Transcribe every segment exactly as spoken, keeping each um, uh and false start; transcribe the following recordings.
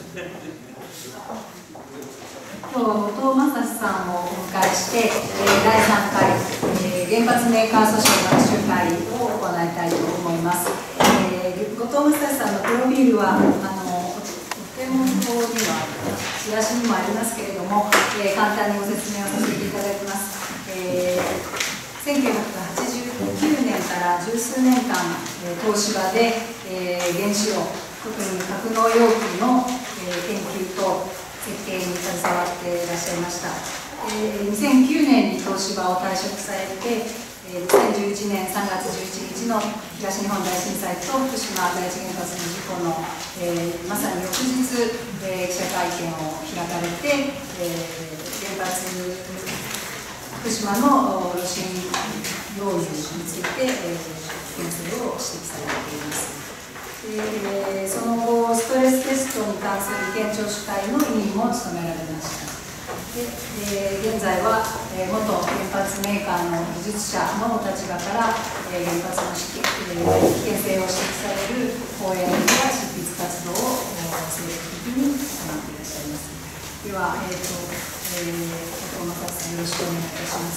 今日は後藤正史さんをお迎えして、えー、だいさんかい、えー、原発メーカー訴訟学習会を行いたいと思います。えー、後藤正史さんのプロフィールはあのお手元にはチラシにもありますけれども、えー、簡単にご説明をさせていただきます。えー、せんきゅうひゃくはちじゅうきゅうねんから十数年間、えー、東芝で、えー、原子炉、特に格納容器の、えー、研究と設計に携わっていらっしゃいました。えー、にせんきゅうねんに東芝を退職されて、えー、にせんじゅういちねんさんがつじゅういちにちの東日本大震災と福島第一原発の事故の、えー、まさに翌日、えー、記者会見を開かれて、えー、原発福島の炉心溶融について、えー、危険性を指摘されています。えー、その後、ストレステストに関する意見聴取会の委員も務められました。でえー、現在は、えー、元原発メーカーの技術者のお立場から、えー、原発の危険、えー、危険性を指摘される講演や執筆活動を精力的に行っていらっしゃいます。では、えーとえー、後藤正史さん、よろしくお願いいたします。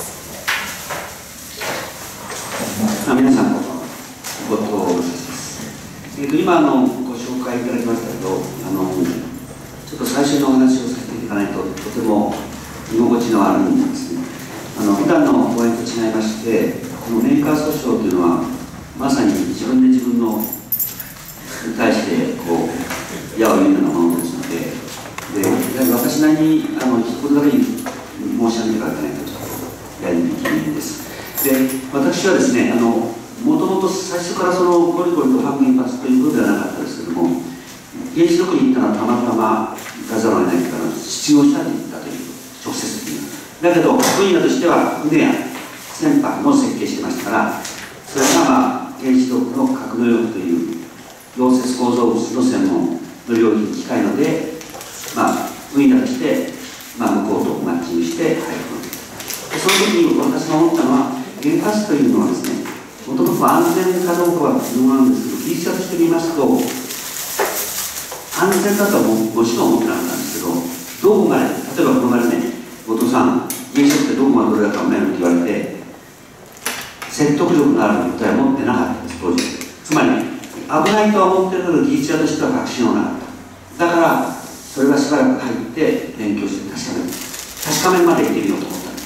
あ皆さん、後藤正史です。えー、と今あのご紹介いただきましたけど、あのちょっと最初のお話をさせていただかないととても居心地の悪いんですね。あの普段の講演と違いまして、このメーカー訴訟というのはまさに自分で自分のに対してこう矢を射るようなものですので、でやはり私なりにあの一言だけに申し上げていただかないとちょっとやりにくいんです。で私はですね、あのもともと最初からそのゴリゴリと反原発ということではなかったですけども、原子力に行ったのはたまたま行かざるを得ないから必要したに行ったという直接的に。だけど分野としては船や船舶も設計してましたから、それが、まあ、原子力の格納容器という溶接構造物の専門の領域に近いので、まあ、分野として、まあ、向こうとマッチングして入ると。その時に私が思ったのは、原発というのはですね、もともと安全かどうかは疑問なんですけど、技術者として見ますと、安全だとは も, もちろん思ってなかったんですけど、どこまで、例えばこの場でね、後藤さん、原子力ってどこまでどれだかめるって言われて、説得力のある答えは持ってなかったんです、当時。つまり、危ないとは思ってるけど、技術者としては確信はなかった。だから、それがしばらく入って勉強して確かめる。確かめまで行ってみようと思ったんです。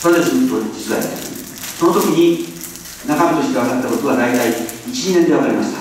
それでずっと実在やってる。その時に、中身として分かったことは大体いち、にねんで分かりました。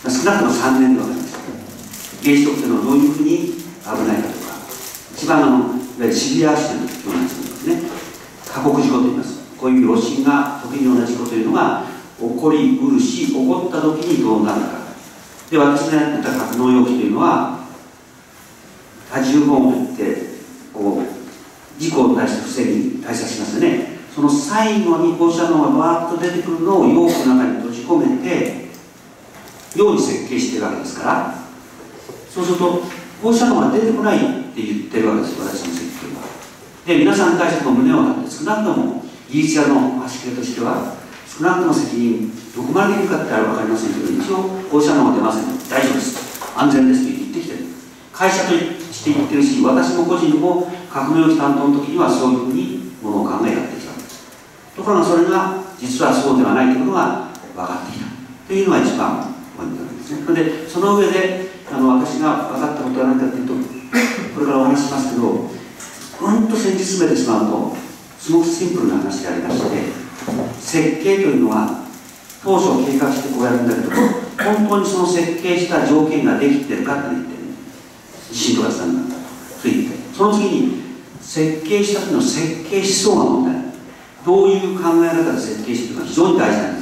少なくともさんねんで分かりました。原子力というのはどういうふうに危ないかとか、一番あのいわゆるシビアアクシデントというような事故ですね。過酷事故といいます。こういう炉心が特にような事故というのが起こりうるし、起こった時にどうなるか。で、私がやってた格納容器というのは、多重ボンといって、こう事故に対して防ぎ、対策しますよね。その最後に放射能がバーッと出てくるのを容器の中に閉じ込めてように設計しているわけですから、そうすると放射能が出てこないって言ってるわけです、私の設計は。で、皆さんに対しても胸を張って、少なくとも技術者の端くれとしては、少なくとも責任どこまでできるかってあれは分かりませんけど、一応放射能が出ません、大丈夫です、安全ですと言ってきてる。会社として言ってるし、私も個人も格納容器担当の時にはそういうふうにものを考えやってきた。ところがそれが実はそうではないということが分かってきたというのが一番ポイントなんですね。それでその上であの私が分かったことは何かというと、これからお話ししますけど、うんと先日詰めてしまうとすごくシンプルな話でありまして、設計というのは当初計画してこうやるんだけど、本当にその設計した条件ができてるかって言ってね、地震とかさんがついて、その次に設計した時の設計思想が問題。どういう考え方で設計しているか非常に大事なんです。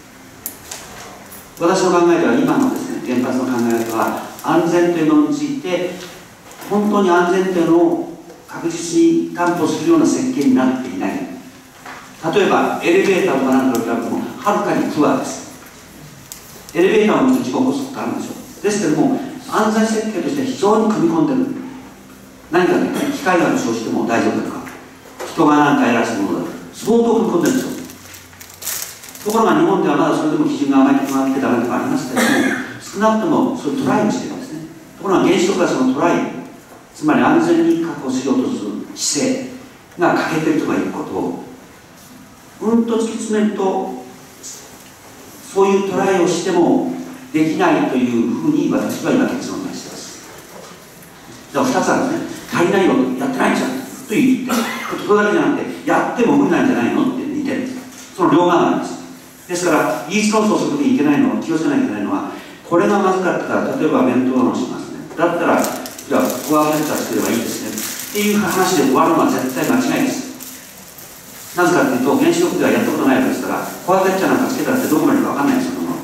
私の考えでは今のですね、原発の考え方は安全というのについて本当に安全というのを確実に担保するような設計になっていない。例えばエレベーターとかなんかの比べてもはるかにプアです。エレベーターの事故を起こすことあるんでしょう。ですけども安全設計として非常に組み込んでる。何かね、機械が故障しても大丈夫だとか、人が何かやらせるものだとか相当組み込んでるんですよ。ところが日本ではまだそれでも基準が甘いところがあってダメとかありますけれども、少なくともそういうトライをしてるんですね。 ところが原子力がそのトライ、つまり安全に確保しようとする姿勢が欠けているとかいうことをうんと突き詰めると、そういうトライをしてもできないというふうに私は今結論出しています。だからふたつあるんですね。足りないよ、やってないんじゃんと言って、それだけじゃなくて、やっても無理なんじゃないのって似てるんです。その両側なんです。ですから、技術論争するときにいけないのは、気をつけなきゃいけないのは、これがまずかったから、例えば弁当論しますね。だったら、じゃあ、コアフェクター作ればいいですね。っていう話で終わるのは絶対間違いです。なぜかというと、原子力ではやったことないわけですから、コアフェクターなんかつけたってどこまでか分かんないですよ、その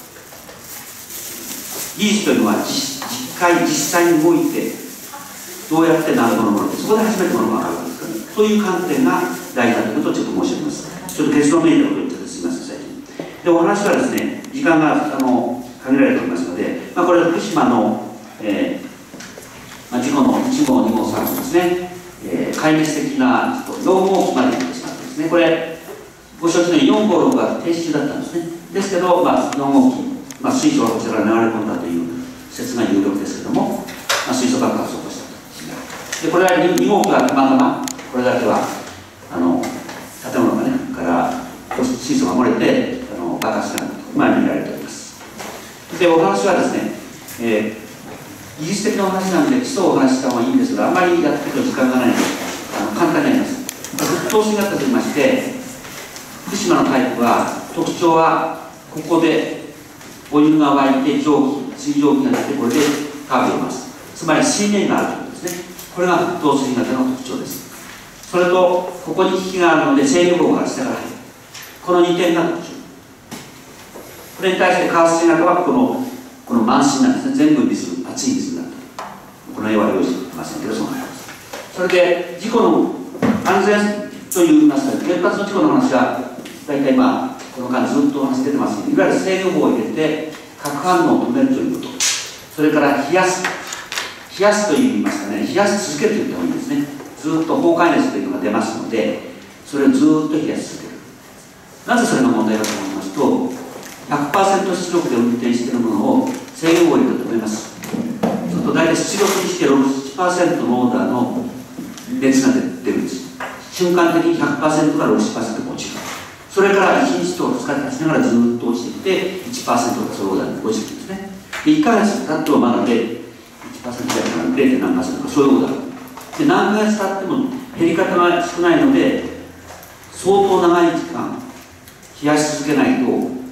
技術というのは実、実会、実際に動いて、どうやってなるものなのか、そこで初めてものが分かるわけですから、そういう観点が大事だということをちょっと申し上げます。ちょっと結論めいたことを言ってすみません、最近。で、お話はですね、時間があの限られておりますので、まあ、これは福島の、えーまあ、事故のいち号、に号、さん号ですね、えー、壊滅的なよん号機まで行ってしまったんですね。これ、ご承知のようによん号、ろくが停止中だったんですね。ですけど、まあ、よん号機、まあ、水素がこちらから流れ込んだという説が有力ですけども、まあ、水素爆発を起こしたと。で、これは に号機はたまたま、これだけは、あの、建物がね、から水素が漏れてあの爆発したと、まあ、見られております。で、お話はですね、えー、技術的なお話なので、基礎をお話しした方がいいんですが、あまりやっていくと時間がないので、あの簡単になります。沸騰水型といいまして、福島のタイプは、特徴は、ここでお湯が沸いて蒸気、水蒸気が出て、これでカーブを回す。つまり水面があるということですね。これが沸騰水型の特徴です。それと、ここに機器があるので、制御棒が下から入る。このにてんが特徴。これに対して、加圧水型はこの、この満水なんですね。全部水、熱い水になっている。この絵は用意してませんけど、そうなります。それで、事故の安全といいますか、原発の事故の話は、大体まあ、この間ずっとお話出てますけど、いわゆる制御棒を入れて、核反応を止めるということ。それから冷やす。冷やすといいますかね、冷やし続けると言った方がいいんですね。ずっと崩壊熱というのが出ますので、それをずっと冷やし続ける。なぜそれが問題だと思いますと、ひゃくパーセント 出力で運転しているものを制御棒を入れると止めます。そうすると大体出力にしてろく、ななパーセント のオーダーの熱が出るんです。瞬間的に ひゃくパーセント からろく、ななパーセント 落ちる。それからいちにちとふつか経ちながらずっと落ちていって、いちパーセント がそのオーダーに落ちていくんですね。で、いっかげつ経ってもまだで、いちパーセント ぐらいから れいてん何パーセント か、そういうオーダー。で、何ヶ月経っても減り方が少ないので、相当長い時間冷やし続けないと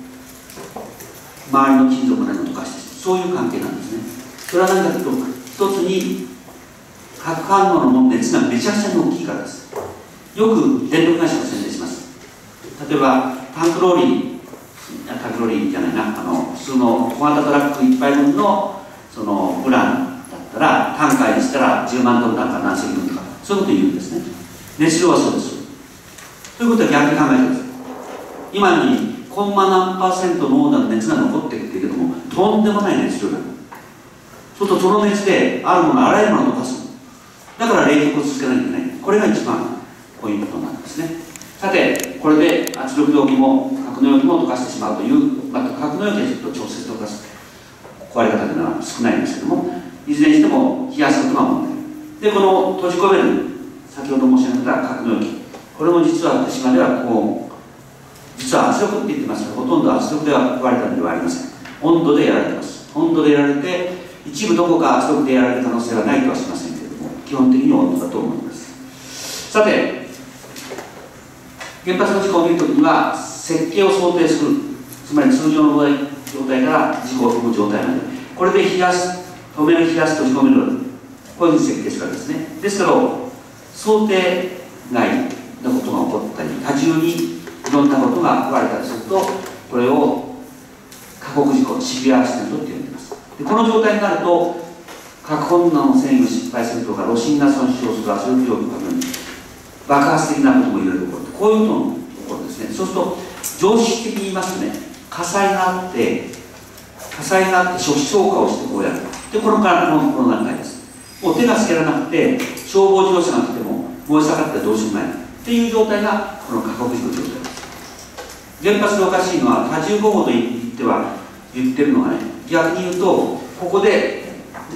周りの金属などを溶かして、そういう関係なんですね。それは何かというと、一つに核反応の熱がめちゃくちゃに大きいからです。よく電力会社が宣伝します。例えばタンクローリー、タンクローリーじゃないな、あの普通の小型トラックいっぱい分のそのウランだったら、タンカーにしたらじゅうまんトン単価何隻分とか、そういうことを言うんですね。熱量はそうです。ということは逆に考えてください。今のようにコンマ何パーセントのオーダーの熱が残っているけれども、とんでもない熱量だ。そうするとその熱であるもの、あらゆるものを溶かす。だから冷却を続けないといけない。これが一番ポイントなんですね。さて、これで圧力容器も格納容器も溶かしてしまうという、また格納容器はちょっと調節溶かす壊れ方というのは少ないんですけども、いずれにしても冷やすことが問題。で、この閉じ込める、先ほど申し上げた格納容器、これも実は福島ではこう、実は圧力って言ってますが、ほとんど圧力では壊れたのではありません。温度でやられています。温度でやられて、一部どこか圧力でやられる可能性はないとはしませんけれども、基本的に温度だと思います。さて、原発の事故を見るときには、設計を想定する、つまり通常の状態から事故を生む状態まで、これで冷やす、止める、冷やす、閉じ込める、こういうふうに設計するわけですね。ですけど、想定外のことが起こったり、多重にいろんなことが壊れたりすると、これを過酷事故、シビアアクシデントって呼んでいます。で、この状態になると、核本能の制御を失敗するとか、炉心が損傷する、圧力容器のために爆発的なこともいろいろ起こる。こういうことも起こるんですね。そうすると、常識的に言いますとね、火災があって、火災があって初期消火をしてこうやる。で、このからこのこの段階です。もう手がつけられなくて、消防自動車が来ても燃え盛ってどうしようもない。っていう状態が、この過酷事故状態です。原発でおかしいのは、多重保護と言っては、言ってるのがね、逆に言うと、ここで、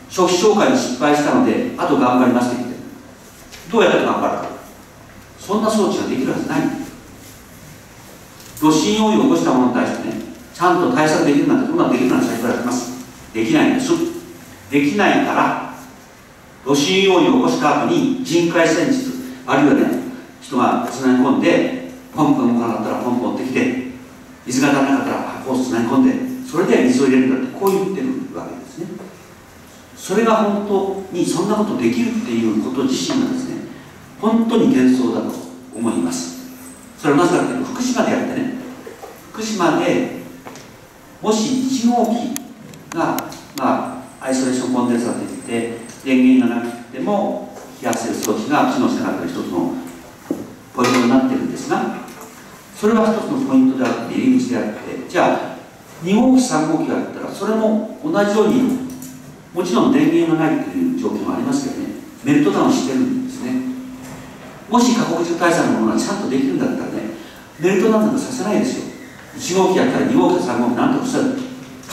初期消火に失敗したので、あと頑張りますって言ってる。どうやって頑張るか。そんな装置ができるはずない。炉心用意を起こしたものに対してね、ちゃんと対策できるなんて、そんなのできるなんて最初からやってます。できないんです。できないから、炉心用意を起こした後に人海戦術、あるいはね、人がつなぎ込んで、ポンプが動かなかったらポンプ持ってきて、水が足らなかったらホースつなぎ込んで、それで水を入れるんだって、こう言ってるわけですね。それが本当にそんなことできるっていうこと自身がですね、本当に幻想だと思います。それはなぜかというと、福島でやってね、福島でもしいち号機が、まあ、アイソレーションコンデンサーといって電源がなくても冷やせる装置が機能しなかったり一つのポイントになってるんですが、それは一つのポイントであって入り口であって、じゃあに号機さん号機があったらそれも同じようにもちろん電源がないという状況もありますけどね、メルトダウンしてるんですね。もし過酷中対策のものがちゃんとできるんだったらね、メルトダウンなんかさせないですよ。いち号機やったらに号機さん号機なんとか防ぐ。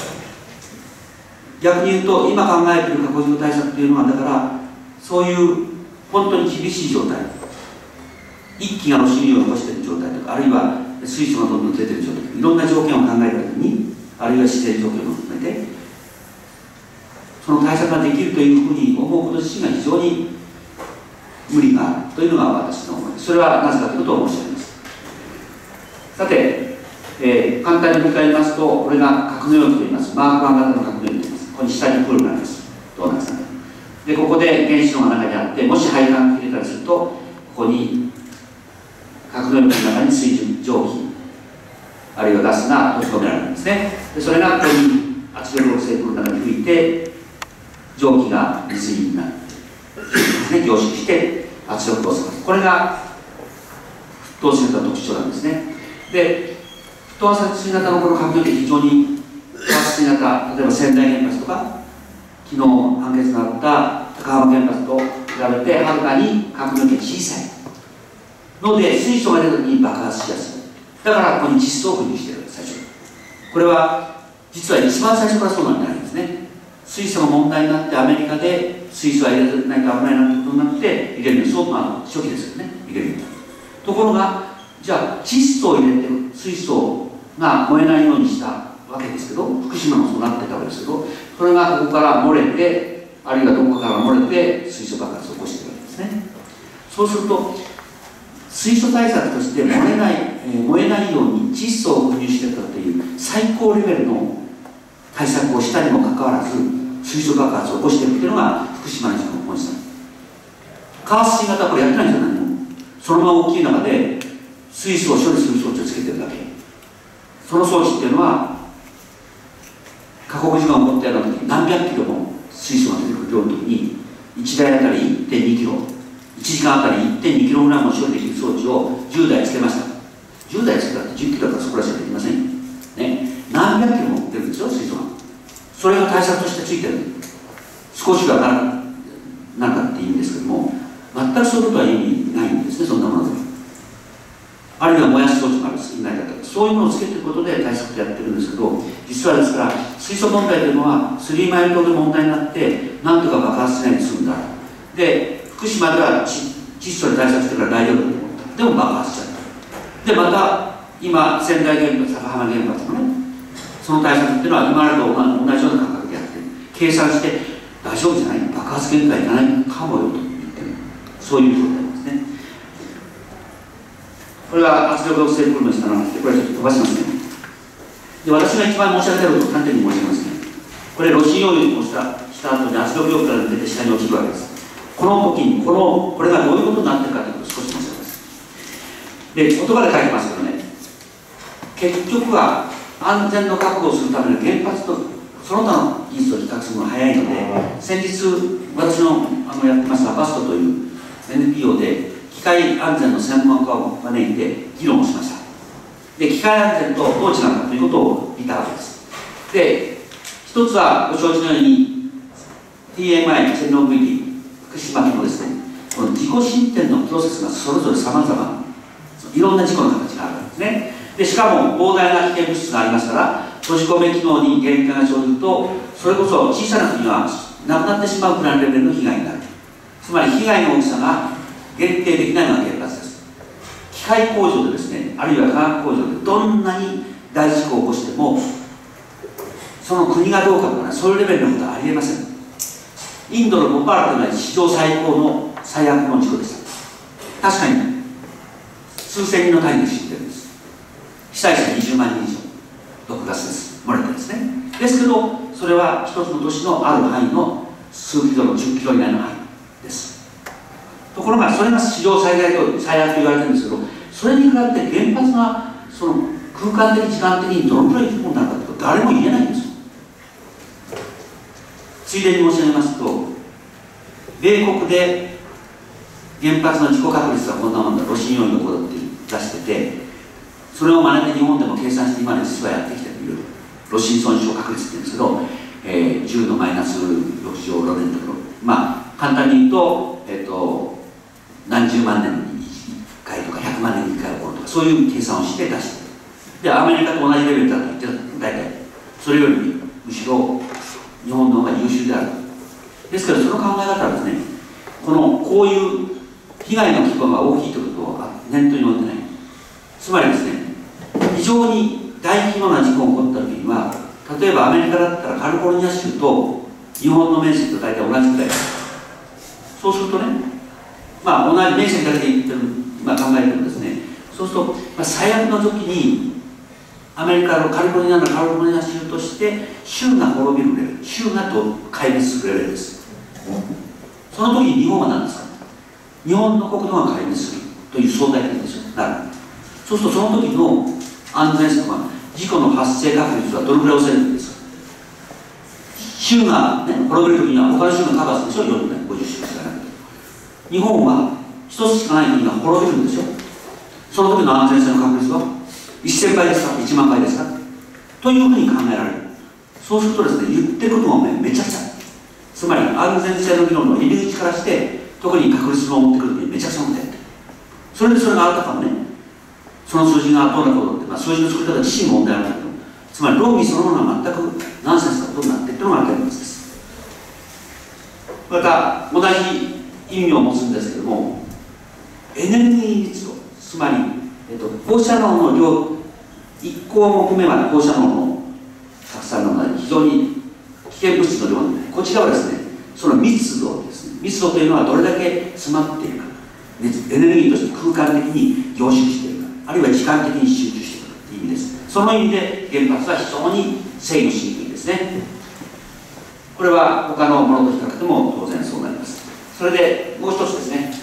逆に言うと、今考えている過去重対策というのは、だからそういう本当に厳しい状態、一気が炉心用を起こしている状態とか、あるいは水素がどんどん出ている状態とか、いろんな条件を考えたときに、あるいは自然条件も含めて、その対策ができるというふうに思うこと自身が非常に無理があるというのが私の思いです。それはなぜかということを申し上げます。さて、えー、簡単に振り返りますと、これが格納容器といいます。マークワン型の格納容器といいます。ここに下にプールがあります。ドーナツがね。で、ここで原子炉が中にあって、もし配管を切れたりすると、ここに格納容器の中に水準蒸気、あるいはガスが閉じ込められるんですね。で、それがここに圧力抑制プールの中に吹いて、蒸気が水になる。ね、凝縮して圧力を下げます。これが沸騰水型の特徴なんですね。で、沸騰水型のこの格納容器、非常に加圧水型、例えば仙台原発とか、昨日判決があった高浜原発と比べてはるかに格納容器が小さいので、水素が出た時に爆発しやすい。だからここに窒素を封入しているわけです、最初。これは実は一番最初からそうなんじゃないんですね。水素が問題になってアメリカで水素は入れないと危ないなということになって入れるのに、そう、まあ、初期ですよね、入れるところが、じゃあ窒素を入れて水素が燃えないようにしたわけですけど、福島もそうなってたわけですけど、それがここから漏れて、あるいはどこかから漏れて水素爆発を起こしているわけですね。そうすると水素対策として燃えない、えー、燃えないように窒素を封入していたという最高レベルの対策をしたにもかかわらず、水素爆発を起こしているというのが福島の事故の本質なんです。加圧水型はこれやってないんですよ、何も。そのまま大きい中で水素を処理する装置をつけてるだけ。その装置っていうのは過酷事故が起こったような時に何百キロも水素が出てくる量の時にいちだいあたり いってんにキロ、いちじかんあたり いってんにキログラムを処理できる装置をじゅうだいつけました。じゅうだいつけたってじゅっキロだったらそこらしかできませんよ、ね、何百キロも出るんですよ、水素が。それが対策としてついてる。少しはならなかっていいんですけども、全くそういうことは意味ないんですね、そんなもので。あるいは燃やす装置もあるんです、いないだったら。そういうのをつけていくことで対策でやってるんですけど、実はですから、水素問題というのはスリーマイル島で問題になって、なんとか爆発しないで済んだ。で、福島では窒素で対策してから大丈夫だと思った。でも爆発しちゃった。で、また、今、仙台原発、高浜原発のね、その対策っていうのは今までと同じような感覚でやってる。計算して、大丈夫じゃない、爆発限界いかないかもよと言ってる。そういう状態ですね。これは圧力抑制プールの下なんですけど、これちょっと飛ばしますね。で、私が一番申し上げたいことを端的に申し上げますね。これ、炉心用意をしたした後に圧力容器から出て下に落ちるわけです。この時に、この、これがどういうことになっているかということを少し申し上げます。で、言葉で書いてますけどね、結局は安全の確保をするための原発とその他の技術と比較するのが早いので、先日、私のあのやってますバストという エヌピーオー で、機械安全の専門家を招いて議論をしました。で、機械安全とどう違うかということを見たわけです。で、一つはご承知のように ティーエムアイ、チェルノブイリ、福島のですね、この自己進展のプロセスがそれぞれさまざま、いろんな事故の形があるんですね。で、しかも膨大な危険物質がありますから、閉じ込め機能に限界が生じると、それこそ小さな国はなくなってしまうくらいのレベルの被害になる。つまり被害の大きさが限定できないのが原発です。機械工場でですね、あるいは化学工場でどんなに大事故を起こしても、その国がどうかとかね、そういうレベルのことはありえません。インドのボパールというのは史上最高の最悪の事故でした。確かに数千人の単位で死んでるんです。被災者にじゅうまんにん以上、毒ガスです、漏れてですね。ですけど、それは一つの都市のある範囲の数キロのじゅっキロ以内の範囲です。ところが、それが史上最大と最悪と言われてるんですけど、それに比べて原発がその空間的時間的にどのくらい規模になるかというと誰も言えないんですよ。ついでに申し上げますと、米国で原発の事故確率はこんなもんだ、ロシアよんじゅうごだって出してて、それを真似て日本でも計算して今まで実はやってきているロシア損傷確率っていうんですけど、えー、じゅうのマイナスろくじょうろくねんのところ、まあ簡単に言うと、えっ、ー、と何十万年にいっかいとかひゃくまんねんにいっかい起こるとか、そういう計算をして出してで、アメリカと同じレベルだと言って大体それよりむしろ日本の方が優秀である。ですからその考え方はですね、このこういう被害の規模が大きいということを念頭に置いてない。つまりですね、非常に大規模な事故が起こった時には、例えばアメリカだったらカリフォルニア州と日本の面積と大体同じくらい。そうするとね、まあ同じ面積だけで言ってる、まあ、考えるとですね、そうすると、まあ、最悪の時にアメリカのカリフォルニアのカリフォルニア州として州が滅びるレベル、州がと壊滅するレベルです。その時に日本は何ですか。日本の国土が壊滅するという相対的ですよ。なる。そうするとその時の安全性は事故の発生確率はどのくらい抑えるんですか。州が、ね、滅びる時には他の州がカバーするでしょ。よんねんごじゅっしゅうしかなくて、日本は一つしかない国が滅びるんですよ。その時の安全性の確率はせんばいですか、いちまんばいですかというふうに考えられる。そうするとですね、言ってることもめちゃくちゃ、つまり安全性の議論の入り口からして特に確率を持ってくるときにめちゃくちゃ問題やってる。それでそれがあったかもね、その数字がどうなことって、まあ、数字の作り方自身問題あるんだけど、つまり論議そのものは全くナンセンスなことになっているというのが現実です。また同じ意味を持つんですけども、エネルギー密度、つまり、えっと、放射能の量いっ項目めは放射能のたくさんの中で非常に危険物質の量なんで、こちらはですね、その密度ですね、密度というのはどれだけ詰まっているか、エネルギーとして空間的に凝縮しているか、あるいは時間的に集中しているかという意味です。その意味で原発は非常に制御しにくいんですね。これは他のものと比較しても当然そうなります。それでもう一つですね、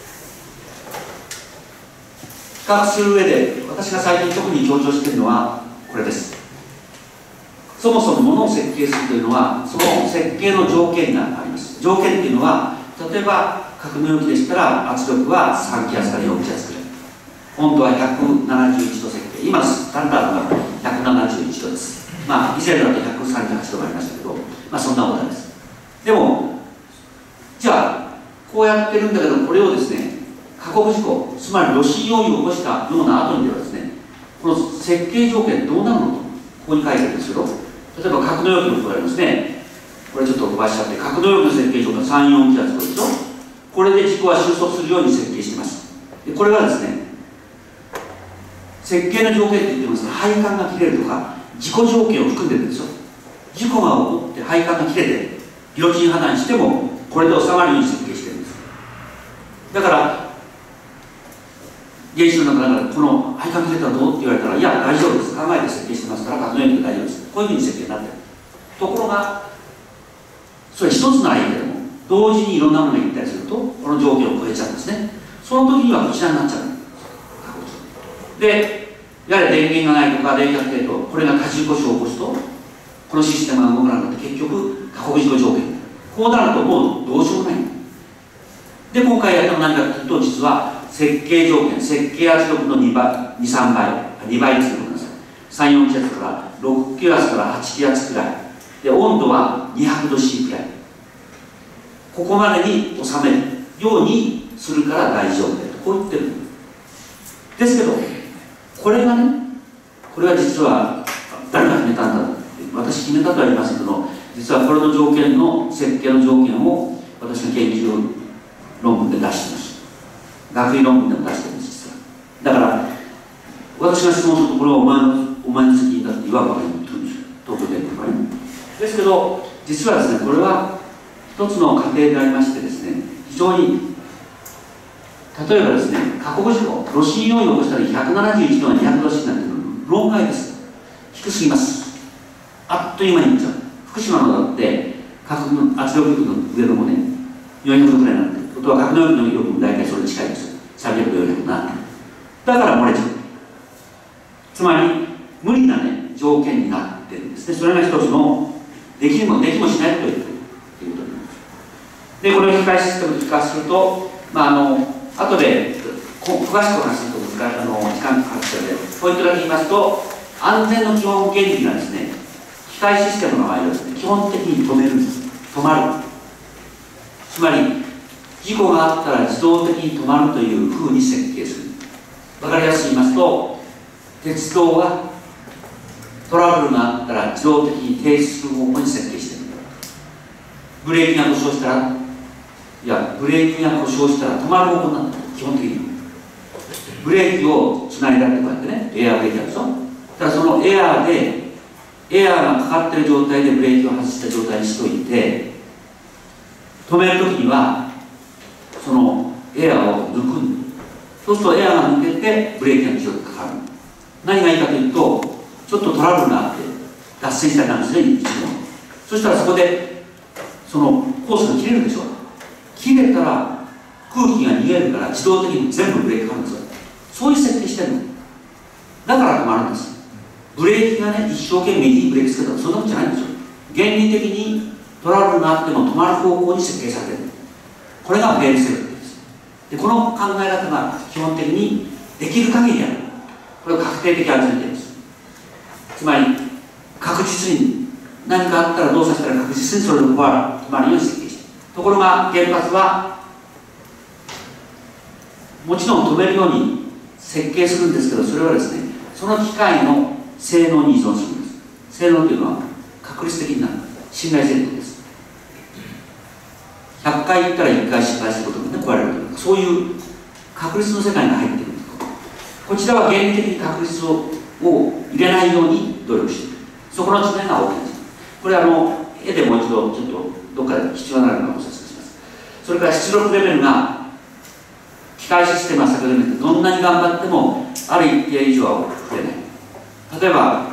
比較する上で私が最近特に強調しているのはこれです。そもそも物を設計するというのはその設計の条件があります。条件というのは、例えば格納容器でしたら圧力はさん気圧からよん気圧くらい、温度はひゃくななじゅういちど設計、今スタンダードがひゃくななじゅういちどです。まあ以前だとひゃくさんじゅうはちどもありましたけど、まあそんなことです。でもじゃあこうやってるんだけど、これをですね、過酷事故、つまり炉心溶融を起こしたような後にではですね、この設計条件どうなるのと、ここに書いてるんですけど、例えば格納容器のことがありますね。これちょっと飛ばしちゃって、格納容器の設計条件はさん、よん気圧でしょ。これで事故は収束するように設計しています。でこれはですね、設計の条件って言ってますが、配管が切れるとか事故条件を含んでるんですよ。事故が起こって配管が切れてギロチン破綻してもこれで収まるように設計してるんです。だから原子炉の中でこの配管切れたらどうって言われたら、いや大丈夫です、考えて設計してますから格納容器で大丈夫です、こういうふうに設計になってる。ところがそれ一つならいいけども、同時にいろんなものが行ったりするとこの条件を超えちゃうんですね。その時にはこちらになっちゃう。でやはり電源がないとか冷却系統、これが多重故障を起こすとこのシステムが動かなくなって結局過酷事故条件になる。こうなるともうどうしようもない。で今回やったのは何かというと、実は設計条件、設計圧力のにばい、に、さんばい、にばいっていうことなんですよ。さん、よん気圧からろく気圧からはち気圧くらいで、温度はにひゃくど C くらい、ここまでに収めるようにするから大丈夫だと、こう言ってる。ですけどこれがね、これは実は誰が決めたんだろう、私決めたとは言いませんけど、 実はこれの条件の設計の条件を私が研究論文で出しています。学位論文でも出しています。実はだから私が質問するところはお前のお前の責任だって言わばかりに言ってるんですよ、東京電力はね。ですけど実はですね、これは一つの過程でありましてですね、非常に例えばですね、過酷事故、炉心溶融を起こしたらひゃくななじゅういちどがにひゃくどになっている論外です。低すぎます。あっという間にいっちゃう。福島のだって核の圧力の上のもね、よんひゃくどくらいになっていることは、核の力の威力も大体それに近いですよ。さんびゃくどよんひゃくどなっている。だから漏れちゃう。つまり無理なね条件になっているんですね。それが一つのできもできもしないということです。でこれを機械システムに比較すると、まああの後で詳しく話すと難しいあの時間かかっちゃうので、ポイントだけ言いますと、安全の基本原理がですね、機械システムの場合はですね、基本的に止めるんです。止まる。つまり事故があったら自動的に止まるというふうに設計する。わかりやすく言いますと、鉄道はトラブルがあったら自動的に停止する方向に設計している。ブレーキが故障したら、いやブレーキが故障したら止まる方向になった。基本的にブレーキをつないだってこうやってね、エアーブレーキあるでしょ。ただそのエアーでエアーがかかっている状態でブレーキを外した状態にしといて、止めるときにはそのエアーを抜くんだ。そうするとエアーが抜けてブレーキが強くかかる。何がいいかというと、ちょっとトラブルがあって脱線したりなんですね、一度。そしたらそこでそのコースが切れるでしょ。切れたら空気が逃げるから自動的に全部ブレーキかかるんですよ。そういう設計してるの。だから止まるんです。ブレーキがね、一生懸命いいブレーキつけたらそんなことじゃないんですよ。原理的にトラブルがあっても止まる方向に設計されている。これがフェールセーフティです。でこの考え方が基本的にできる限りやる。これを確定的安全点です。つまり確実に何かあったら動作したら確実にそれの止まるように設計している。ところが原発はもちろん止めるように設計するんですけど、それはですね、その機械の性能に依存するんです。性能というのは確率的な信頼性能です。ひゃっかい言ったらいっかい失敗することがね、壊れるとか、そういう確率の世界が入っているんです。こちらは原理的に確率を入れないように努力している。そこの違いが大きいです。これはあの絵でもう一度ちょっとどっかで必要なのかお説明します。それから出力レベルが機械システムは先ほど言ったどんなに頑張ってもある一定以上は増えない。例えば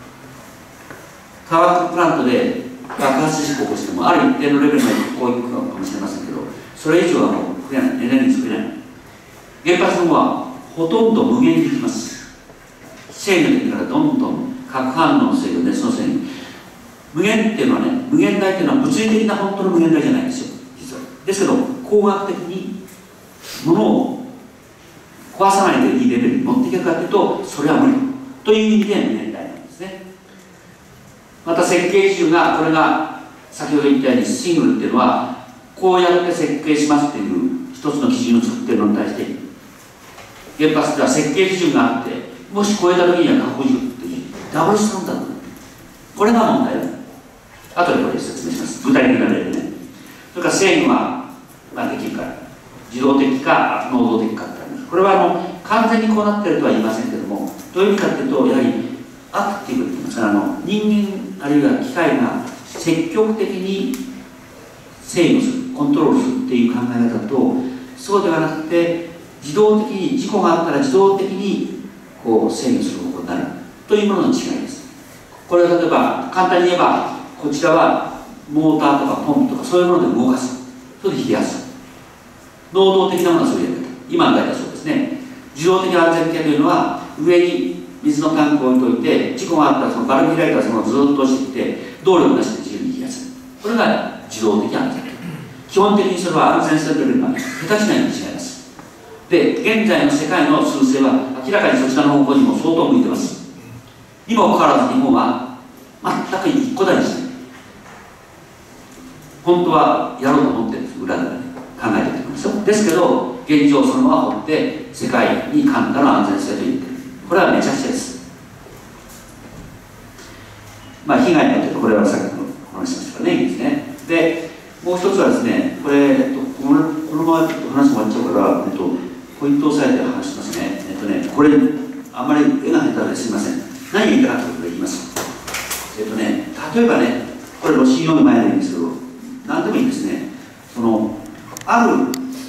化学プラントで爆発事故を起こしてもある一定のレベルまでこういくかもしれませんけど、それ以上はもう増えない。エネルギー増えない。原発の方はほとんど無限にできます。制御できるからどんどん核反応の制御、熱の制御、無限っていうのはね、無限大っていうのは物理的な本当の無限大じゃないんですよ、実は。ですけど工学的に物を壊さないでいいレベルに持っていけるかというと、それは無理という意味で無限大なんですね。また設計基準が、これが先ほど言ったようにシングルっていうのはこうやって設計しますっていう一つの基準を作っているのに対して、原発では設計基準があって、もし超えた時には核事故っていうダブルスタンダード。これが問題だ。後でこれ説明します。具体的な例でね。それから制御は、まあ、できるから自動的か能動的かってあります。これはあの完全にこうなっているとは言いませんけども、どういう意味かというと、やはりアクティブって言いますか、あの人間あるいは機械が積極的に制御する、コントロールするっていう考え方と、そうではなくて自動的に事故があったら自動的にこう制御する方向になるというものの違いです。これは例えば簡単に言えば、こちらはモーターとかポンプとかそういうもので動かす。それで冷やす。能動的なものはそういうやり方。今の大体そうですね。自動的安全系というのは、上に水のタンクを置いといて、事故があったらそのバルブ開いたらそのずっと押していって、動力なしで自由に冷やす。これが自動的安全系。基本的にそれは安全性レベルが下手しないに違います。で、現在の世界の趨勢は明らかにそちらの方向にも相当向いてます。にもかかわらず日本は全く一個だにしない。本当はやろうと思ってるんです。裏で、ね、考えてるんですよ。ですけど現状そのまま放って世界に簡単な安全性と言ってる。これはめちゃくちゃです。まあ被害によってこれはさっきのお話ししました。 例えばね、これロシン溶融前でいいんですけど、何でもいいんですね。そのある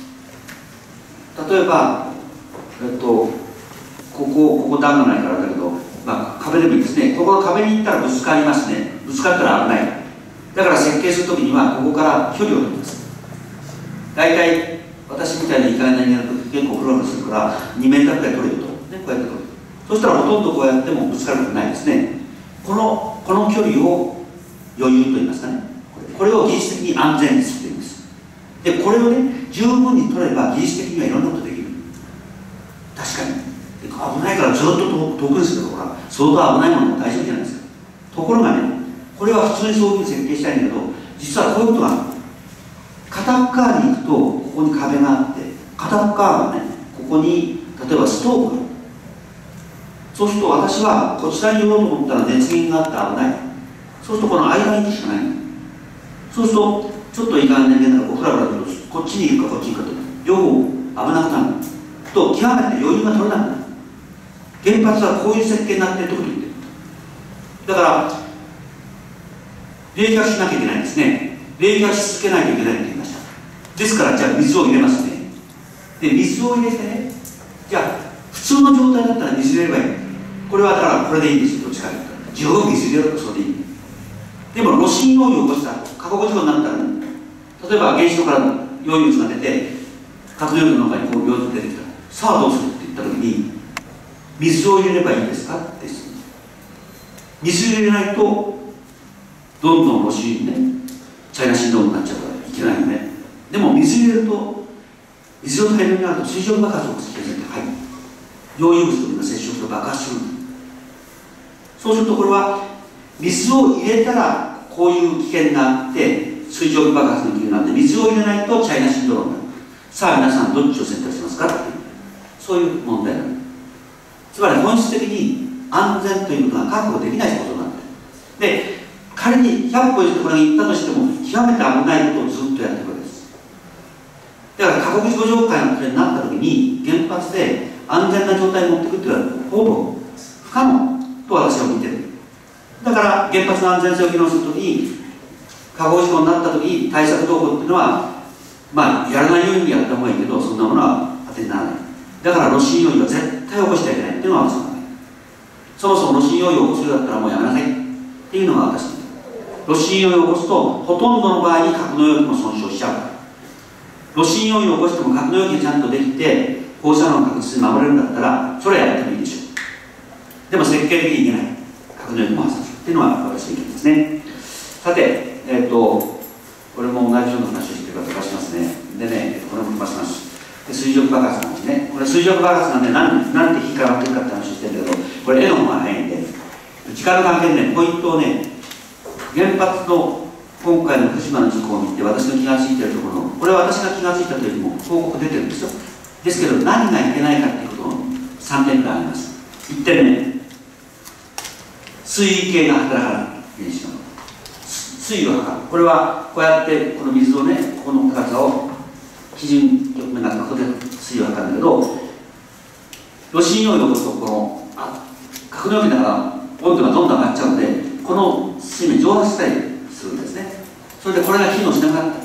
例えば、えっと、ここここ段がないからだけど、まあ、壁でもいいですね。ここの壁に行ったらぶつかりますね。ぶつかったら危ない。だから設計するときにはここから距離を取ります。大体私みたいにいかない人間だと結構フローするからにメートルくらい取れると、ね、こうやって取る。そしたらほとんどこうやってもぶつかることないですね。このこの距離を余裕と言いますかね。これを技術的に安全率と言います。でこれをね十分に取れば技術的にはいろんなことできる。確かに危ないからずっと遠くにするところが相当危ないものも大丈夫じゃないですか。ところがね、これは普通にそういうふうに設計したいんだけど、実はこういうことがある。片っ側に行くとここに壁があって、片っ側はねここに例えばストーブがある。そうすると私はこちらに寄ろうと思ったら熱源があって危ない。そうするとこの間に行くしかない。そうするとちょっといかん人間だからこうフラフラとこっちに行くかこっちに行くかと両方危なくなると極めて余裕が取れなくなる。原発はこういう設計になっているということを言ってる。だから冷却しなきゃいけないんですね。冷却し続けないといけないと言いました。ですからじゃあ水を入れますね。で水を入れてね、じゃあ普通の状態だったら水入れればいい。これはだからこれでいいんですよ。どっちかというと十分水入れろとそれでいい。でも炉心溶融を起こした過酷事故になったら、ね、例えば原子炉から溶融物が出て核燃料の中にこう溶出てきたらさあどうするって言った時に水を入れればいいんですかって質問。水入れないとどんどん炉心ねチャイナシンドロームになっちゃうからいけないよね。でも水入れると水の大量になると水蒸気爆発を起こす危険性が高い。溶融物との接触と爆発する。そうするとこれは水を入れたらこういう危険があって水蒸気爆発の危険があって、水を入れないとチャイナシンドロームになる。さあ皆さんどっちを選択しますかっていうそういう問題になる。つまり本質的に安全ということが確保できないことなんだ。で仮にひゃっぽ譲ってこれが言ったとしても極めて危ないことをずっとやっていくわけです。だから過酷事故状態のこれになった時に原発で安全な状態に持っていくっていうのはほぼ不可能と私は見てる。だから原発の安全性を議論するときに過酷事故になったときに対策動向っていうのはまあやらないようにやった方がいいけど、そんなものは当てにならない。だから炉心溶融は絶対起こしちゃいけないっていうのが私の考え。そもそも炉心溶融を起こすようだったらもうやめなさいっていうのが私の考え。炉心溶融を起こすとほとんどの場合に核の容器も損傷しちゃうから。炉心溶融を起こしても核の容器がちゃんとできて放射能の確実に守れるんだったらそれはやってもいいでしょう。でも設計的にいけない。核の容器も破産するっていうのは私の意見ですね。さて、えー、とこれも同じような話をしてる方がしますね。でね、これも飛ばします。で水蒸気爆発なんですね。これ水蒸気爆発なんで何なんて火から割ってるかって話をしてるけど、これ絵の方が早いんで時間の関係でねポイントをね、原発の今回の福島の事故を見て私の気が付いているところの、これは私が気が付いたというよりも報告出てるんですよ。ですけど何がいけないかっていうことのさんてんがあります。いってんめ、水位計が働かない。原子の水位を測る。これはこうやってこの水をね、ここの高さを基準局面がここで水位を測るんだけど、炉心溶融を起こすとこのあ格納器だから温度がどんどん上がっちゃうので、この水面蒸発したりするんですね。それでこれが機能しなかった。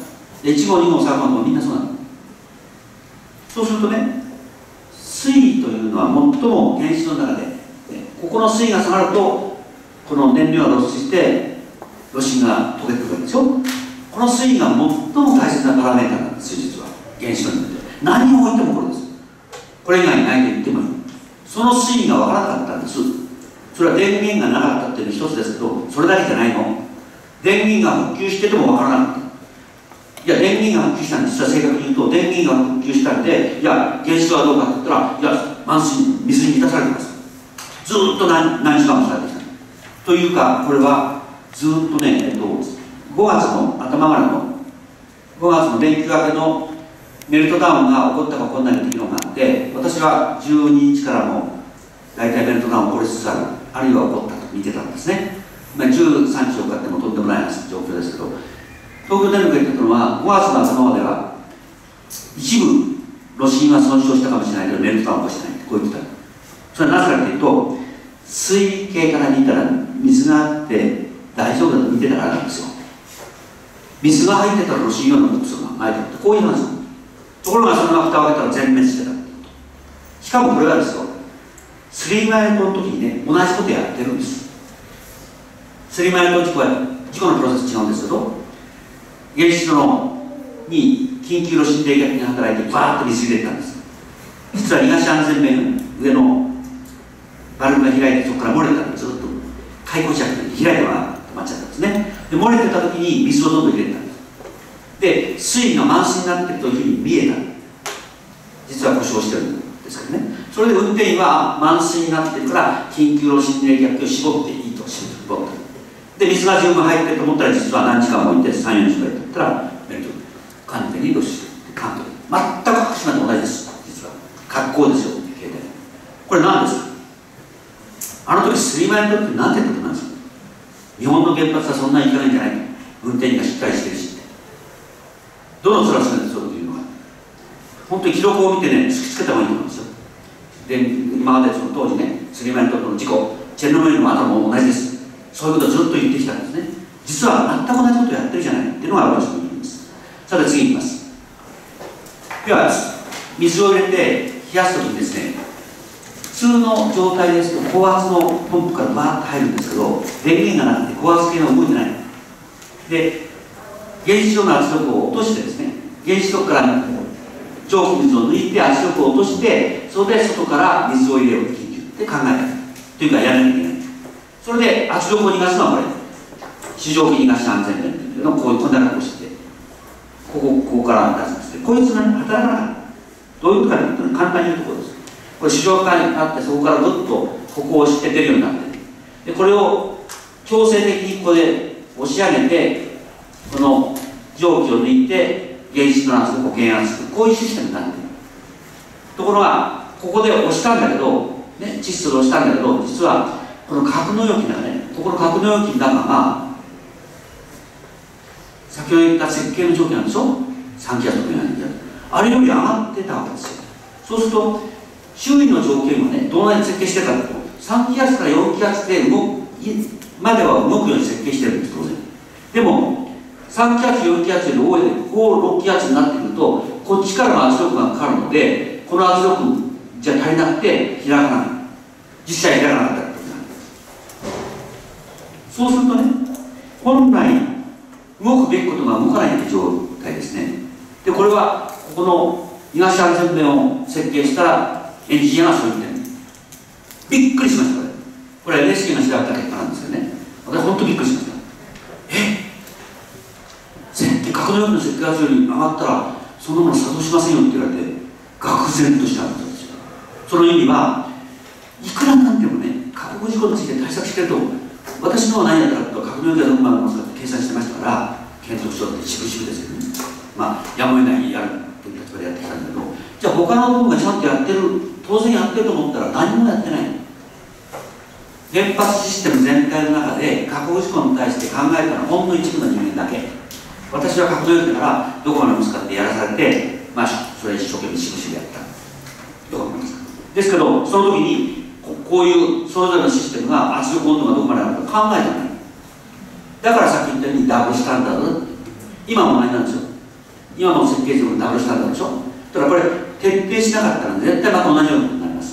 いち号に号さん号もみんなそうなの。そうするとね、水位というのは最も原子の中で、ね、ここの水位が下がるとこの燃料が露出して炉心が溶けてくるわけでしょ。この水位が最も大切なパラメータなんです。実は原子の中で何を置いてもこれです。これ以外にないと言ってもいい。その水位が分からなかったんです。それは電源がなかったっていうの一つですけど、それだけじゃないの。電源が復旧してても分からなかった。いや電源が復旧したんです。実は正確に言うと電源が復旧したんで、いや原子炉はどうかって言ったら、いや満水水に満たされてます。ずーっと 何, 何時間もされてきたというか、これはずーっとね、えっと、ごがつの頭からのごがつの連休明けのメルトダウンが起こったか起こらないというのがあって、私はじゅうににちからも大体メルトダウン起こりつつある、あるいは起こったと見てたんですね。まあ、じゅうさんにちをかってもとんでもない状況ですけど、東京電力が言ってたのはごがつの頭までは一部炉心は損傷したかもしれないけどメルトダウンはしてないってこう言ってた。それはなぜかというと、水位計から見たら水があって大丈夫だと見てたからなんですよ。水が入ってたら炉心用のボックスがないとってこういう話なんです。ところがその蓋を開けたら全滅してた。しかもこれはですよ、スリーマイルトの時にね、同じことやってるんです。スリーマイルト事故は事故のプロセス違うんですけど、原子炉のに緊急炉心冷却が働いてバーッと水入れてたんです。実は東安全弁上のバルブが開いてそこから漏れたんで、ずっと開口着で開いたまま止まっちゃったんですね。で漏れてた時に水をどんどん入れてたんです。で水位が満水になっているというふうに見えた。実は故障してるんですけどね。それで運転員は満水になっているから緊急炉心冷却器を絞っていいと絞ってで水が十分入ってると思ったら実は何時間も置いてさん、よんじかん経ったらベルト完全にロスして完璧全く福島と同じです。実は格好ですよ、携帯。これ何ですか。あの時スリーマイルトって何てことなんですか。日本の原発はそんなにいかないんじゃないか。運転員がしっかりしてるしどの面するんですかというのが本当に記録を見てね突きつけた方がいいと思うんですよ。で今までその当時ねスリーマイルトの事故チェルノブイリの後も同じです。そういうことをずっと言ってきたんですね。実は全く同じことをやってるじゃないっていうのが私の意見です。さて次いきます。では水を入れて冷やすときにですね、普通の状態ですと高圧のポンプからバーッと入るんですけど、電源がなくて高圧計が動いてない。で原子炉の圧力を落としてですね、原子炉から蒸気水を抜いて圧力を落として、それで外から水を入れよう緊急って考えたというかやらなきゃいけない。それで圧力を逃がすのはこれ市場機逃がし安全弁というのをこういうこんな格好してここここから出すんですね。こいつが、ね、働かない。どういうことかというと簡単に言うところです。これ市場化にあってそこからぐっとここを押して出るようになってでこれを強制的にここで押し上げてこの蒸気を抜いて原子の圧力を減圧する、こういうシステムになっている。ところがここで押したんだけど、ね、窒素で押したんだけど実はこの格納容器のね、ここの格納容器の中が先ほど言った設計の条件なんでしょ。三気圧とかあれより上がってたわけですよ。そうすると周囲の条件はねどうやって設計してるかというとさん気圧からよん気圧で動くまでは動くように設計してるんです当然。でもさん気圧よん気圧より多いご、ろく気圧になってくるとこっちからの圧力がかかるのでこの圧力じゃ足りなくて開かない。実際開かなかったってことなんです。そうするとね本来動くべきことが動かないという状態ですね。でこれはここの東安全弁を設計したエンジニアがそう言ってる。びっくりしましたこれ。これは エヌエイチケー が調べた結果なんですよね。私本当にびっくりしました。え設計格納容器の設計圧より上がったらそんなもの作動しませんよって言われて愕然としたんですよ。その意味はいくらなんでもね核事故について対策してると私のは何やったらと格納容器はどこまでますかって計算してましたから検討書って渋々ですよね。まあやむを得ないやるという立場でやってきたんだけどじゃあ他の部分がちゃんとやってる当然やってると思ったら何もやってない。原発システム全体の中で核事故に対して考えたのはほんの一部の人間だけ。私は格納容器だからどこまでも使ってやらされてまあそれ一生懸命渋々やったどう思いますか。ですけどその時にこういうそれぞれのシステムが圧力温度がどこまであるか考えてない。だからさっき言ったようにダブルスタンダード今も同じなんですよ。今の設計上のダブルスタンダードでしょ。だからこれ徹底しなかったら絶対また同じようなことになります。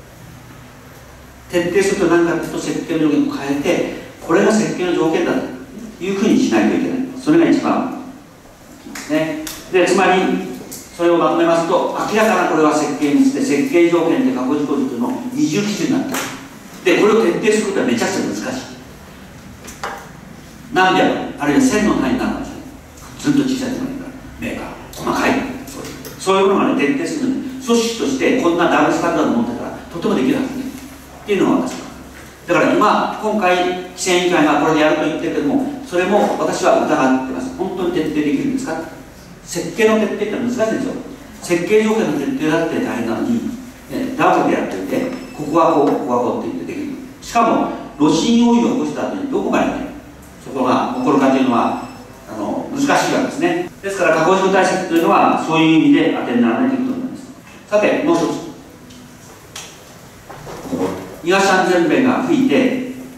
徹底すると何かというと設計の条件を変えてこれが設計の条件だというふうにしないといけない。それが一番ですね。でつまりそれをまとめますと明らかなこれは設計にして設計条件で核事故の二重基準になっている。でこれを徹底することはめちゃくちゃ難しい。何百あるいは千の単位になるかもしれない。ずっと小さいところにいるからメーカー細かいそういう、そういうものがね徹底するのに組織としてこんなダブルスタンダードを持ってたらとてもできるはずねっていうのが私はだから今今回規制委員会がこれでやると言ってるけどもそれも私は疑ってます。本当に徹底できるんですか。設計の徹底って難しいんですよ。設計条件の徹底だって大変なのに、ね、ダブルでやっていてここはこうここはこうって言ってできる。しかも炉心用意を起こした後にどこまでねそこが起こるかというのはあの難しいわけですね。ですから核事故対策というのはそういう意味で当てにならないということになります。さてもう一つ東安全弁が吹いて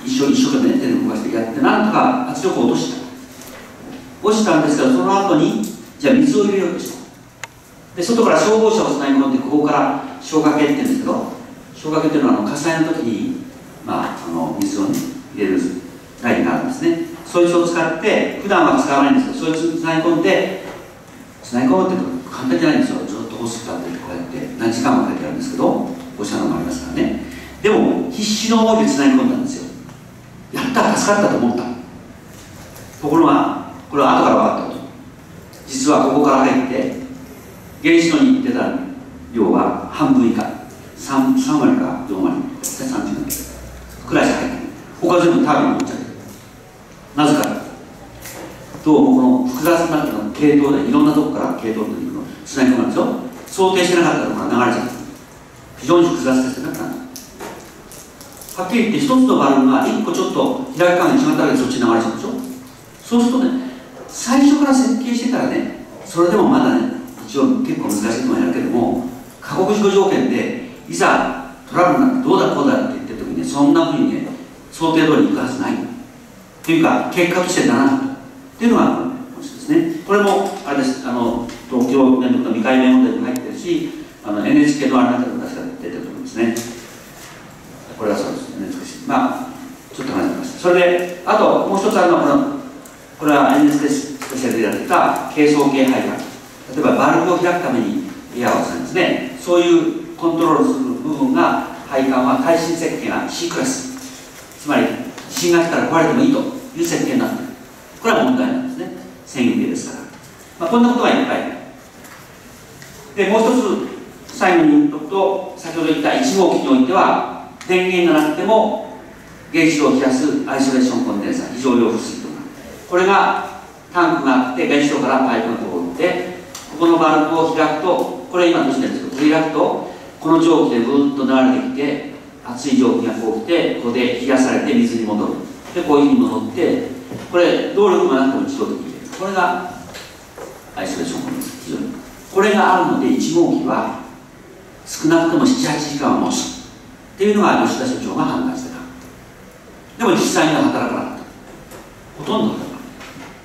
一生一生懸命手で動かしてやって、なんとか圧力を落とした。落ちたんですけど、その後に、じゃあ水を入れようとした。で、外から消防車をつなぎ込んで、ここから消火器って言うんですけど、消火器っていうのはあの火災の時に、まあ、あの水を、ね、入れるラインがあるんですね。そいつを使って、普段は使わないんですけど、そいつにつなぎ込んで、つなぎ込むっていうと簡単じゃないんですよ。ずっとホストってこうやって何時間もかけてやるんですけど、おっしゃるのもありますからね。でも、必死の思いでつなぎ込んだんですよ。やった、助かったと思った。ところが、これは後から分かったこと。実はここから入って、原子炉に行ってた量は半分以下。3, 3割かよん割、さんじゅう割くらいしか入ってない。他全部タービンに持っちゃってる。なぜか。どうもこの複雑な系統でいろんなとこから系統につなぎ込むんですよ。想定してなかったところが流れちゃう。非常に複雑ですよね。はっきり言って一つのバルブが一個ちょっと開き感が違っただけでそっちに流れちゃうでしょ。そうするとね、最初から設計してたらね、それでもまだね、一応結構難しいのはやるけども、過酷事故条件でいざトラブルになってどうだこうだって言ってる時にね、そんなふうにね、想定通りにいくはずないっていうか、結果としてならなかったっていうのがこの話ですね。これもあれです、あの東京電力の未解明問題にも入ってるし、あの エヌエイチケー のあれなんかでも確か出てると思うんですね。これはそうですね、美しい。まあちょっと話しました。それであともう一つあるのはこのこれは エヌエス でスペシャルでやってた軽装系配管、例えばバルブを開くためにエアをするんですね。そういうコントロールする部分が配管は耐震設計が C クラス、つまり地震が来たら壊れてもいいという設計になっている。これは問題なんですね。専用系ですから、まあ、こんなことがいっぱいで、もう一つ最後に言うと、先ほど言ったいち号機においては電源がなくても原子炉を冷やすアイソレーションコンデンサー、非常用水とか、これがタンクがあって原子炉からパイプが通ってここのバルブを開くと、これ今閉じてるんですけど、開くとこの蒸気でぐーっと流れてきて、熱い蒸気がこう来て、ここで冷やされて水に戻る。でこういうふうに戻って、これ動力がなくても自動的に入れる。これがアイソレーションコンデンサー、非常にこれがあるのでいち号機は少なくともななはちじかんは持つっていうのが吉田所長が判断してた。でも実際には働かなかった。ほとんど働かなかった。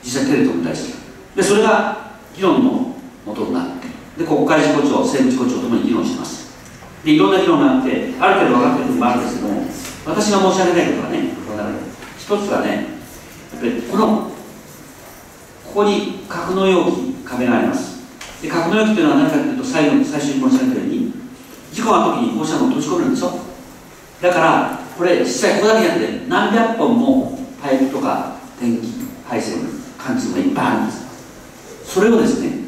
実際テレ東に対してで、それが議論の元になって、で国会事故調、政務事故調ともに議論します。でいろんな議論があって、ある程度分かっている部分もあるんですけども、私が申し上げたいことはね、この中で一つはね、やっぱりこのここに格納容器、壁があります。で格納容器というのは何かというと、最後に最初に申し上げたように事故の時に放射能を閉じ込めるんでしょ。だからこれ実際ここだけじゃなくて何百本もパイプとか電気配線管通がいっぱいあるんです。それをですね、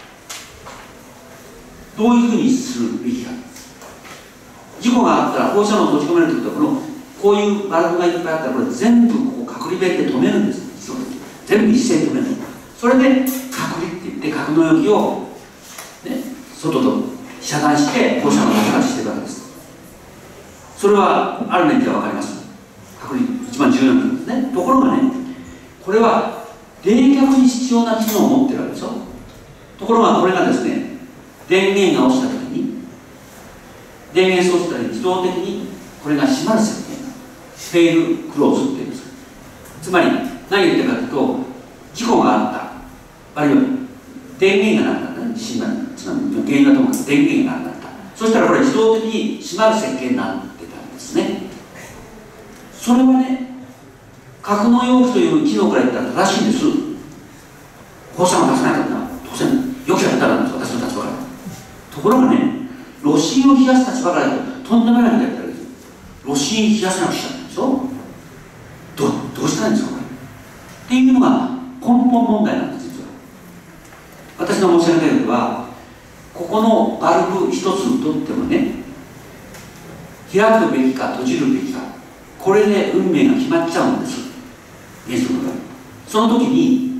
どういうふうにするべきか。事故があったら放射能を閉じ込めるということは、このこういうバルブがいっぱいあったらこれ全部ここ隔離弁で止めるんです。全部一斉に止める。それで隔離って言って格納容器を、ね、外と遮断して放射能を出しているわけです。それはある面では分かります。隔離一番重要なんですね。ところがね、これは冷却に必要な機能を持っているわけでしょ。ところがこれがですね、電源が落ちたときに電源装置から自動的にこれが閉まる設計になる。フェイルクローズっていうんです。つまり何言ってるかというと、事故があった、あるいは電源がなかったね、地震がつまり原因がともかく電源がなかった、そしたらこれ自動的に閉まる設計になってたんですね。それはね、格納容器という機能から言ったら正しいんです。放射能出さないからな、当然よくやったらなんです、私の立場から。ところがね、炉心を冷やす立場から言うととんでもないことやったら、炉心冷やさなくちゃうんでしょ。どどうしたらいいんですかこれっていうのが根本問題なんです。実は私の申し上げたいことは、ここのバルブ一つにとってもね、開くべきか閉じるべきか、これで運命が決まっちゃうんです。原子炉の場合、その時に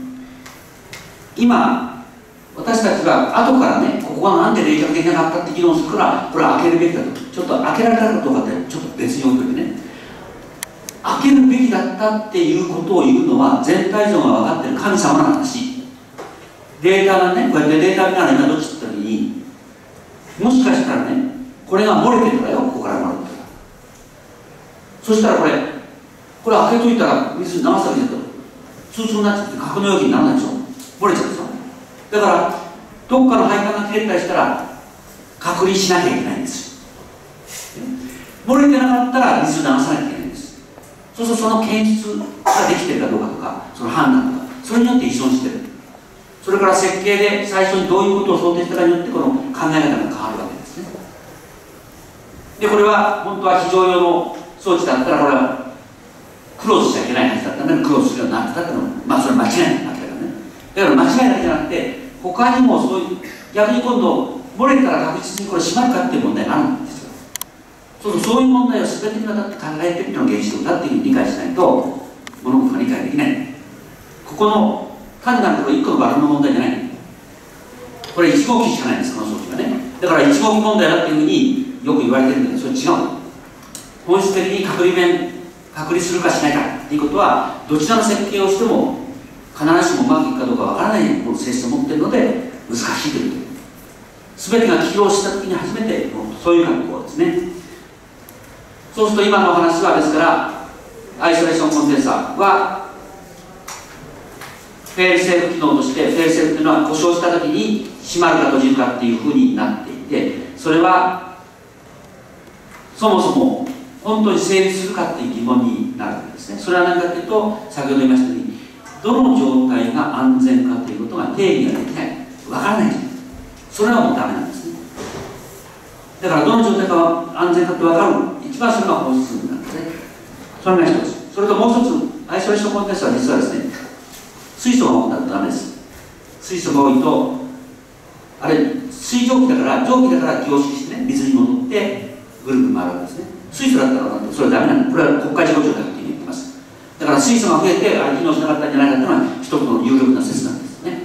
今私たちが後からね、ここはなんで冷却できなかったって議論するから、これは開けるべきだと、ちょっと開けられたかどうかってちょっと別に置いといてね、開けるべきだったっていうことを言うのは全体像が分かってる神様の話。データがね、こうやってデータ見ながら今どっちって言った時に、もしかしたらね、これが漏れてるからよ、ここから漏れてるから。そしたらこれこれ開けといたら水流すわけだと通通になっちゃって格納容器にならないでしょ、漏れちゃうでしょ。だからどっかの配管が切れたりしたら隔離しなきゃいけないんですよ。漏れてなかったら水を流さなきゃいけないんです。そうするとその検出ができてるかどうかとか、その判断とか、それによって依存してる。それから設計で最初にどういうことを想定したかによってこの考え方が変わるわけですね。でこれは本当は非常用の装置だったらこれはクローズしちゃいけないはずだったのにクローズするようになってたっていうのは、まあそれは間違いないわけだからね。だから間違いだけじゃなくて他にもそういう逆に今度漏れたら確実にこれ閉まるかっていう問題があるんですよ。そうそういう問題を全てにわたって考えているのが原子力だっていうふうに理解しないと物事が理解できない。ここの単なるこれいっこのバルブの問題じゃない。これいち号機しかないんです、この装置がね。だからいち号機問題だっていうふうによく言われてるんだけど、それ違う。本質的に隔離面、隔離するかしないかっていうことは、どちらの設計をしても必ずしもうまくいくかどうかわからない性質を持っているので難しいということ。全てが起動したときに初めてそういう格好ですね。そうすると今のお話はですからアイソレーションコンデンサーはフェールセーフ機能としてフェールセーフというのは故障したときに閉まるか閉じるかっていうふうになっていて、それはそもそも本当に成立するかっていう疑問になるわけですね。それは何かというと先ほど言いましたようにどの状態が安全かということが定義ができない、わからない。それはもうダメなんですね。だからどの状態が安全かって分かる一番それが本質なんですね。それが一つ。それともう一つ、アイソレーションコンデンサーは実はですね、水素が多くなるとダメです。水素が多いとあれ水蒸気だから蒸気だから凝縮してね、水に戻ってぐるぐる回るわけですね。水素だったらそれはダメなんです。これは国家事故調だというふうに言ってます。だから水素が増えてあれ機能しなかったんじゃないかというのは一つの有力な説なんですね。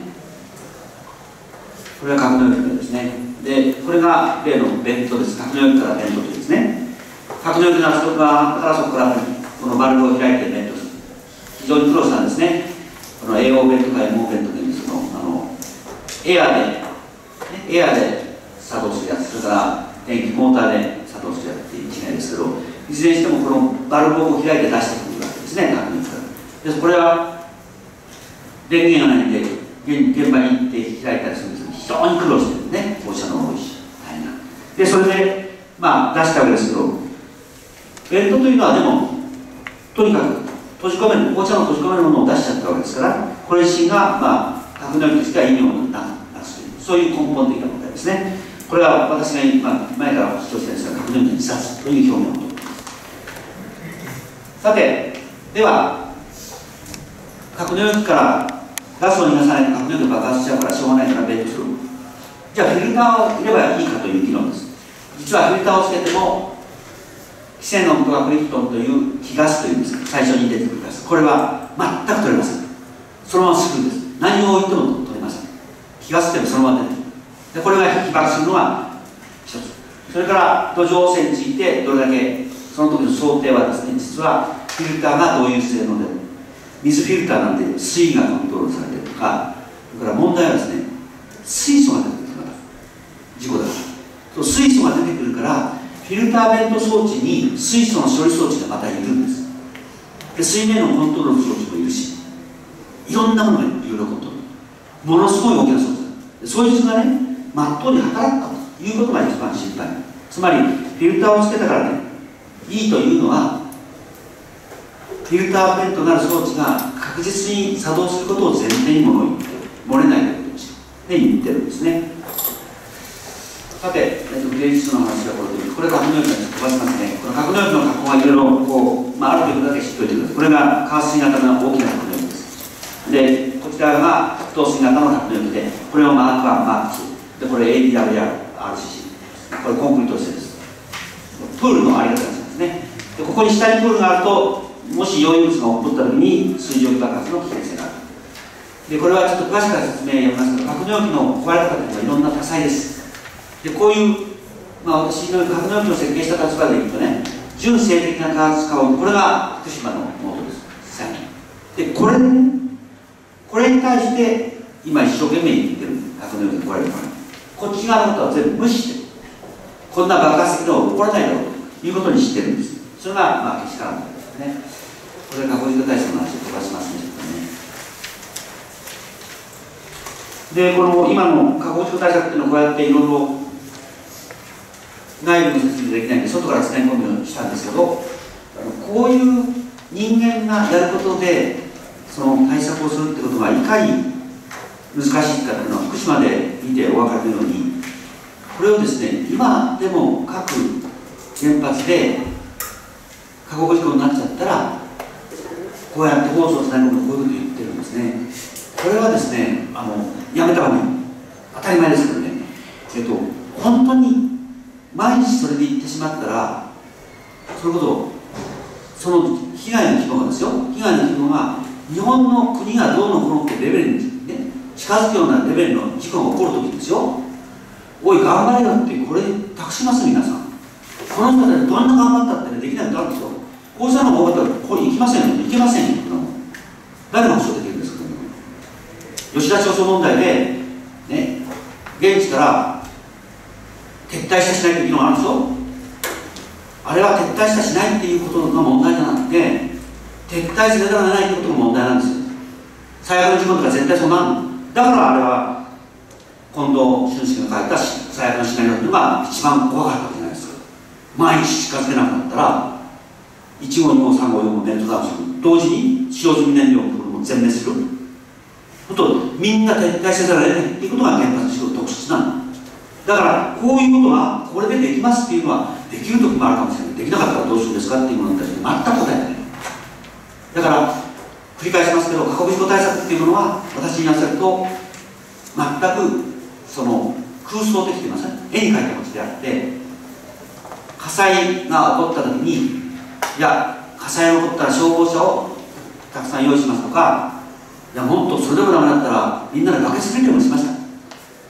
これは格納容器ですね。で、これが例のベントです。格納容器からベントというですね。格納容器の圧力がだからそこからこのバルブを開いてベントする。非常に苦労したんですね。この エーオー ベントか エムオー ベントというんですけど、あのエアで、ね、エアで作動するやつ、それから電気モーターで作動するやつっていう違いですけど、いずれにしてもこのバルブを開いて出してくるわけですね、格納容器から。で、これは電源がないんで現場に行って開いたりするんですけど、非常に苦労してるね、放射能多いし、大変な。で、それで、まあ、出したわけですけど、ベントというのはでも、とにかく閉じ込める、放射能を閉じ込めるものを出しちゃったわけですから、これ自身が、まあ、格納容器としては意味をなすという、そういう根本的な問題ですね。これは私が今、前から主張してるんですが、格納容器に自殺という表現をとっています。さて、では、格納容器からガスを逃がさないと格納容器が爆発しちゃうからしょうがないからベントする。じゃあフィルターを入ればいいかという議論です。実はフィルターをつけてもキセノンとかクリプトンという気ガスというんです。最初に出てくるガス、これは全く取れません。そのまますぐです。何を置いても取れません。気ガスってそのまま出てくる。でこれが被爆するのは一つ。それから土壌汚染についてどれだけその時の想定はですね、実はフィルターがどういう性能で水フィルターなんで水位がコントロールされているとか、それから問題はですね、水素が出てくるから事故だからそう水素が出てくるからフィルターベント装置に水素の処理装置がまたいるんです。で水面のコントロール装置もいるし、いろんなものがいろいろコントロール、ものすごい大きな装置だ。そいつがね、まっとうに働くかということが一番心配。つまりフィルターをつけたからね、いいというのはフィルターベントなる装置が確実に作動することを前提にものを言って漏れないということで言ってるんですね。さて、芸術の話はこれで、これ格納容器が飛ばしますね。この格納容器の格好がいろいろこう、まあ、あるということだけ知っておいてください。これが加圧水型の大きな格納容器です。で、こちらが沸騰水型の格納容器で、これをマークワン、マークツー。で、これ エーディーアールアールシーシー。これコンクリート製です。プールのあり方ですね。で、ここに下にプールがあると、もし溶融物が起こったときに水蒸気爆発の危険性がある。で、これはちょっと詳しく説明を読みますけど、格納容器の壊れ方というのはいろんな多彩です。で、こういう、まあ、私の格納容器を設計した立場で言うとね、純正的な加圧加温、これが福島のモードです。最近。で、これでね、これに対して今一生懸命言ってる格納容器が壊れるから、こっち側のことは全部無視してる。こんな爆発的なの起こらないだろうということにしてるんです。それが、まあ、けしからんですね。 これが核実化対策の話を飛ばしますね、ちょっとね。で、この今の核実化対策っていうのは、こうやっていろいろ内部の説明できないんで、外から伝え込むようにしたんですけど、こういう人間がやることで、その対策をするってことがいかに難しいかっていうのは、福島で見てお分かりのように、これをですね、今でも各原発で核事故になっちゃったら、こうやって放送つなぎ込むとこういうことを言ってるんですね。これはですね、あのやめた方がいい。当たり前ですけどね、えっと、本当に毎日それで言ってしまったら、それこそ、その被害の規模がですよ、被害の規模が日本の国がどうのこうのってレベルに、ね、近づくようなレベルの事故が起こるときですよ、おい、頑張れよって、これ、託します、皆さん。この人たち、どんな頑張ったって、ね、できないことあるんですよ。こうしたのが多かったら、ここに行きませんよ、行けませんよ、誰が保証できるんですか、吉田町長問題で、ね、現地から撤退したしないというのがあるんですよ。あれは撤退したしないっていうことが問題じゃなくて、撤退せざるを得ないということが問題なんですよ。最悪の事故とか絶対そうなる。だからあれは近藤俊介が書いた最悪のシナリオというのが一番怖かったわけじゃないですか。毎日近づけなくなったらいち号に号さん号よん号メルトダウンする、同時に使用済み燃料も全滅すると、みんな撤退せざるを得ないということが原発事故の特質なのだから、こういうことはこれでできますっていうのはできる時もあるかもしれない。できなかったらどうするんですかっていうものに対して全く答えない。だから繰り返しますけど、核事故対策っていうものは私に言わせると全くその空想的といいますか、絵に描いたことであって、火災が起こった時に、いや火災が起こったら消防車をたくさん用意しますとか、いやもっとそれでもダメだったらみんなでバケツリレーもしました、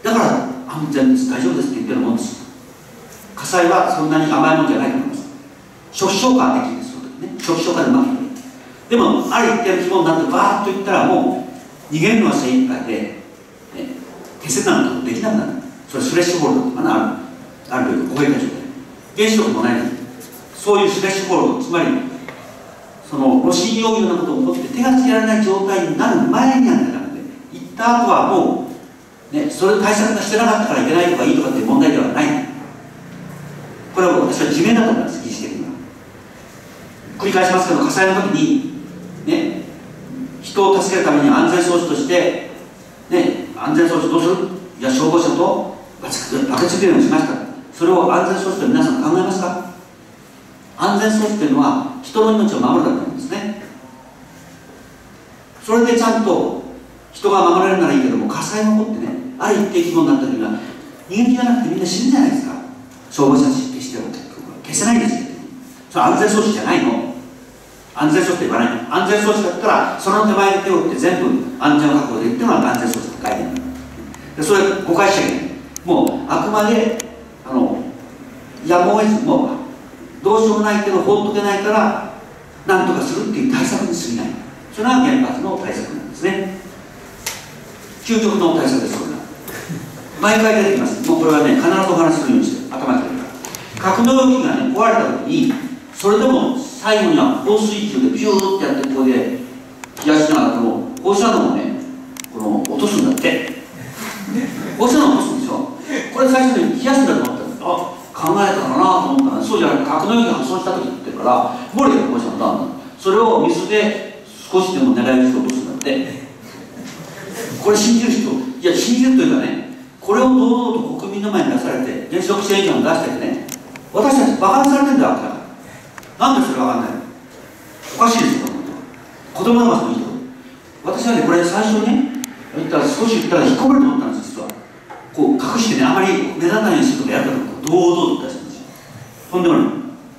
だから安全です、大丈夫ですって言ってるもんです。火災はそんなに甘いもんじゃないと思います。初期消火はできるんですよね。初期消火でうまくいく。でもある一定の規模になってバーッといったらもう逃げるのは精一杯で、ね、消せなんかできなくなる。それスレッシュホールドとかな、あるあるというか焦げた状態、原子力もないのにそういうスレッシュホールド、つまりその炉心溶融のことを起こって手がつけられない状態になる前にやらなきゃダメで、行った後はもうね、それ対策がしてなかったからいけないとかいいとかっていう問題ではない。これは私は自明だと思います、技術的には。繰り返しますけど、火災の時に、ね、人を助けるために安全装置として、ね、安全装置どうする？いや、消防車とバケツリレーをしました。それを安全装置と皆さん考えますか？安全装置というのは人の命を守るためなんですね。それでちゃんと人が守られるならいいけども、火災が起こってね、ある一定規模になった時には逃げ切らなくてみんな死ぬじゃないですか。消防車消しても消せないですけど、それは安全装置じゃないの。安全装置って言わないの。安全装置だったらその手前で手を打って全部安全を確保できるっていうのが安全装置って書いてある。でそれ誤解しちゃいけない。もうあくまであのやむを得ず、もうどうしようもないけど放っとけないから何とかするっていう対策に過ぎない。それが原発の対策なんですね。究極の対策です。これが毎回出てきます。もうこれはね、必ずお話しするようにして頭に入れるから。格納容器がね、壊れた時にそれでも最後には放水球でピューってやってここで冷やしながら、この放射能をね、この落とすんだって。放射能を落とすんですよ。これ最初に冷やすんだと思ったんです。あ、考えたかなと思ったら、そうじゃなくて格納容器が破損した時って言ってるから漏れてる放射能なんだ。それを水で少しでも狙い撃ち落とすんだって。これ信じる人、いや信じるというかね、これを堂々と国民の前に出されて、原子力規制委員会を出しててね、私たちバカにされてるんだから、なんでそれ分かんないの？おかしいですよ、子供がその人。私はね、これ最初にね、言ったら少し言ったら引っ込めると思ったんです、実は。こう隠してね、あまり目立たないようにするとかやるかと思ったら、堂々と出したんですよ。とんでもない。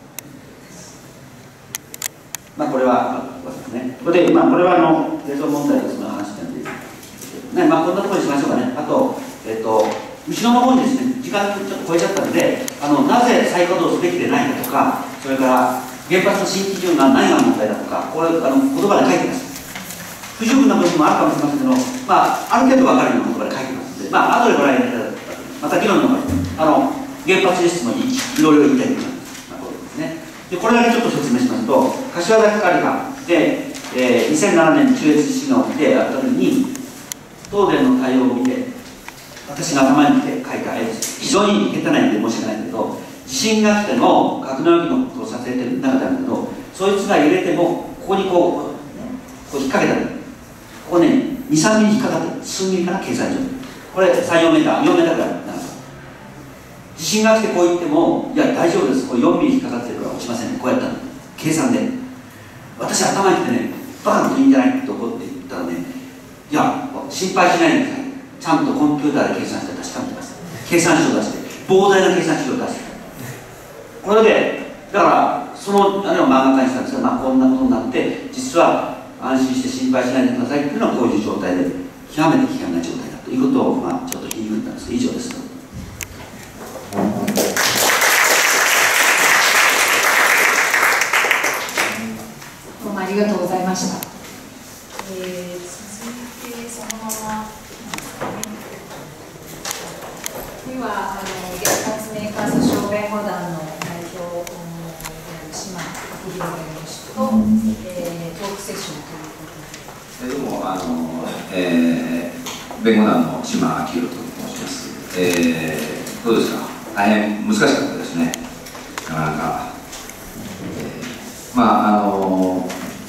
まあこれは、ね、これで、まあこれはあの映像問題ですの話なんで、ね、まあこんなところにしましょうかね。あと、えっ、ー、と、後ろの方にですね、時間ちょっと超えちゃったので、あのなぜ再稼働すべきでないかとか、それから原発の新基準が何が問題だとか、これあの言葉で書いてます。不十分な部分もあるかもしれませんけど、まあ、ある程度分かるような言葉で書いてますので、まあ後でご覧いただいたら、また議論の中で、あの原発リストのいろいろ言いたいと思います。まあ、これですね。で、これだけちょっと説明しますと、柏崎刈羽で、えー、にせんななねん中越地震が起きてあった時に東電の対応を見て、私が頭に来て書いた絵です。非常に下手な絵で申し訳ないけど、地震が来ても格納容器のことを撮影してる中であるけど、そいつが揺れてもここにこう、こう引っ掛けたの。ここね、に、さんミリ引っ掛かってる、数ミリかな、計算上。これさん、よんメーター、よんメーターぐらいなんです。地震が来てこう言っても、いや、大丈夫です、これよんミリ引っ掛かってるから落ちませんね、こうやったの。計算で。私、頭に来てね、バカなこといいんじゃないって怒って言ったらね、いや、心配しないでください。ちゃんとコンピューターで計算して確かめてます。計算書を出して、膨大な計算書を出して。これで、だから、そのあれを漫画家にしたんですが、まあ、こんなことになって、実は安心して心配しないでくださいっていうのはこういう状態で、極めて危険な状態だということを、まあ、ちょっと言いにったんです。以上です。 どうもありがとうございました。 えー、続いてそのまま。 では、あの原発メーカー訴訟弁護団の代表である島明宏弁護士と、えー、トークセッションということで。 どうも、あの、えー、弁護団の島明宏と申します。えー、どうですか、大変難しかったですね、なかなか。えー、まあ、あの、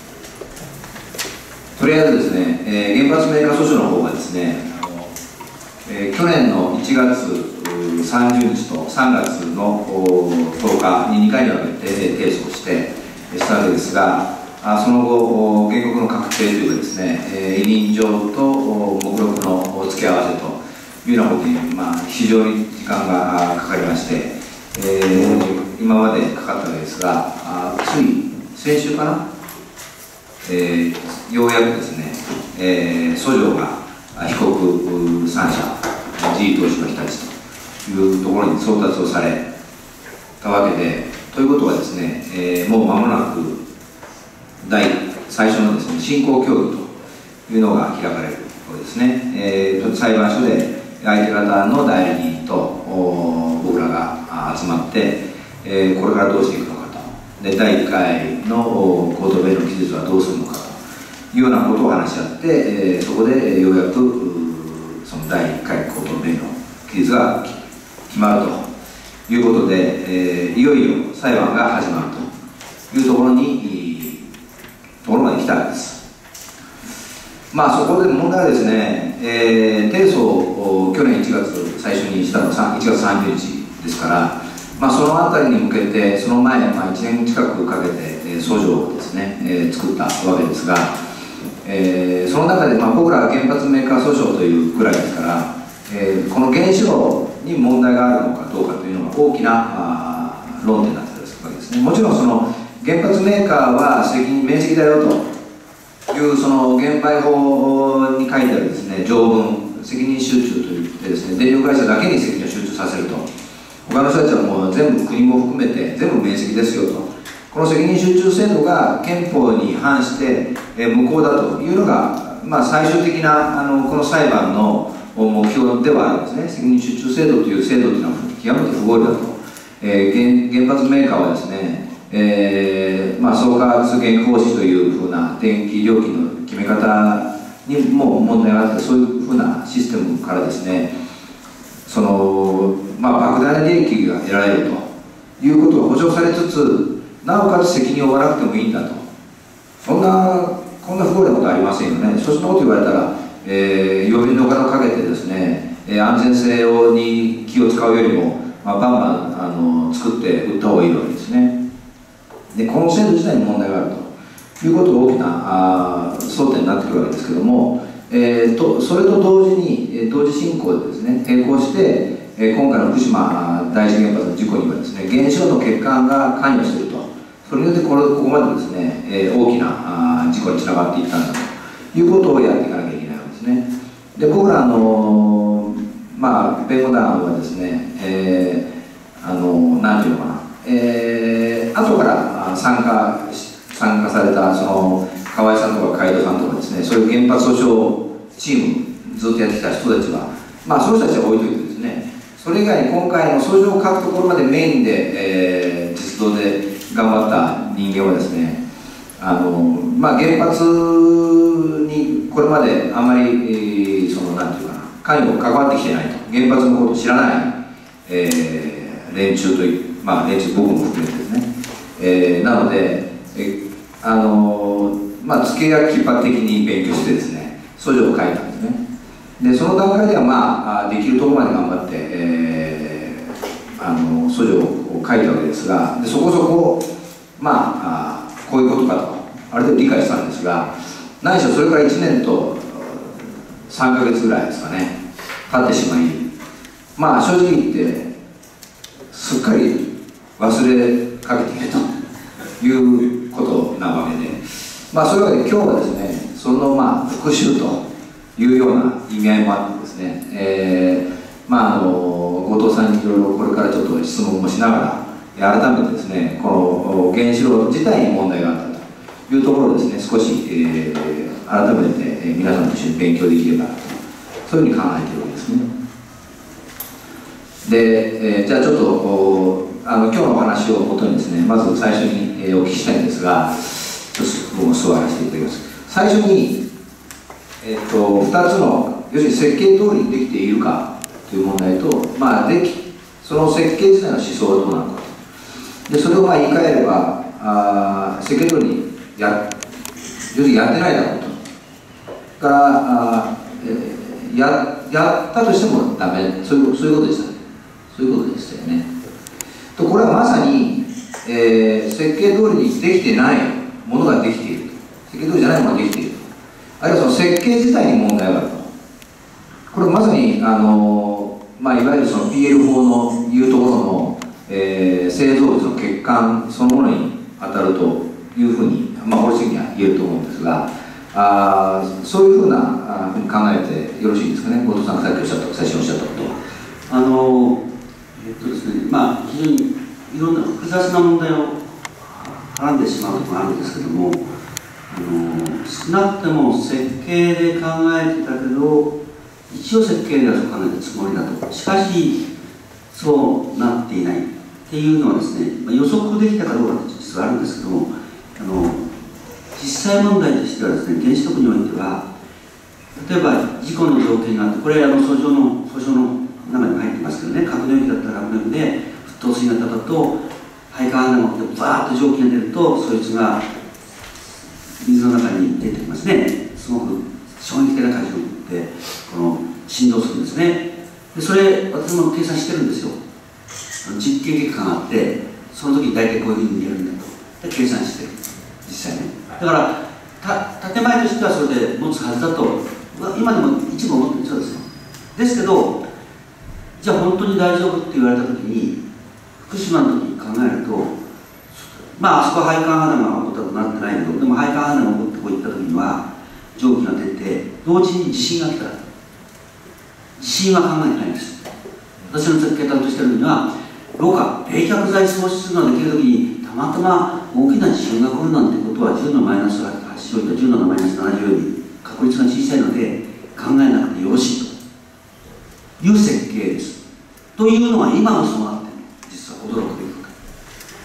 とりあえずですね、えー、原発メーカー訴訟の方がですね、あのえー、去年のいちがつさんじゅうにちとさんがつのとおかににかいに分けて提訴をしてしたわけですが、その後、原告の確定というかですね、委任状と目録の付け合わせというようなことに、まあ、非常に時間がかかりまして、えー、今までかかったわけですが、つい先週かな、えー、ようやくですね、えー、訴状が被告さんしゃ、自由投資の日立というところに送達をされたわけで、ということはですね、えー、もう間もなく第最初のですね、進行協議というのが開かれるところですね。えー、裁判所で相手方の代理人と僕らが集まって、えー、これからどうしていくのかと。で、だいいっかいの口頭弁の期日はどうするのかというようなことを話し合って、えー、そこでようやくそのだいいっかい口頭弁の期日が決まるということで、えー、いよいよ裁判が始まるというところにところまで来たわけです。まあそこで問題はですね、えー、提訴を去年いちがつ最初にしたのはいちがつさんじゅうにちですから、まあ、そのあたりに向けてその前、まあ、いちねん近くかけて、えー、訴状をですね、えー、作ったわけですが、えー、その中で、まあ、僕らは原発メーカー訴訟というくらいですから、えー、この原子炉に問題があるのかどうかというのが大きなあ論点だったわけですね。もちろんその原発メーカーは責任免責だよというその原廃法に書いてあるですね、条文、責任集中といってですね、電力会社だけに責任を集中させると、他の人たちはもう全部国も含めて全部免責ですよと、この責任集中制度が憲法に反して無効だというのが、まあ、最終的なあのこの裁判の目標ではあるんですね。責任集中制度という制度というのは極めて不合理だと、えー、原, 原発メーカーはですね、えーまあ、総価発原方式というふうな電気料金の決め方にも問題があって、そういうふうなシステムからですね、その、まあ、莫大な利益が得られるということが保証されつつ、なおかつ責任を負わなくてもいいんだと、そんなこんな不合理なことはありませんよね。そんなこと言われたら、えー、曜日のお金をかけてですね、えー、安全性をに気を使うよりも、まあ、バンバンあの作って売った方がいいわけですね。で、この制度自体に問題があるということが大きなあ争点になってくるわけですけども、えー、とそれと同時に、えー、同時進行でですね、並行して、えー、今回の福島第一原発の事故にはですね、原子炉の欠陥が関与していると、それによってこれここまでですね、えー、大きなあ事故につながっていったんだということをやっていかなきゃいけないわけですね。で、僕らの、まあ、弁護団はですね、えー、あの何ていうのかな、えー、後から参加参加されたその河合さんとか海藤さんとかですね、そういう原発訴訟チームずっとやってきた人たちは、まあその人たちは置いといてですね、それ以外に今回の訴状を書くところまでメインで、えー、実動で頑張った人間はですね、 あの、まあ、原発にこれまであまり、えー、そのなんていうかな、関与関わってきてないと、原発のことを知らない、えー、連中という、まあ、連中、僕も含めてですね、えー、なので、えあのまあ、付け焼き場的に勉強してですね、訴状を書いたんですね。で、その段階では、まあ、できるところまで頑張って、えー、あの訴状を書いたわけですが、でそこそこ、まあ、あこういうことかと、ある程度理解したんですが、何しろそれからいちねんとさんかげつぐらいですかね、経ってしまい、まあ、正直言って、すっかり忘れかけているということなわけで、まあ、そういうわけで今日はですね、そのまあ復習というような意味合いもあってですね、えー、まああの後藤さんにいろいろこれからちょっと質問もしながら、改めてですね、この原子炉自体に問題があったというところをですね、少し、えー、改めて、えー、皆さんと一緒に勉強できればと、そういうふうに考えているわけですね。で、えー、じゃあちょっとあの今日のお話をもとにですね、まず最初に、えー、お聞きしたいんですが、ちょっと僕も座らせていただきます。最初に、えー、とふたつの、要するに設計通りにできているかという問題と、まあ、できその設計自体の思想はどうなのかと。でそれをまあ言い換えれば、あ設計通りにや要するにやってないだろうと。からあ、えー、ややったとしてもダメ、そういうそういうことでしたね。そういうことでしたよね。とこれはまさに、えー、設計通りにできてないものができていると。設計通りじゃないものができていると。あるいはその設計自体に問題があると。これまさに、あのまあ、いわゆるその ピーエル 法のいうところの、えー、製造物の欠陥そのものに当たるというふうに、まあ、法律的には言えると思うんですが、あそういうふうなふうに考えてよろしいですかね、後藤さんがさっきおっしゃった、最初におっしゃったこと。 あのえっとですね、まあ、非常にいろんな複雑な問題をはらんでしまうところがあるんですけども、あの少なくとも設計で考えてたけど、一応設計ではそう考えたつもりだと、しかしそうなっていないっていうのはですね、まあ、予測できたかどうかって実はあるんですけども、あの実際問題としてはですね、原子力においては、例えば事故の条件があって、これあの訴状の訴状の中に入ってますけどね、格納液だったら格納液で沸騰水型だと配管穴が持ってバーッと蒸気が出ると、そいつが水の中に出てきますね。すごく衝撃的な感じを持ってこの振動するんですね。でそれ私も計算してるんですよ。実験結果があって、その時大体こういうふうに見えるんだとで計算してる、実際ね。だからた建前としてはそれで持つはずだと今でも一部思ってるそうですよ。ですけど、じゃあ本当に大丈夫って言われた時に、福島の時に考えると、まああそこは配管穴が起こったことになってないけど、でも配管穴が起こってこういった時には蒸気が出て、同時に地震が来た。地震は考えてないんです。私の設計担当してるのには、ろ過、冷却剤喪失ができる時にたまたま大きな地震が来るなんてことはじゅうのマイナスはちじゅうのマイナスななじゅうより確率が小さいので考えなくてよろしいという設計です。というのが今のそうなっている、実は驚くべきこと。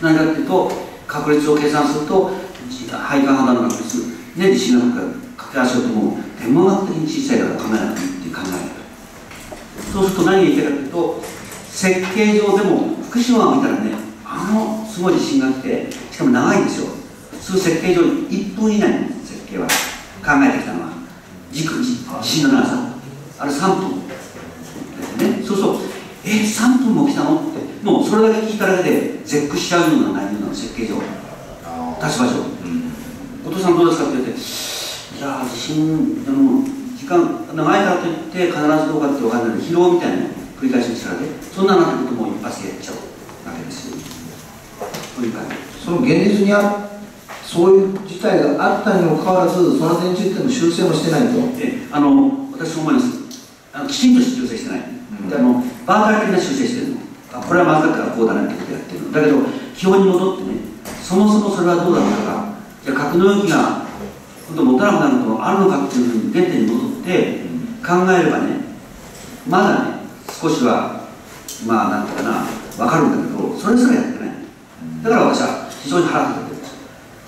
何かというと、確率を計算すると、配管肌の確率、ね、地震が来るから掛け合わせようとも天文学的に小さいから考えなくていいっていう考え方。そうすると何が言いたいかというと、設計上でも福島を見たらね、あのすごい地震が来て、しかも長いんですよ。普通設計上いっぷん以内の設計は考えてきたのは軸地震の長さ、あれさんぷんですね。そうそう、えさんぷんも来たのって、もうそれだけ聞いただけで絶句しちゃうような内容の設計上、立場上、後藤さんどうですかって言って、いや地震でも時間長いからといって必ずどうかって分からないので、疲労みたいなのを繰り返しにしたらね、そんななんてことも一発でやっちゃうわけですよ。というか、 その現実にあそういう事態があったにもかかわらず、その点についても修正もしてないと。 えあの私も思います。あのきちんと修正してない、うん、であのバーカル的な修正してるの。あこれはまずかったからこうだねってことやってるのだけど、基本に戻ってね、そもそもそれはどうだったか、じゃあ格納容器が今度持たなくなることがあるのかっていうふうに原点に戻って考えればね、まだね少しはまあなんていうかな分かるんだけど、それすらやってない。だから私は非常に腹立ってるんです。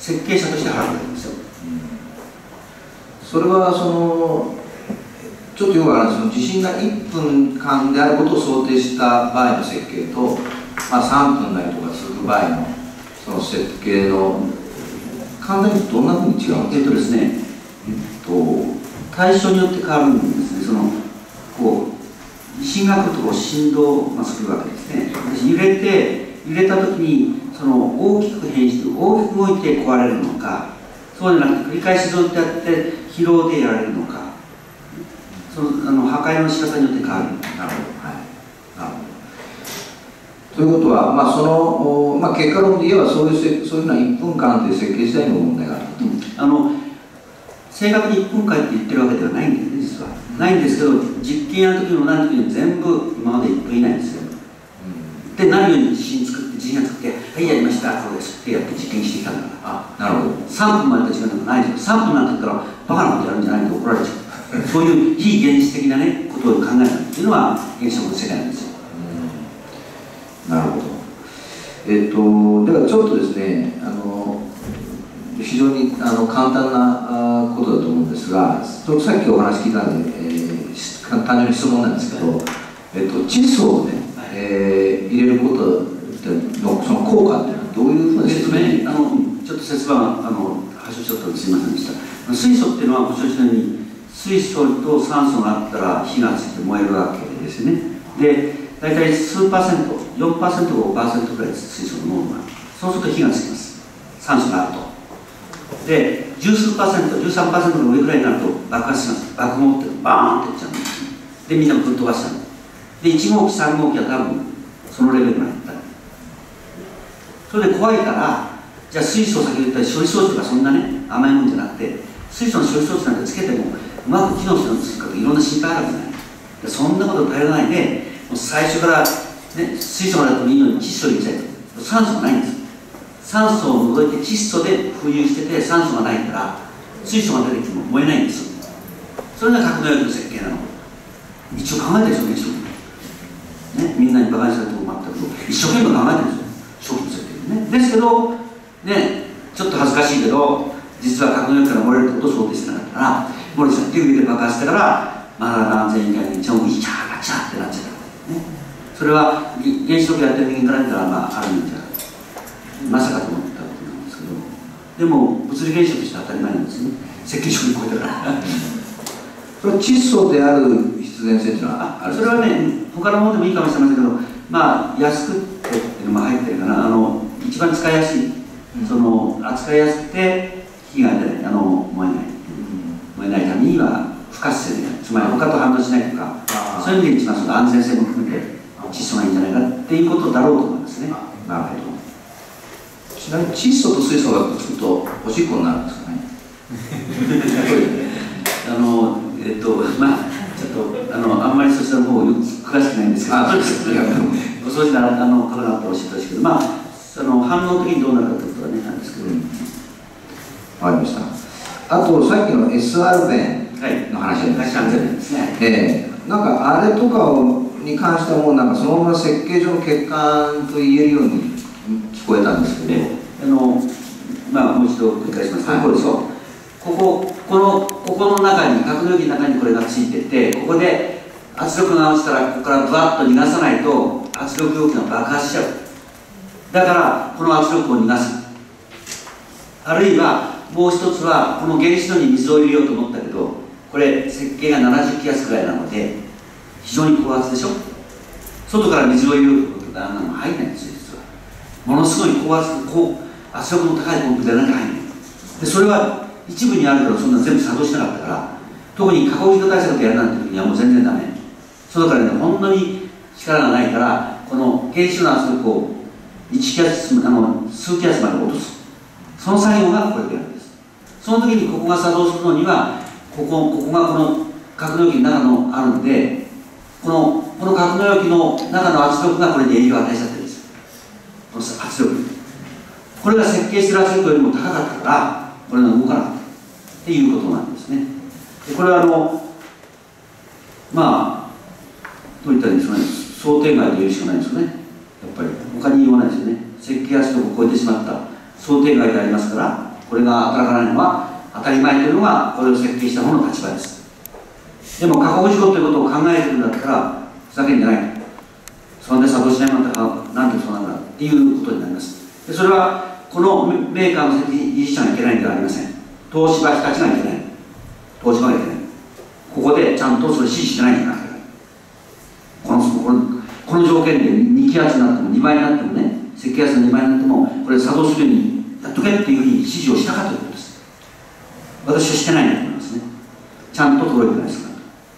設計者として払ってるんですよ。 それはそのちょっとよくわからないですけど、地震がいっぷんかんであることを想定した場合の設計と、まあ、さんぷんなりとか続く場合のその設計の簡単にどんなふうに違うんですか？ えっとですね、えっと、対象によって変わるんですね。そのこう地震が来るとこう振動を、まあ、するわけですね。揺れて揺れた時にその大きく変異して大きく動いて壊れるのか、そうじゃなくて繰り返しずっとやって疲労でやられるのか、そのあの破壊の仕方によって変わる。 なるほど、はい、なるほど。ということは、まあそのまあ、結果論で言えばそういうそういうのはいっぷんかんという設計自体にも問題があると、 うん、あの正確にいっぷんかんって言ってるわけではないんですね、実は。ないんですけど、実験やるときも何の時に全部今までいっぷん以内ですよ。うん、で、なるように地震作って、地震が作って、はい、やりました、こうですってやって実験してきたんだから。 あ、なるほど。 さんぷんまでと時間なんかないですよ。さんぷんなんて言ったら、バカなことやるんじゃないんで怒られちゃう。そういう非現実的なね、ことを考えたっていうのは、原子力の世界なんですよ。 うん、なるほど。えっと、ではちょっとですね、あの非常にあの簡単なあことだと思うんですが、ちょっとさっきお話聞いたので、えー、単純に質問なんですけど、えっと、窒素をね、えー、入れることのその効果っていうのはどういうふうな説明、 ね、あのちょっと説明はあの発症しちゃったのですいませんでした。水素っていうのはご承知のように、水素と酸素があったら火がついて燃えるわけですね。で、大体数パーセント、よんパーセント、ごパーセントぐらい水素の濃度が。そうすると火がつきます。酸素があると。で、十数パーセント、じゅうさんパーセントの上ぐらいになると爆発します。爆豪ってバーンっていっちゃうんです。で、みんなぶっ飛ばしちゃう。で、いち号機、さん号機は多分そのレベルまでいった。それで怖いから、じゃあ水素を先ほど言った処理装置とかそんなね、甘いもんじゃなくて、水素の処理装置なんてつけてもうまく機能するかといろんな心配あるわけじゃない。でそんなこと頼らないで、もう最初から、ね、水素があってもいいのに窒素入れちゃいと。酸素がないんです。酸素を除いて窒素で浮遊してて酸素がないから水素が出てきても燃えないんですよ。それが格納容器の設計なの。一応考えてるんですよね、ね、みんなに馬鹿にされても全く一生懸命考えてるんですよ、商品設計ね。ですけど、ね、ちょっと恥ずかしいけど実は格納容器から漏れるってことを想定してなかったから漏れちゃって上で爆発してからまだ安全委員会にちゃんとイチャーガチャーってなっちゃった、ね、それは原子力やってる人間から見たら、まあ、ある意味じゃまさかと思ったことなんですけど、でも物理現象として当たり前なんですね、設計書に超えたからそれは窒素である必然性というのはあるんですか？ それはね、他のものでもいいかもしれませんけど、まあ安くてっていうのも入ってるかな、あの一番使いやすい、うん、その扱いやすくて火が出ない、あの燃えない、うん、燃えないためには不活性である、つまり他と反応しないとか、そういう意味で一番その安全性も含めて窒素がいいんじゃないかっていうことだろうと思いますね。 なるほど。ちなみに窒素と水素がくっつくとおしっこになるんですかねあのえっとまあちょっとあのあんまりそちらの方よく詳しくないんですけど、あご掃除なあの方々おっしゃったんですけど、まあその反応的にどうなるかということはねなんですけど、うん、 わかりました。あとさっきの エスアール 弁の話なんですけど、 はい、ですね、 えー、なんかあれとかに関してはもうなんかそのまま設計上の欠陥と言えるように聞こえたんですけど、 あのまあもう一度繰り返します。はい、これでしょ。こここのここの中に格納容器の中にこれがついてて、ここで圧力が落ちたらここからブワッと逃がさないと圧力容器が爆発しちゃう。だからこの圧力を逃がす。あるいはもう一つはこの原子炉に水を入れようと思ったけど、これ設計がななじゅう気圧くらいなので非常に高圧でしょ。外から水を入れることが入らないんですよ。ものすごい高圧、高圧力の高いポンプでなきゃ入んない。でそれは一部にあるけどそんな全部作動しなかったから、特に下降気動対策でやるなんて時にはもう全然ダメ。外からね本当に力がないから、この原子炉の圧力をいち気圧、あの数気圧まで落とす、その作業がこれでやるんです。その時にここが作動するのにはここここがこの格納容器の中のあるので、このこの格納容器の中の圧力がこれに影響を与えちゃってるんです。この圧力、これが設計してる圧力よりも高かったからこれが動かなかったっていうことなんですね。でこれはあのまあどういったらいいんですかね、想定外というしかないですよね。やっぱり他に言いようがないですよね。設計圧力を超えてしまった想定外でありますから、 これが働かないのは当たり前というのがこれを設計した方の立場です。でも過酷事故ということを考えてるんだったらふざけんじゃないと、そんで作動しないんだったらなんでそうなんだっていうことになります。でそれはこのメーカーの責任者がいけないんではありません。東芝日立がいけない、東芝がいけない、ここでちゃんとそれ指示してないんじゃなくて、このこのこの条件でに気圧になってもにばいになってもね、設計圧がにばいになってもこれ作動するようにやっとけっていうふうに指示をしたかということです。私はしてないんだと思いますね。ちゃんと届いてないですから。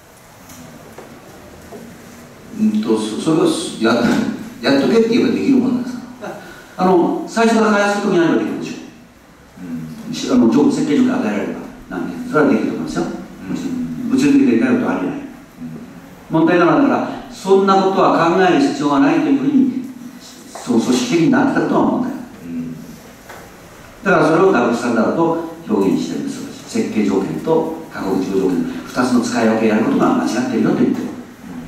うんとそそれをややっとけって言えばできるもんなんですか。 あの最初から開発するときにあればできるでしょう。うん、あの設計条件与えられればなんでそれはできると思いますよ。うん、物理的でないことはありえない。うん、問題なのはだからそんなことは考える必要がないというふうにそう組織的になってたことは問題。うん、だからそれをダブルスタンダードと表現してるんです。設計条件と過酷事故条件ふたつの使い分けをやることが間違っているよということ。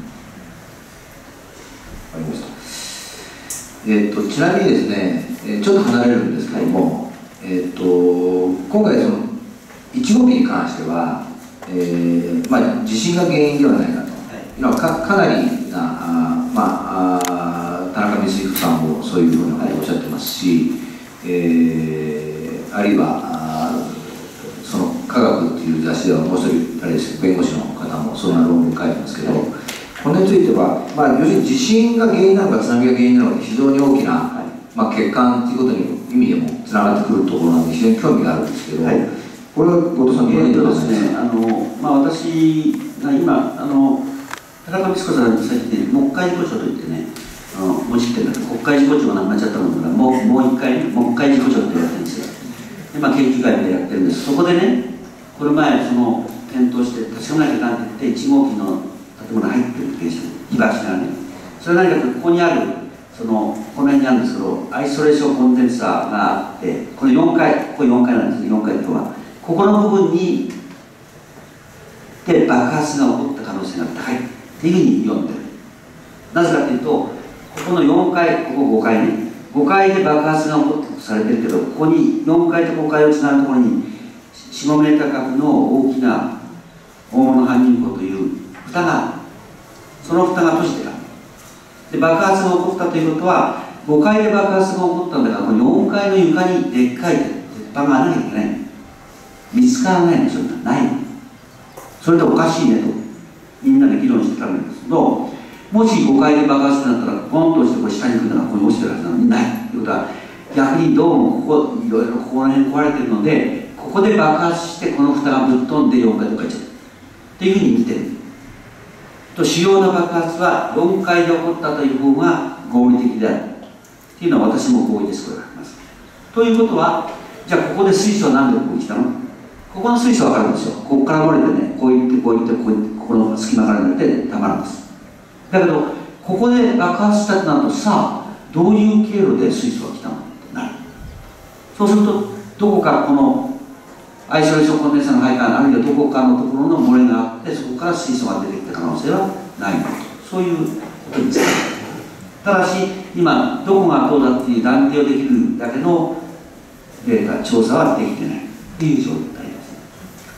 ありました。えー、とちなみにですね、えー、ちょっと離れるんですけども、はい、えー、と今回そのいち号機に関しては、えーまあ、地震が原因ではないかと、はい、か, かなりなあ、まあ、あ田中光彦さんもそういうふうなことをおっしゃってますし、はい、えー、あるいはあその科学っていう雑誌ではもう一人あれです弁護士の方もそんな論文を書いてますけど、はい、これについては、まあ、要するに地震が原因なのか津波が原因なのか非常に大きな、はい、まあ、欠陥ということに意味でもつながってくるところなので非常に興味があるんですけど、はい、これは後藤さんどういうことですね。 あの、まあ、私が今あの田中光子さんにさっきね木海事故調といってね、あのもう知ってるんだけど国会事故調がなくなっちゃったのからもうもう一回木海事故調って言われてるんですよ。で、まあ、研究会でやってるんです。そこでねこれ前その検討して確かめなきゃいけないって言っていち号機の建物に入ってる原子被爆しながらね、それは何かというとここにあるそのこの辺にあるんですけどアイソレーションコンデンサーがあってこのよんかいここよんかいなんですね。よんかいとはここの部分にで爆発が起こった可能性が高いっていうふうに読んでる。なぜかというとここのよんかいここごかいねごかいで爆発が起こったとされてるけどここによんかいとごかいをつなぐところによんメーター角の大きな大物半人口という蓋がある。その蓋が閉じてた。で爆発が起こったということはごかいで爆発が起こったんだからこのよんかいの床にでっかい鉄板がなきゃいけない。見つからないんですよ。ないの。それでおかしいねとみんなで議論してたんですけど、もしごかいで爆発になったらポンと落ちてこれ下に来るのがここに落ちてるはずなのにないということは逆にどうもここいろいろここら辺壊れてるのでここで爆発してこの蓋がぶっ飛んでよんかいとかいっちゃうっていうふうに見てると主要な爆発はよんかいで起こったという方が合理的であるっていうのは私も合意です。これがあります。ということはじゃあここで水素は何でここに来たの？ここの水素は分かるんですよ。ここから漏れてねこういってこういってこういってここの隙間から漏れてたまるんです。だけどここで爆発したとなるとさあどういう経路で水素が来たのってなる。そうするとどこかこのアイソレーションコンデンサーの配管あるいはどこかのところの漏れがあってそこから水素が出てきた可能性はないのとそういうことです。ただし今どこがどうだっていう断定をできるだけのデータ調査はできてないっていう状態です。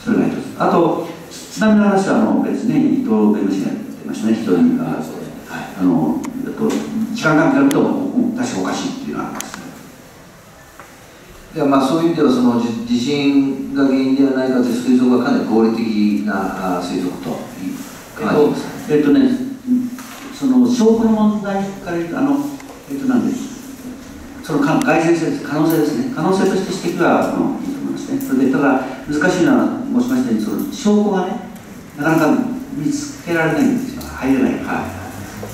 それが一つ。あと津波の話はあの別に伊藤弁護士がやってましたね。一人が、はい、あの時間関係あると確かおかしいっていうのがあります。 ではまあそういう意味ではその地震が原因ではないかという推測がかなり合理的な推測と考えています。 えっとね、その証拠の問題から言うとあのえっとなんですその外旋性です可能性ですね可能性として指摘はあのいいと思いますね。それでただ難しいのは申しましたようにその証拠がねなかなか見つけられないんですよ。入れない、はい、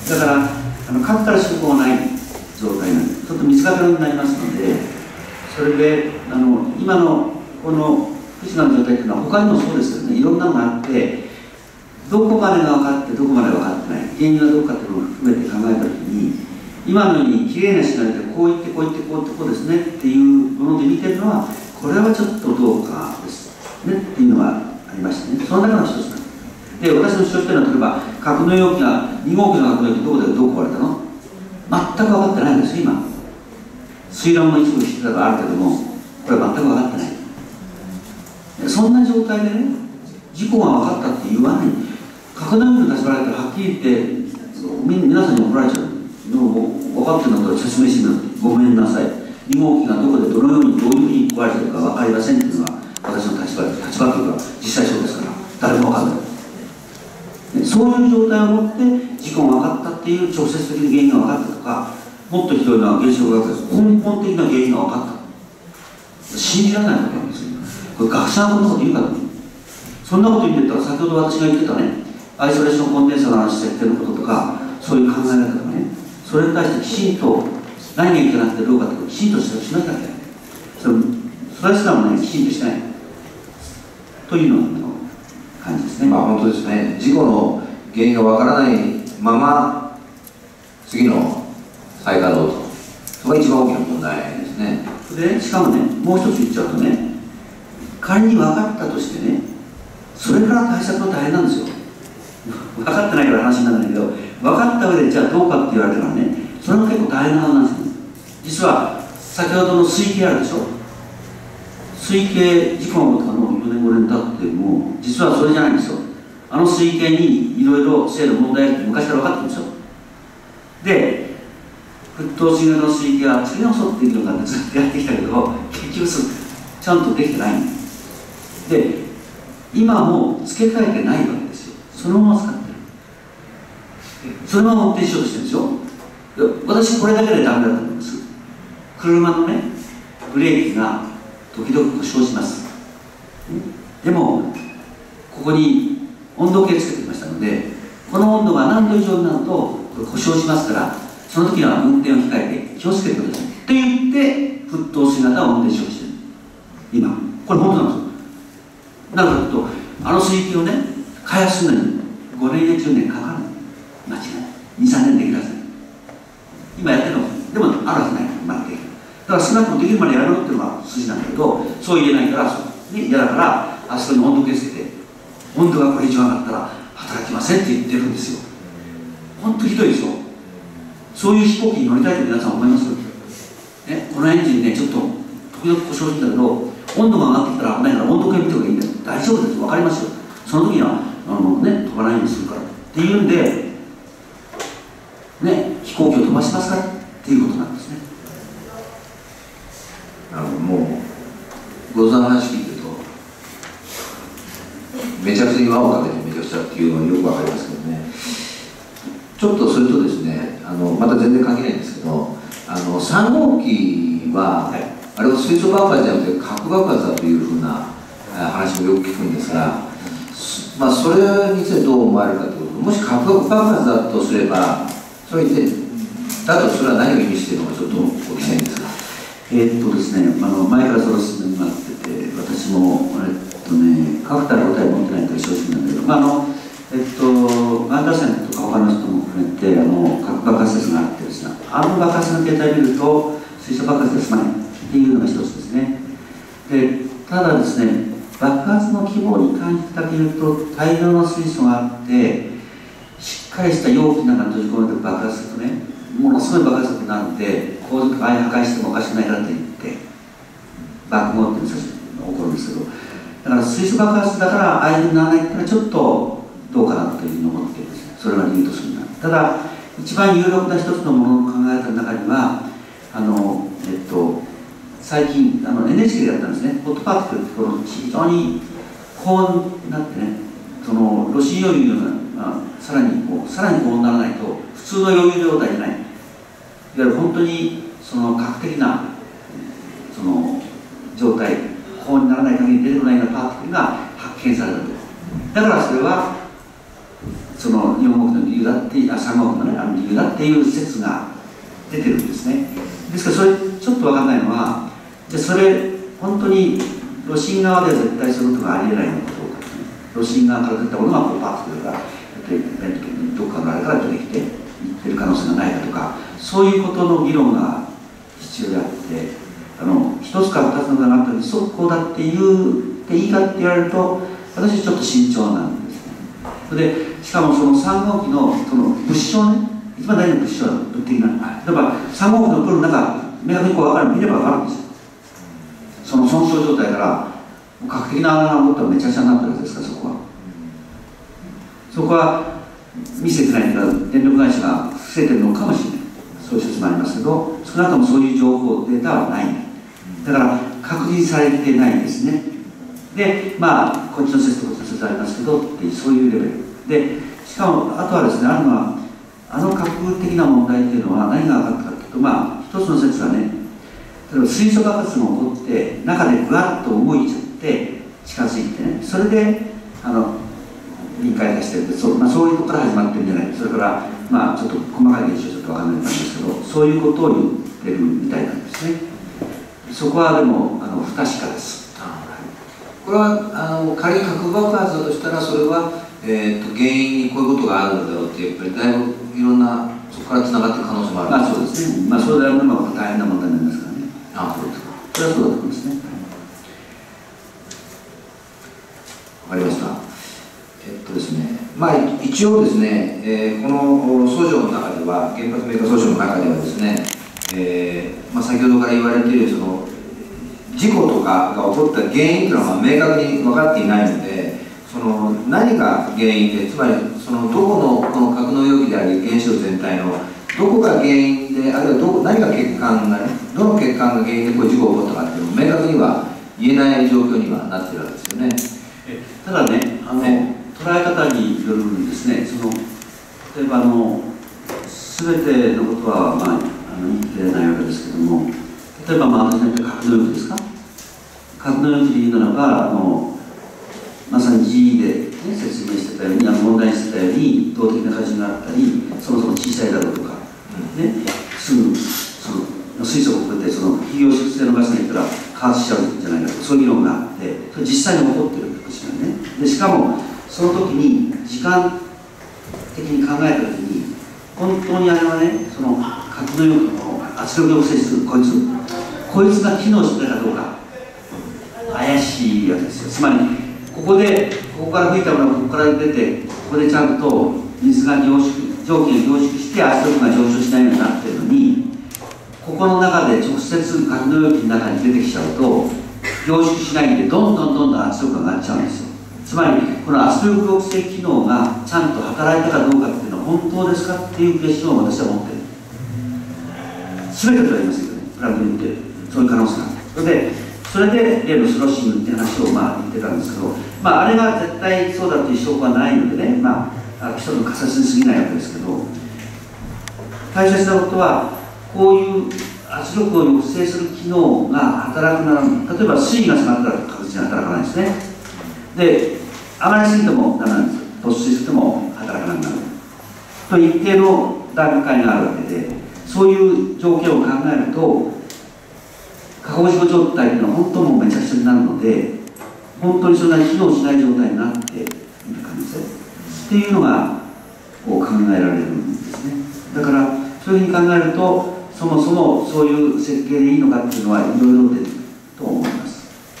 だからあの確たる証拠がない状態なんでちょっと見つかるようになりますのでそれであの今のこの福島の状態というのは他にもそうですけどねいろんなのがあってどこまでが分かってどこまで分かってない原因はどこかというのを含めて考えたときに今のようにきれいなシナリオでこう言ってこう言ってこう言ってこうですねっていうもので見てるのはこれはちょっとどうかですねっていうのがありましてねその中の一つなんです。で私の主張しているのは例えば格納容器がに号機の格納容器どこでどこ壊れたの全く分かってないんですよ今。推論の一部知ってたらあるけどもこれは全く分かってないそんな状態でね、事故が分かったって言わない、核弾頭に立ち回られたらはっきり言ってみ皆さんに怒られちゃうのを分かってるんだったら説明してみる、ごめんなさい、に号機がどこでどのようにどういうふうに壊れてるか分かりませんっていうのが私の立場で、立場というか実際そうですから誰も分かんない、そういう状態をもって事故が分かったっていう直接的な原因が分かったとか、もっとひどいのは原子力学です、根本的な原因が分かった、信じられないことなんですよ。これ学者がこんなこと言うからね、そんなこと言ってたら先ほど私が言ってたね、アイソレーションコンデンサーの話設定のこととか、そういう考え方とかね、それに対してきちんと何がいけなくてどうかってきちんと指摘しなきゃいけない、それそれすらもねきちんとしないというのが感じですね。 まあ本当ですね、事故の原因がわからないまま次の再稼働と、それが一番大きな問題ですね。 でしかもね、もう一つ言っちゃうとね、仮に分かったとしてね、それから対策は大変なんですよ。分かってないから話にならないけど、分かった上でじゃあどうかって言われたらね、それも結構大変なはずなんですよ。実は先ほどの推計あるでしょ、推計事故が起こったのよねんごねん経っても実はそれじゃないんですよ。あの推計にいろいろ制度問題が昔から分かってるんですよ。で沸騰水の水系は次のそっていうのがずっとやってきたけど、結局ちゃんとできてないんで、今も付け替えてないわけですよ。そのまま使ってる、そのまま運転しようとしてるんですよ。私これだけでダメだと思います。車のねブレーキが時々故障します。でもここに温度計つけてきましたので、この温度が何度以上になるとこれ故障しますから、その時は運転を控えて気をつけてくださいと言って沸騰水型を運転しようとしてる。今これ本当なんですよ。なぜかというと、あの水器をね開発するのにごねんやじゅうねんかかる、間違いない、にさんねんできるはずない。今やってるのでもあるはずない、まだできる。だから少なくともできるまでやろうっていうのが筋なんだけど、そう言えないから、そうね、嫌だからあそこに温度計つけて、温度がこれ以上上がったら働きませんって言ってるんですよ。本当ひどいでしょ。そういう飛行機に乗りたいと皆さん思います？ね、このエンジンねちょっと時々故障するんだけど、温度が上がってきたら危ないから温度計見た方がいいんだよ、大丈夫です、分かりますよ、その時にはあの、ね、飛ばないようにするからっていうんで、ね、飛行機を飛ばしますかっていうことなんですね。 あのもうござの話聞いてるとめちゃくちゃに輪をかけてめちゃくちゃっていうのはよくわかりますけどね。ちょっとそれとですね、あのまた全然関係ないんですけど、あのさん号機は、はい、あれは水素爆発じゃなくて核爆発だというふうな話もよく聞くんですが、まあ、それについてどう思われるかということ、もし核爆発だとすれば、それでだとそれは何を意味しているのかちょっとお聞きしたいんですが。 えー、っとですね、あの前からその進めになってて、私もえっとね、確たる答えを持ってないと正直なんだけど、まああのえっとアンダーセンとか他の人も含めてあの核爆発説があってですね、あの爆発の形態を見ると水素爆発では済まないっていうのが一つですね。でただですね、爆発の規模に関してだけ言うと大量の水素があってしっかりした容器の中に閉じ込めて爆発するとね、ものすごい爆発力になるので、構造とかああいう破壊してもおかしくないからと言って爆豪っていうのが起こるんですけど、だから水素爆発だからああいうふうにならないっていうのはちょっとどうかなというふうに思っているんですね。それは理由とするなら、ただ一番有力な一つのものの考え方の中にはあの、えっと、最近あの エヌエイチケー でやったんですね。ホットパーティクルってこの非常に高温になってね、その炉心余裕のような、まあ、さらにこうさらに高温にならないと普通の余裕状態じゃない、いわゆる本当にその核的なその状態、高温にならない限り出てこないようなパーティクルが発見されたと。だからそれはそのよん号機の理由だって、あさん号機のね、あの理由だっていう説が出てるんですね。ですからそれちょっと分かんないのは、じゃあそれ本当に炉心側では絶対そういうことがありえないのかどうかですね。炉心側から出たものがこうパーティクルがどっかのあれから出てきていってる可能性がないかとか、そういうことの議論が必要であって、あの一つから二つのがあったのに即効だって言っていいかって言われると私ちょっと慎重なんですね。でしかもそのさん号機のその物証ね、一番大事な物証は物的な、例えばさん号機のプールの中明確にこう分かる、見れば分かるんですよ。その損傷状態から画期的な穴が持ったらめちゃくちゃになってるはずですから、そこは。そこは見せてないから電力会社が伏せてるのかもしれない、そういう説もありますけど、少なくともそういう情報データはない、だから確認されてないんですね。でまあこっちの説とこっちの説ありますけどっていう、そういうレベルで、しかもあとはですね、あるのはあの核的な問題っていうのは何が分かったかというと、まあ一つの説はね、例えば水素爆発が起こって中でぐわっと動いちゃって近づいてね、それであの臨界化してるんで、そう、まあ、そういうところから始まってるんじゃない、それからまあちょっと細かい現象ちょっと分からないんですけど、そういうことを言ってるみたいなんですね。そこはでもあの不確かです。 これはあの仮に核爆発だとしたら、それは、えー、と原因にこういうことがあるんだろうって、やっぱりだいぶいろんなそこからつながっていく可能性もある。 まあそうですね、まあそれであれば大変な問題になりますからね。 ああ、そうですか。 それはそうだと思いますね。 わかりました。えっとですね、まあ一応ですね、えー、この訴状の中では、原発メーカー訴訟の中ではですね、えーまあ、先ほどから言われているその事故とかが起こった原因というのは明確に分かっていないので、その何が原因で、つまりそのどこのこの格納容器であり原子炉全体のどこが原因で、あるいはどこ何が欠陥がね、どの欠陥が原因でこういう事故が起こったかっていうのを明確には言えない状況にはなっているわけですよね。 ただね、あの、ね、捉え方によるんですね。その例えばあの全てのことは、まあ、あの言ってないわけですけども、例えば、まあ、私の言った格納容器ですか、格納容器で言うならば、あのまさに ジーイー で、ね、説明してたように、あの問題にしてたように動的な過信があったり、そもそも小さいだろうとか、ね、すぐその水素を含めてその非凝縮性のガスがいったら加圧しちゃうんじゃないかと、そういう議論があって、それ実際に起こってるかもしれないね。でしかもその時に時間的に考えた時に、本当にあれはね、その格納容器の圧力を抑制するこいつこいつが機能してたかどうか怪しいわけですよ。つまりここでここから吹いたものがここから出て、ここでちゃんと水が凝縮蒸気が凝縮して圧力が上昇しないようになってるのに、ここの中で直接格納容器の中に出てきちゃうと凝縮しないんで、どんどんどんどん圧力が上がっちゃうんですよ。つまりこの圧力抑制機能がちゃんと働いたかどうかっていうのは本当ですかっていうクエスチョンを私は持ってる。全てとは言いませんけどね、プラグにってそういう可能性がある。それでそれで例のスロッシングって話をまあ言ってたんですけど、まあ、あれが絶対そうだという証拠はないのでね、まあ、一つの仮説に過ぎないわけですけど、大切なことはこういう圧力を抑制する機能が働くなら、例えば水位が下がったら確実に働かないですね。で、上がりすぎてもダメなんです。突水しても働かなくなると一定の段階があるわけで、そういう条件を考えると過保事故状態というのは本当もうめちゃくちゃになるので、本当にそんなに機能しない状態になっている可能性っていうのがこう考えられるんですね。だからそういうふうに考えると、そもそもそういう設計でいいのかっていうのはいろいろ出てくると思います。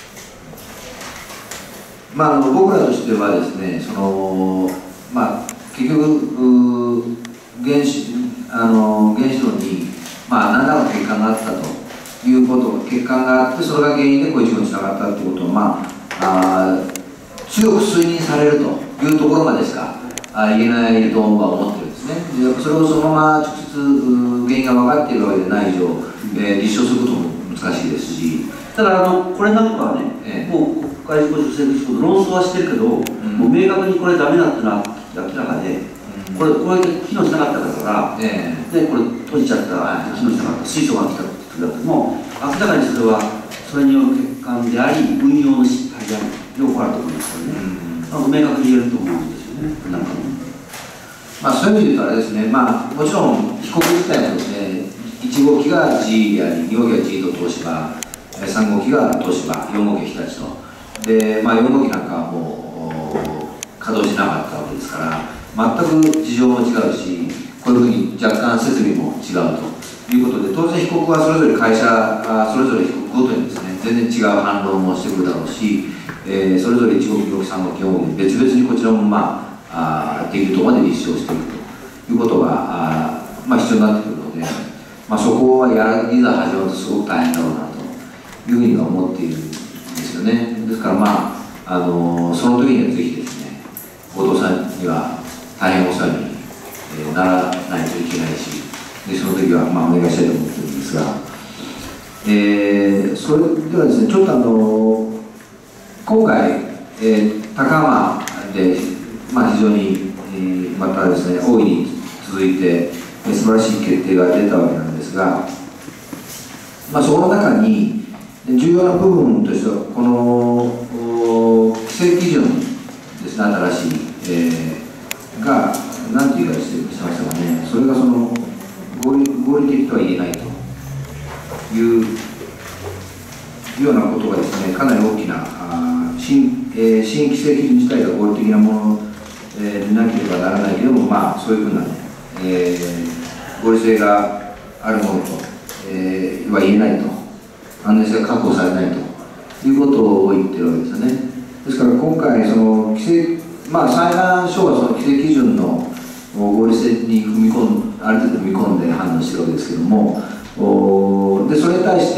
まあ、あの僕らとしてはですね、そのまあ、結局原子あの原子炉に、まあ、何らかの欠陥があったということ、欠陥があって、それが原因でこういう事故につながったということを、まあ、あ強く推認されるというところまでしかあ言えないとは思ってるんですね。でそれをそのまま直接原因が分かっているわけでない以上、えー、立証することも難しいですし、 ただあのこれなんかはね、ええ、もう国会事故女性事故論争はしてるけど、うん、もう明確にこれダメだっていうのは明らかで、うん、これこれ機能しなかったから、ええ、でこれ閉じちゃったら機能しなかった、水素が来たって言ってたけども、明らかにそれはそれによる欠陥であり運用の失敗である、両方あると思いますからね、うん、明確に言えると思うんですよね。なんかね、 まあ、そういう意味で言うとあれですね、まあ、もちろん被告自体もですね、いち号機が ジー であり、に号機が G と東芝、さん号機が東芝、よん号機日立と、で、まあ、よん号機なんかはもう稼働しなかったわけですから、全く事情も違うし、こういうふうに若干設備も違うということで、当然被告はそれぞれ会社、それぞれ被告ごとにですね、全然違う反論もしてくるだろうし、えー、それぞれいち号機、に号機、さん号機、よん号機、別々にこちらもまあ、あできるところまで立証していくということがあ、まあ、必要になってくるので、まあ、そこはやいざ始まるとすごく大変だろうなというふうには思っているんですよね。 ですから、まあ、あのその時にはぜひですね、後藤さんには大変お世話に、えー、ならないといけないし、でその時は、まあ、お願いしたいと思ってるんですが、えー、それではですね、ちょっとあの今回、えー、高浜で、まあ、非常に、えー、またですね、大いに続いて、えー、素晴らしい決定が出たわけなんですが、まあ、そこの中に重要な部分としては、この規制基準ですね、新しい、えー、が、なんて言い方してしましたかね、それがその合理、合理的とは言えないというようなことがですね、かなり大きなあ新、えー、新規制基準自体が合理的なもの、えー、でなければならないけれども、まあ、そういうふうなね、えー、合理性があるものと、えー、は言えないと、安全性が確保されないということを言ってるわけですよね。ですから今回、その規制、まあ、裁判所はその規制基準の合理性に踏み込んある程度踏み込んで判断してるわけですけども、おでそれに対して、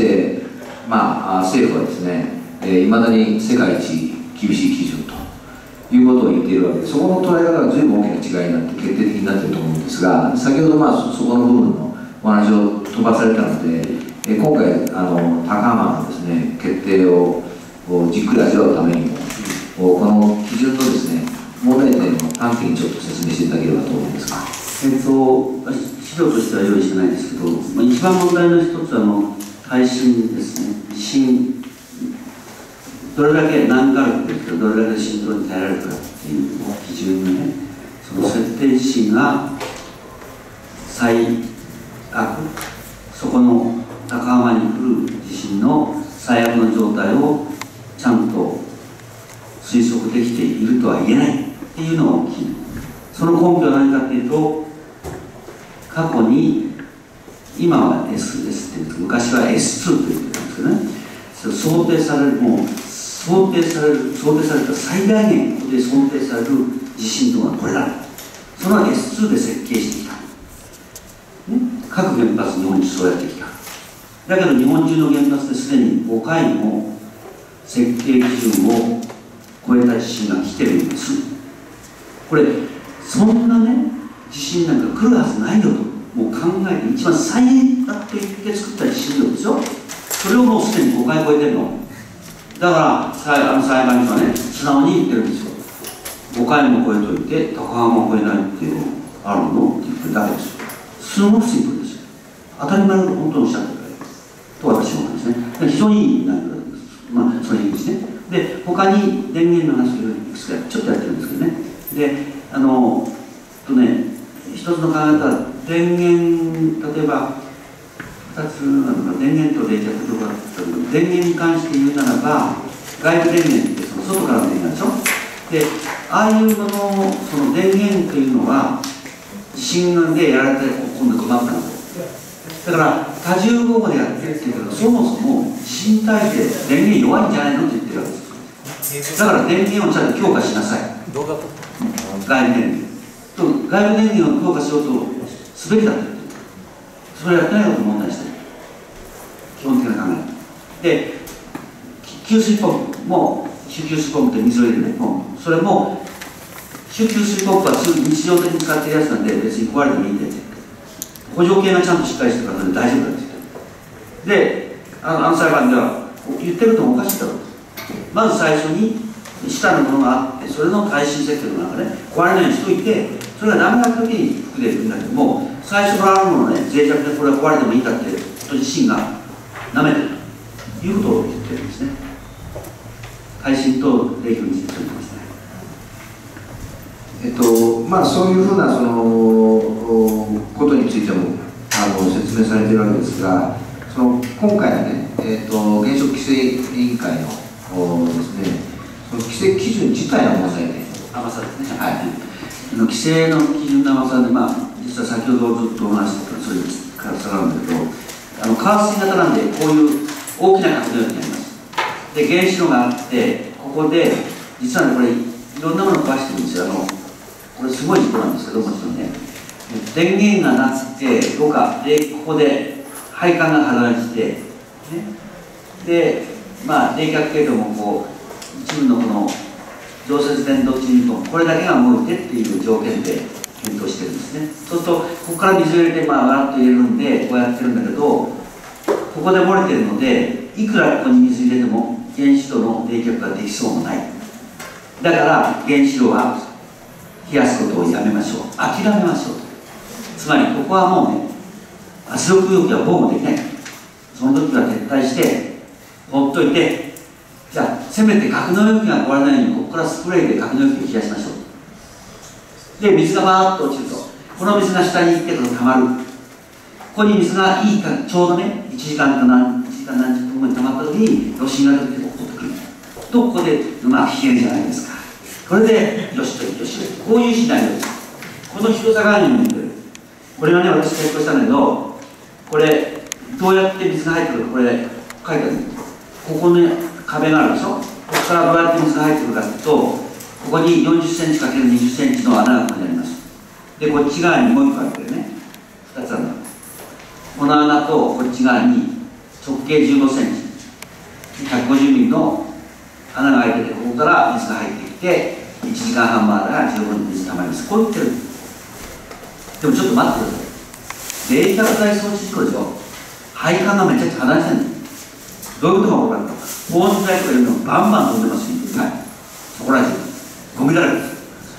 まあ、政府はですね、いまだに世界一厳しい基準ということを言っているわけで、そこの捉え方が随分大きな違いになって決定的になっていると思うんですが、先ほど、まあ、そ, そこの部分のお話を飛ばされたので、え今回あの高浜のですね決定をじっくり味わうためにも、この基準のですね問題点を端的にちょっと説明していただければと思うんですが。 えっと、資料としては用意してないですけど、まあ、一番問題の一つはあの耐震ですね。地震、どれだけ何ガルクですけど、どれだけ振動に耐えられるかっていう基準にね、その設定地震が最悪、そこの高浜に来る地震の最悪の状態をちゃんと推測できているとは言えないっていうのが大きい。その根拠は何かっていうと、過去に今は エスエス っていうんですけど、昔は エスツー と言ってたんですけどね、想定される、もう想定される、想定された最大限で想定される地震というのはこれだ。その エスツー で設計してきた。ね、各原発、日本にそうやってきた。だけど日本中の原発ですでにごかいも設計基準を超えた地震が来てるんです。これ、そんなね、地震なんか来るはずないよと、もう考えて、一番最悪と言って作った地震量ですよ。それをもうすでにごかい超えてるの。だから、あの裁判所はね、素直に言ってるんですよ。ごかいも超えといて、高浜を超えないっていうのあるのって言ってるだけですよ。すごくシンプルですよ。当たり前のことを本当におっしゃってくれると私は思いますね。非常にいい内容だと思います。まあ、それいいですね。で、他に電源の話をいくつかちょっとやってるんですけどね。で、あの、とね、一つの考え方は、電源、例えば、二つなのか、電源と冷却とかって言ったけど、電源に関して言うならば、外部電源ってその外からの電源でしょ。で、ああいうもの、その電源というのは、地震でやられて今度困ったんですよ。だから多重合法でやってるっていうけど、そもそも地震耐性電源弱いんじゃないのって言ってるわけです。だから電源をちゃんと強化しなさい。外部電源と外部電源を強化しようとすべきだって言ってる。それをやってないことを問題してる。基本的な考えで、給水ポンプも主給水ポンプって水を入れるね、もうそれも主給水ポンプは日常的に使ってるやつなんで別に壊れてもいいんだよ。補助系がちゃんとしっかりしてるから大丈夫なんですよ。で、あの、あの裁判では言ってるともおかしいだろうと。まず最初に下のものがあって、それの耐震設計の中で、ね、壊れないようにしといて、それがダメな時に服でいくんだけども、最初からあるものね、脆弱でこれは壊れてもいいかって、自身がなめてるということを言ってるんですね。耐震と冷却について言ってますね。 えっとまあ、そういうふうなそのことについてもあの説明されているわけですが、その今回のね、えっと、原子力規制委員会のですね、その規制基準自体の甘さで、ね、 甘さですね。はい。規制の基準の甘さで、まあ、実は先ほどずっとお話してたそれから下がるんだけど、あの加圧型なんで、こういう大きな角度になります。で、原子炉があって、ここで、実はね、これ、いろんなものを壊してるんですよ。あのこれすごい事故なんですけど、もちろんね、電源がなくて、ろ過で、ここで配管が破断して、ね、で、まあ、冷却系統もこう、 一部のこの常設電動チームとこれだけが動いてっていう条件で検討してるんですね。そうするとここから水を入れてまあわらっと入れるんでこうやってるんだけど、ここで漏れてるのでいくらここに水入れても原子炉の冷却ができそうもない。だから原子炉は冷やすことをやめましょう、諦めましょう。つまりここはもうね、圧力容器は防護できない。その時は撤退して放っといて、じゃあせめて格納容器が壊れないようにここからスプレーで格納容器を冷やしましょう。で水がバーッと落ちるとこの水が下に行ってからたまる。ここに水がいいかちょうどねいちじかんか何いちじかん何十分後にたまった時に余震が出てここってくるとここでうまく冷えるじゃないですか。これでよしとよしとこういうシナリオです。この広さがに向いてる。これがね私成功したんだけど、これどうやって水が入ってくるかこれ書いてある。ここに壁があるでしょ。ここからどうやって水が入ってくるかというと、ここによんじゅっセンチかけるにじゅっセンチの穴がここにあります。でこっち側にもういっこあるけどね、ふたつあるの。この穴とこっち側に直径じゅうごセンチひゃくごじゅうミリの穴が開いてて、ここから水が入ってきていちじかんはん回ったら十分に水たまります。こう言ってる。でもちょっと待ってください。冷却剤装置事故でしょ。配管がめちゃくちゃ離れてるの。どういうことが分かるか。保温剤とかいうのバンバン飛んでますよ、はい、そこら中ゴミだらけです。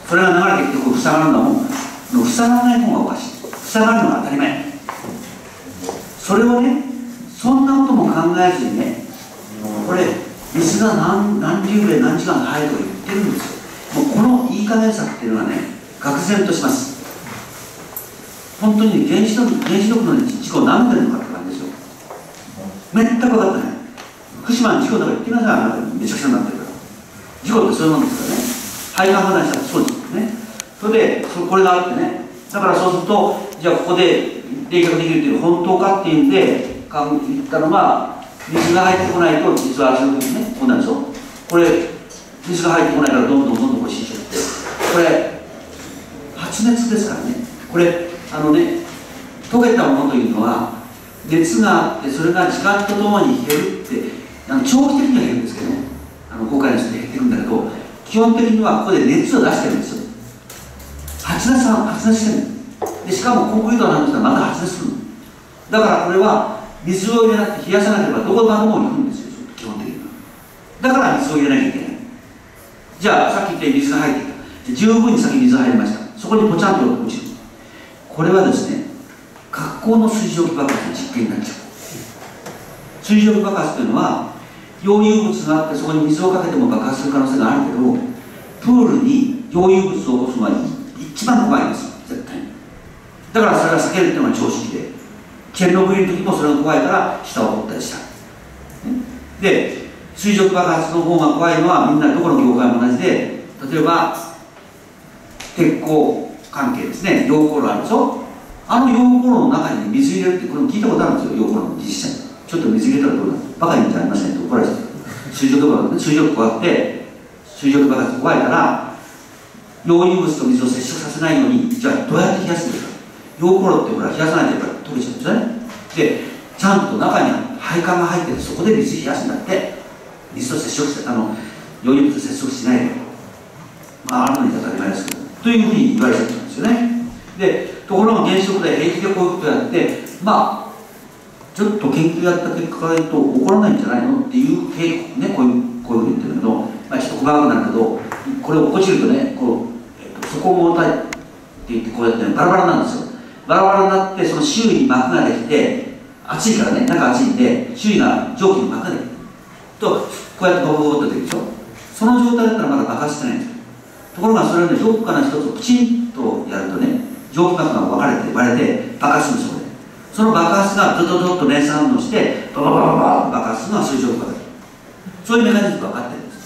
それが流れてきてこう塞がるんだもん。塞がらない方がおかしい。塞がるのが当たり前。それをね、そんなことも考えずにね、これ水が 何, 何十秒何時間入るとか言ってるんですよ。もうこのいい加減さっていうのはね、愕然とします。本当に原子力原子力の事故何年のかって感じですよ。全く分かってない。福島の事故だから言ってください。あなためちゃくちゃになってるから。事故ってそういうもんですからね。配管破断したらそうですよね。それでそこれがあってね、だからそうするとじゃあここで冷却できるっていう本当かっていうんで言ったのが、水が入ってこないと実は圧力ねこうなるでしょ。これ水が入ってこないからどんどんどんどんこう浸食って、これ発熱ですからね。これあのね、溶けたものというのは熱があってそれが時間とともに減るって、あの長期的には減るんですけどね、あの誤解の人で減ってるんだけど、基本的にはここで熱を出してるんですよ。発熱は発熱してるで、しかもコンクリートなんですがまた発熱するのだから、これは水を入れなくて冷やさなければどこまでも行くんですよ、基本的には。だから水を入れなきゃいけない。じゃあさっき言ったように水が入ってきた。十分に先に水が入りました。そこにポチャンと落ちる。これはですね、格好の水蒸気爆発の実験になっちゃう。水蒸気爆発というのは溶融物があってそこに水をかけても爆発する可能性があるけど、プールに溶融物を起こすのは一番怖いんですよ、絶対に。だからそれが避けるっていうのが常識で、チェルノブイリの時もそれが怖いから下を掘ったりした。で、水蒸気爆発の方が怖いのはみんなどこの業界も同じで、例えば鉄鋼関係ですね、溶鉱炉あるでしょ。あの溶鉱炉の中に水入れるってこれ聞いたことあるんですよ、溶鉱炉の実際に。ちょっと水入れたらどうなる、バカ言うんじゃありませんって怒られちゃう。水蒸気爆発、水蒸気怖くて水蒸気爆発怖いから溶融物と水を接触させないように、じゃあどうやって冷やすんですか。溶鉱炉ってほら冷やさないとやっぱり溶けちゃうんですよね。でちゃんと中に配管が入っててそこで水冷やすんだって。水と接触してあの溶融物と接触しないで、まああるのに当たり前ですけどというふうに言われちゃったんですよね。でところが原子力で平気でこういうことやって、まあちょっと研究やった結果から言うと起こらないんじゃないのっていう傾向ね、こういうこういうふうに言ってるけど、まあ、ちょっと細かくなるけど、これ落ちるとね、こう、えっと、底重たいって言ってこうやって、ね、バラバラなんですよ。バラバラになってその周囲に膜ができて、熱いからね、中熱いんで周囲が蒸気に膜ができると、こうやってボコボコっと出るでしょ。その状態だったらまだ爆発してないんですよ。ところがそれをね、どこかの一つをきちんとやるとね、蒸気膜が分かれて割れて爆発するんですよ。その爆発がドドドッと連鎖反応してバババババッと爆発するのは水蒸気爆発。そういうメカニズムが分かってるんです、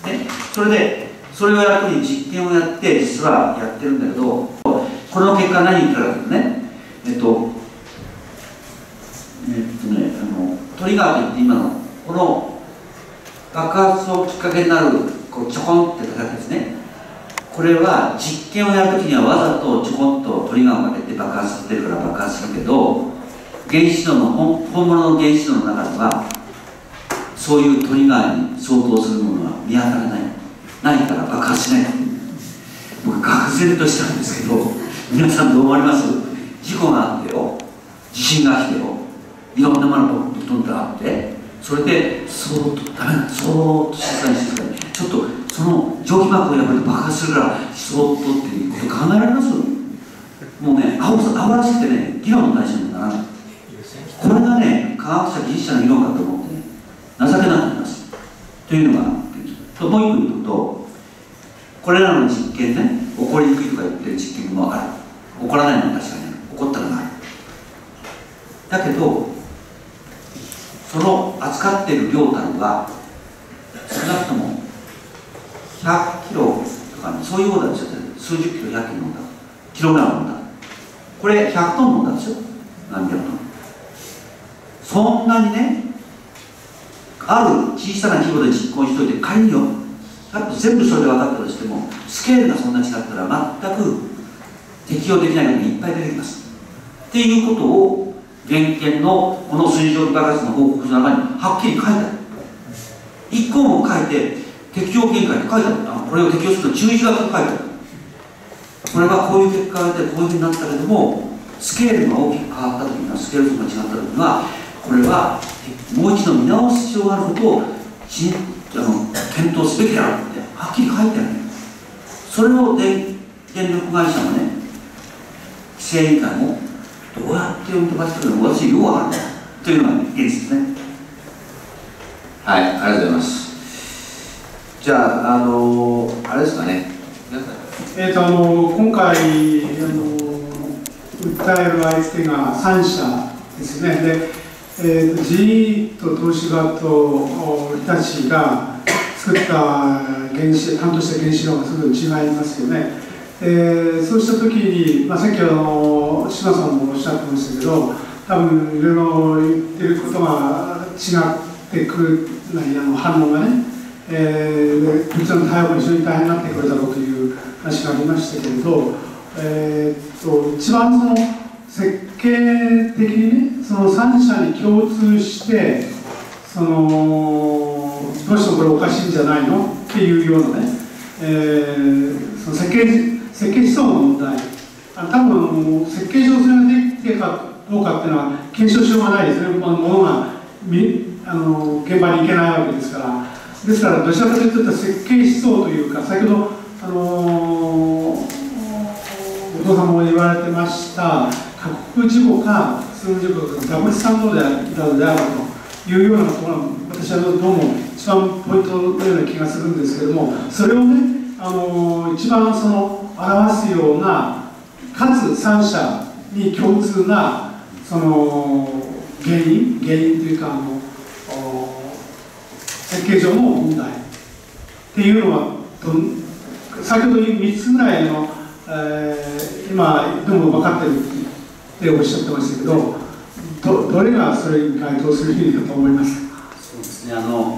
ね、それでそれをやるときに実験をやって実はやってるんだけど、この結果何言ったかというとね、えっとえっとねあのトリガーといって今のこの爆発をきっかけになるこうちょこんって叩くですね。これは実験をやるときにはわざとちょこんとトリガーをかけて爆発させてるから爆発するけど、原子炉の本物の原子炉の中ではそういうトリガーに相当するものは見当たらない、ないから爆発しない。僕愕然としたんですけど、皆さんどう思われます？事故があってよ、地震が来てよ、いろんなものがぶっ飛んであって、それでそーっとダメだ、そーっと静かに静かに、ちょっとその蒸気膜を破って爆発するからそーっとっていうこと考えられます？もうね、あわらしくてね、議論の対象にならない。これがね、科学者、技術者の議論かと思ってね、情けなくなります。というのが、ともう一個言うと、これらの実験ね、起こりにくいとか言ってる実験もある。起こらないのは確かにある。起こったらなる。だけど、その扱っている量たるは、少なくともひゃっキロとか、ね、そういうオーダーですよ。数十キロ、ひゃっキロ飲んだ。キログラム飲んだ。これひゃくトン飲んだんですよ。何百トン。そんなにね、ある小さな規模で実行しといて、仮によ、全部それで分かったとしても、スケールがそんな違ったら全く適用できないのがいっぱい出てきます。っていうことを、原件のこの水蒸気爆発の報告書の中にはっきり書いてある。一項目書いて、適用限界って書いてある。あ、これを適用すると注意書きが書いてある。これはこういう結果が出てこういうふうになったけども、スケールが大きく変わったときには、スケールが違ったときには、これはもう一度見直す必要があることをしあの検討すべきであるってはっきり書いてある。それを電電力会社もね、規制委員会もどうやって読み飛ばしてるのか私よくわからないというのが現実ですね。 はい、ありがとうございます。じゃあ、あのー、あれですかね。 えーとあの今回あの訴える相手がさん社ですね。でえー、と ジーイー と東芝と日立が作った原子、担当した原子炉がすごい違いますよね。えー、そうしたときに、まあ、さっきあの島さんもおっしゃってましたけど、多分いろいろ言ってることが違ってくるあの反応がね、えー、こちらの対応も非常に大変になってくるだろうという話がありましたけれど、えー、と一番その設計的にね、そのさん社に共通して、そのどうしてもこれおかしいんじゃないのっていうようなね、えー、その設計設計思想の問題、あ多分設計上それができているかどうかっていうのは検証しようがないですね。ものがあの現場に行けないわけですから。ですからどちらかというと設計思想というか、先ほどあのー、お父さんも言われてました過酷事故か普通の事故かダブルスタンドであるであるというようなところが私はどうも一番ポイントのような気がするんですけれども、それをね、あの一番その表すようなかつさん社に共通なその原因原因というかあの設計上の問題っていうのは先ほどみっつぐらいの、えー、今でも分かってるっておっしゃってましたけど、ど, どれがそれに該当するべきだと思いますか？ そうですね、あの、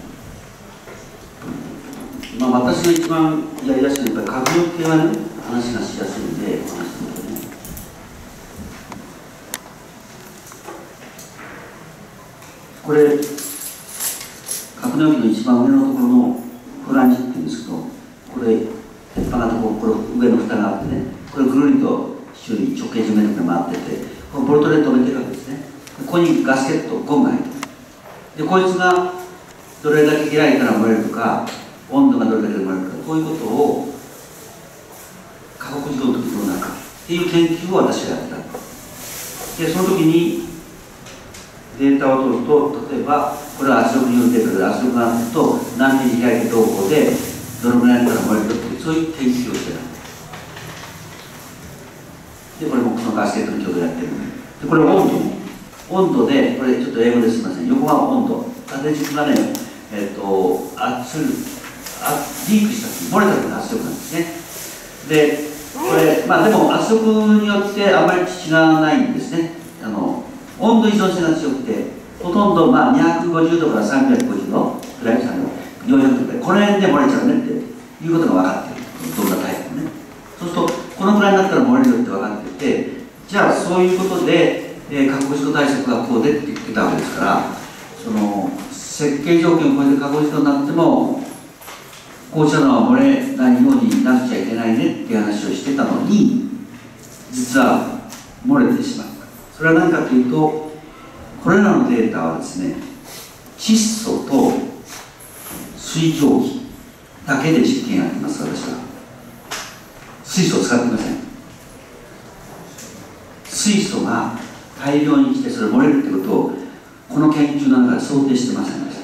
まあ、私が一番やりやすいのは、やっぱり核力系はね、話がしやすいんで、話すのでね。これ、格納機の一番上のところのフランジっていうんですけど、これ、鉄板がとこ、これ上の蓋があってね、これぐるりと周囲直径じゅうメートル回ってて、このボルトで止めてるわけですね。ここにガスケット、ゴムが入ってる。で、こいつがどれだけ開いたら漏れるとか、温度がどれだけ漏れるとか、こういうことを過酷事故の時どうなるかっていう研究を私はやってた。で、その時にデータを取ると、例えば、これは圧力によるデータで圧力があると何ミリ開いてどうこうでどのぐらいから漏れるっていう、そういう研究をしてた。で、これもこのガスケットの曲でやってる。で、これ温度も。温度で、これちょっと英語ですみません。横は温度。縦軸がね、えっ、ー、と、圧力、リークした時に漏れた時の圧力なんですね。で、これ、まあでも圧力によってあまり違わないんですね。あの、温度依存性が強くて、ほとんどまあにひゃくごじゅうどからさんびゃくごじゅうどくらいですかね。よんひゃくどくらい。この辺で漏れちゃうねっていうことが分かっている。どんなタイプもね。そうすると、このくらいになったら漏れるよって分かっていて、じゃあそういうことで、えー、核事故対策がこう出てきてたわけですから、その設計条件を超えて過去事故になってもこうしたのは漏れないようになくちゃいけないねっていう話をしてたのに、実は漏れてしまった。それは何かというと、これらのデータはですね、窒素と水蒸気だけで実験やってます。私は水素を使っていません。水素が大量に来てそれ漏れるってことをこの研究の中で想定してませんでした。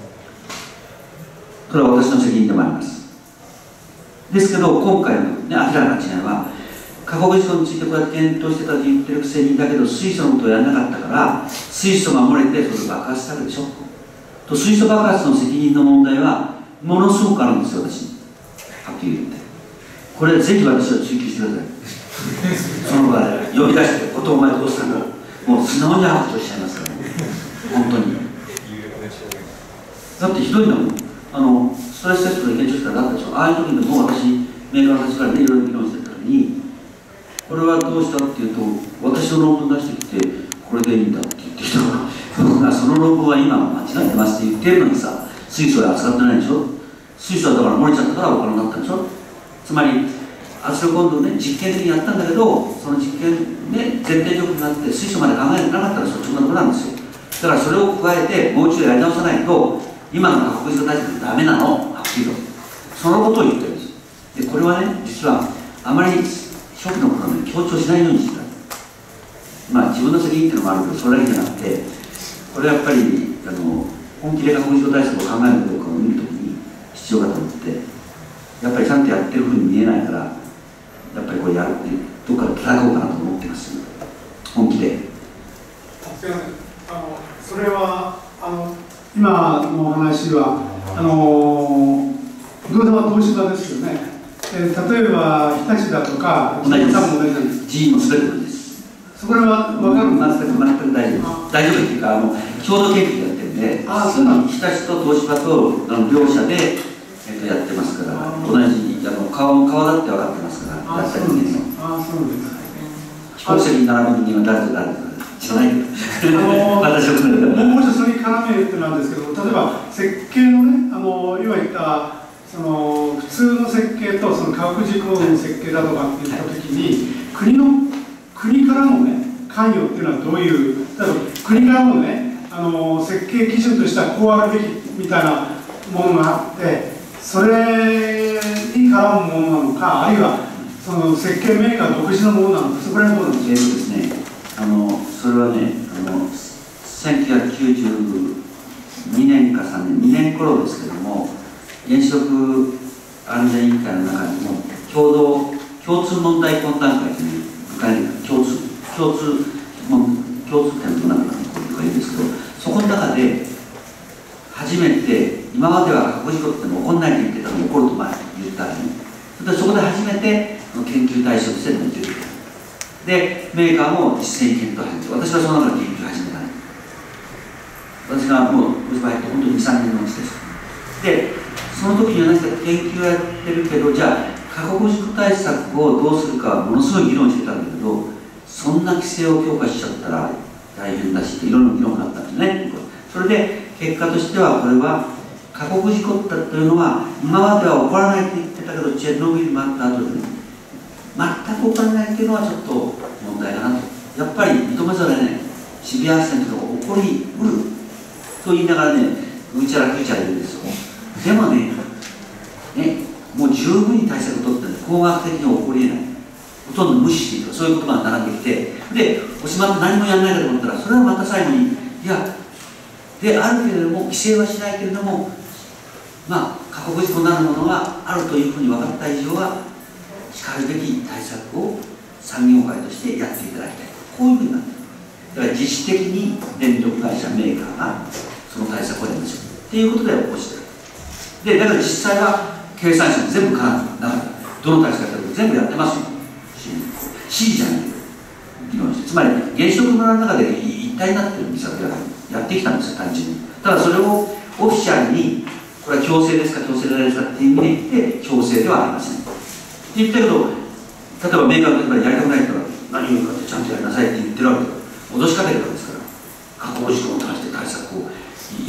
これは私の責任でもあります。ですけど今回の、ね、明らかな違いは、過酷事故についてこうやって検討してたと言ってるくせに、だけど水素のことをやらなかったから水素が漏れてそれ爆発したでしょと。水素爆発の責任の問題はものすごくあるんですよ、私にはっきり言って。これぜひ私を追及してくださいその場で呼び出して「おとお前どうしたの?」もう素直に白状しちゃいますからね、本当に。だってひどいんだもん。あのストレステストで検証したらあったでしょ。ああいう時でも私メーカーの立場でいろいろ議論してた時に、これはどうしたっていうと、私の論文出してきてこれでいいんだって言ってきたからその論文は今間違ってますって言ってるのにさ、水素で扱ってないでしょ。水素はだから漏れちゃったからお金になったでしょ。つまり圧力温度をね、実験的にやったんだけど、その実験ね、前提条件があって水素まで考えてなかったらそっちのとこなんですよ。だからそれを加えてもう一度やり直さないと今の過酷事故対策がダメなの、はっきりとそのことを言ってるんです。でこれはね、実はあまり初期の頃に強調しないようにしてた。まあ自分の責任っていうのもあるけど、それだけじゃなくて、これはやっぱりあの本気で過酷事故対策を考えるかどうかを見るときに必要かと思って、やっぱりちゃんとやってるふうに見えないから、やっぱりこれやるってどっかで叩こうかなと思ってます。本気で。 すみません。あのそれはあの今のお話はあの不動産は東芝ですよね。えー、例えば日立だとか同じです。 多分同じなんです。 人員もすべて同じです。 そこらは分かるんですか？ 全く全く大丈夫。大丈夫っていうか、あの共同研究やってるんで、 あそうなん日立と東芝とあの両社で、えっと、やってますから、同じあの顔顔だって分かってますから、やった人間の。 ああそうです。 飛行席に並ぶ人間は誰と誰とじゃないけど、 あの私はもう一つそれに絡めてなんですけど、例えば設計のね、あの今言ったその普通の設計とその科学事項の設計だとかって言ったときに、国の国からのね関与っていうのはどういう、例えば国からのねあの設計基準としてはこうあるべきみたいなものがあって、それに絡むものなのか、あるいはその設計メーカー独自のものなのか、そこら辺どうなんですか？ えーとですね、あのそれはね、あのせんきゅうひゃくきゅうじゅうにねんかさんねん、にねん頃ですけども、原子力安全委員会の中にも共同共通問題懇談会という共通共通共通点の中がいいんですけど、そこの中で初めて、今までは過去事故っての起こらないと言ってたのが起こると前言ったらね、それでそこで初めて研究対象として載っている。で、メーカーも実践検討を始めて、私はその中で研究を始めたね。私がもう、私が入って本当にに、さんねんのうちです。で、その時には何か研究をやってるけど、じゃあ、過酷事故対策をどうするかはものすごい議論してたんだけど、そんな規制を強化しちゃったら大変だしって、いろいろ議論があったんですね。それで、結果としては、これは、過酷事故だというのは、今までは起こらないと言ってたけど、チェルノブイリもあった後で、ね、全く起こらないっていうのはちょっと問題だなと。やっぱり認めざるを得ない。シビアアクシデントが起こりうると言いながらね、うちゃらくちゃら言うんですよ。でもね、ね、もう十分に対策を取って、工学的には起こりえない。ほとんど無視しているとか、そういうことが並んできて、で、おしまって何もやらないかと思ったら、それはまた最後に、いや、であるけれども、規制はしないけれども、まあ、過酷事故になるものがあるというふうに分かった以上は、しかるべき対策を産業界としてやっていただきたい。こういうふうになっている。だから自主的に電力会社、メーカーがその対策をやりましょう。っていうことで起こしている。で、だから実際は経産省全部かなかった。どの対策やったか全部やってますよ。指示じゃないけど。議論して。つまり、原子力の中で一体になっている店がやってきたんですよ、単純に。ただそれをオフィシャルに、これは強制ですか、強制でないですかっていう意味で言って、強制ではありません。って言ったけど、例えばメーカーがやりたくない人は何を言うかってちゃんとやりなさいって言ってるわけだ。脅しかけてるわけですから、過去事故に対して対策をやることを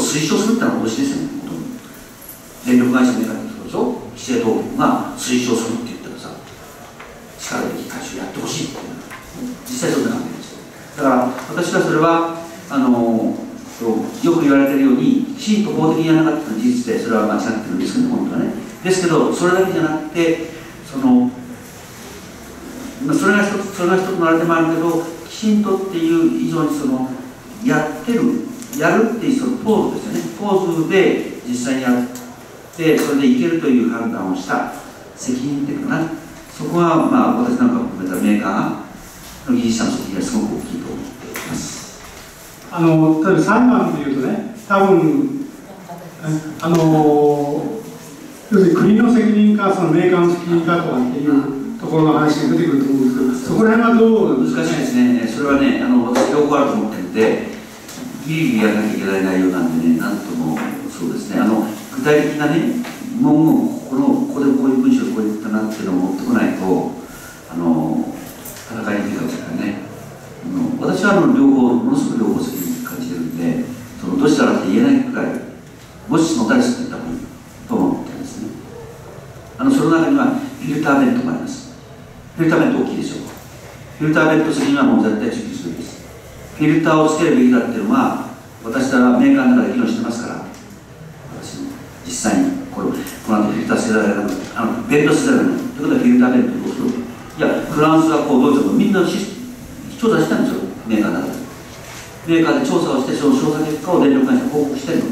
推奨するってのは脅しですよね。電力会社メーカーってことでしょ、規制当局が推奨するって言ったらさ、しかるべき回収やってほしいっていうのは実際そんな感じですよ。だから私はそれはあのよく言われているようにきちんと法的にやらなかったのは事実で、それは間違ってるんですけど、本当はね。ですけど、それだけじゃなくて、そのそれが一つ、それが一つのあれでもあるけど、きちんとっていう以上にそのやってる、やるっていうそのポーズですよね。ポーズで実際にやってそれでいけるという判断をした責任っていうかな、そこはまあ私なんかを含めたメーカーの技術者の責任がすごく大きいと思っています。 あの例えば裁判というとね、多分あの要するに国の責任かそのメーカーの責任かとかっていうところの話が出てくると思うんですけど、そこら辺はどう難しいですね。それはね、あの私両方あると思ってるんで、ギリギリやらなきゃいけない内容なんでね、なんともそうですね、あの具体的なね、もうこのここでこういう文章をこう言ったなっていうのを持ってこないと、あの戦いにくいかもしれないね。あの私はあの両方、ものすごく両方責任感じてるんで、そのどうしたらって言えないくらい、もしその誰しって言った方がいいと思ってるんですね。あのその中にはフィルターベントもあります。フィルターベント大きいでしょう。フィルターベント責任はもう絶対追及するべきです。フィルターをつけるべきだっていうのは、私はメーカーの中で議論してますから、私も実際にこれこの後フィルターつけられるあのベントつけられるということはフィルターベントをどうする。いや、フランスはこうどうぞみんな調査したんですよ、メーカーの中で。メーカーで調査をして、その調査結果を電力会社に報告してるの。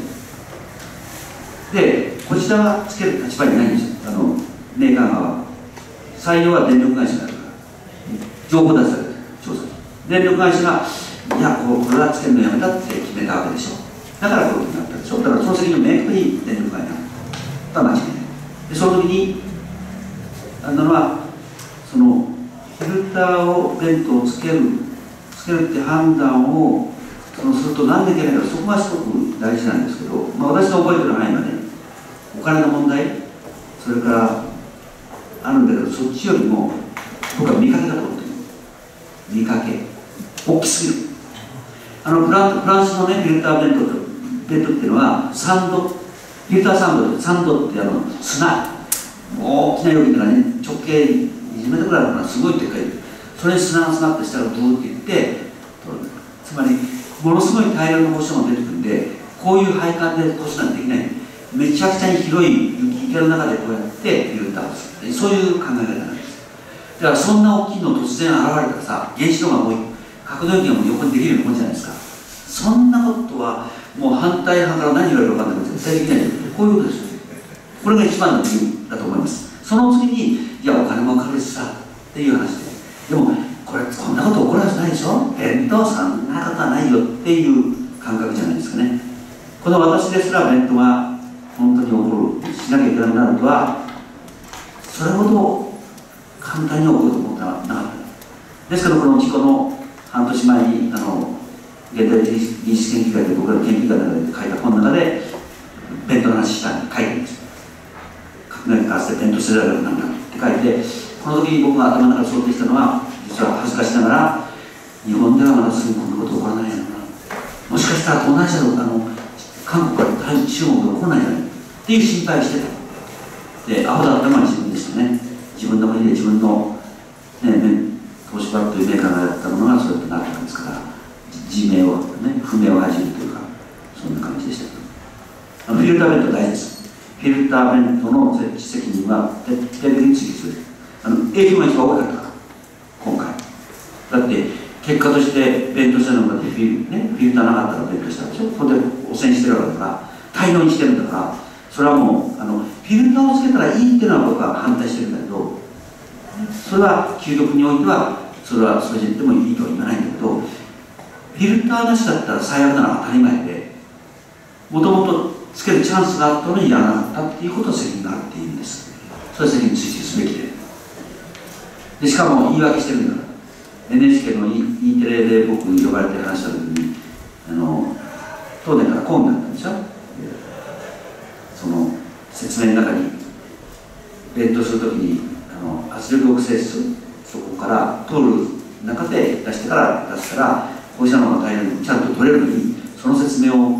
で、こちらはつける立場にないんですよ、あのメーカー側は。採用は電力会社があるから、情報出される、調査。電力会社が、いやこう、これはつけるのやめたって決めたわけでしょ。だからこういうことになったでしょ。だからその責任を明確に電力会社が間違いない。で、その時に、あのは、そのフィルターをベントをつける、つけるって判断をそのすると何でいけないか、そこがすごく大事なんですけど、まあ、私の覚えてる範囲はね、お金の問題、それからあるんだけど、そっちよりも僕は見かけだと思ってる。見かけ大きすぎる。あのフラン、フランスのね、フィルターベントとベントっていうのはサンド、フィルターサンド、サンドってあの砂、大きな容器がね、直径にじゅうメートルぐらいあるからすごいでっかい。それに砂が詰まって下がブーっていって取る。つまりものすごい大量の星が出てくるんで、こういう配管で星なんてできない。めちゃくちゃに広い雪池の中でこうやってフィルターをする。そういう考え方なんです。だからそんな大きいの突然現れたらさ、原子炉がもう核動力がもう横にできるようなもんじゃないですか。そんなことはもう反対派から何言われるか分かんないけど絶対できない。こういうことですよ。これが一番の理由だと思います。その次に、いや、お金もかかるしさっていう話で、でも、これ、こんなこと起こるはずないでしょ、弁当そんなことはないよっていう感覚じゃないですかね。この私ですら、弁当が本当に起こる、しなきゃいけなくなるとは、それほど簡単に起こると思ってなかった。ですけど、この事故の半年前に、あの現代的認識研究会で僕らの研究会の中で書いた本の中で、弁当の話した書いてるんです。核燃発で弁当せられるなんだって書いて、この時に僕が頭の中で想定したのは、実は恥ずかしながら、日本ではまだすぐこんなこと起こらないのかな、もしかしたら東南アジアのあの韓国から中国で起こらないんじゃないっていう心配をしてた。で、アホだったのは自分でしたね。自分の国で自分の、ね、東芝というメーカーがやったものがそうやってなったんですから、自明を、ね、不明を恥じるというか、そんな感じでしたけど。あのフィルターベント大事です。フィルターベントの設置責任は徹底的に追及する。あの影響が一番多かったから、今回。だって、結果としてベントしたのがフィル、ね、フィルターなかったらベントしたでしょ。ここで汚染してるわけだから、大量にしてるんだから、それはもう、あのフィルターをつけたらいいっていうのは僕は反対してるんだけど、それは究極においては、それはそれで言ってもいいとは言わないんだけど、フィルターなしだったら最悪なのは当たり前で、もともとつけるチャンスがあったのにやらなかったっていうことは責任があるっていうんです。それは責任追及すべきで。で、しかも言い訳してるんだから。エヌエイチケー の E テレで僕呼ばれて話した時に、あの、東電から抗議があったんでしょ。その説明の中に、弁当するときにあの圧力抑制室、そこから通る中で出してから出したら、放射能が大量にちゃんと取れるのに、その説明を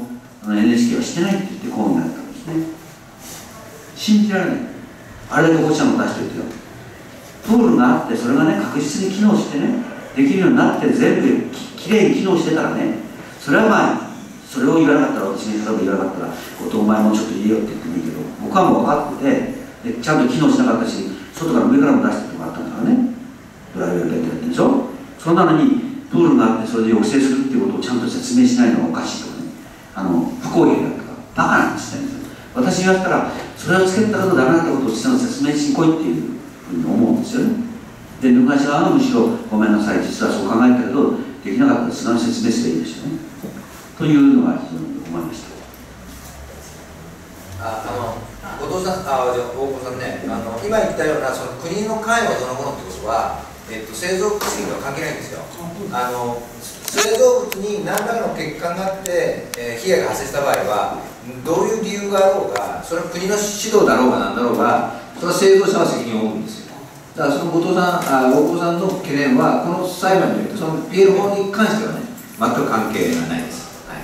あの エヌエイチケー はしてないって言って抗議になったんですね。信じられない。あれだけ放射能出してるとよ。プールがあって、それがね、確実に機能してね、できるようになって、全部ききれいに機能してたらね、それはまあ、それを言わなかったら、私が言わなかったら、後藤お前もちょっと言えよって言ってもいいけど、僕はもう分かってて、でちゃんと機能しなかったし、外から上からも出してってもらったんだからね、ドライブやってやってるでしょ。そんなのに、プールがあって、それで抑制するっていうことをちゃんと説明しないのはおかしいとかね、あの不公平だとか、バカなんですね。私がやったら、それをつけたらダメだったことをちゃんと説明しに来いっていうふうに思うんですよね。で、昔側のむしろ、ごめんなさい、実はそう考えたけど、できなかったら素直に説明すればいいですよね。というのが非常に思いました。 あ、あの、後藤さん、あ、じゃあ、大久保さんね、あの、今言ったような、その国の関与そのものってことは、えっと、製造物主義とは関係ないんですよ。あの、製造物に何らかの欠陥があって、えー、被害が発生した場合は、どういう理由があろうが、それは国の指導だろうがなんだろうが、それは製造者は責任を負うんですよ。だからその後藤さん、あ大久保さんの懸念は、この裁判において、その ピーエル 法に関してはね、全く関係がないです。はい、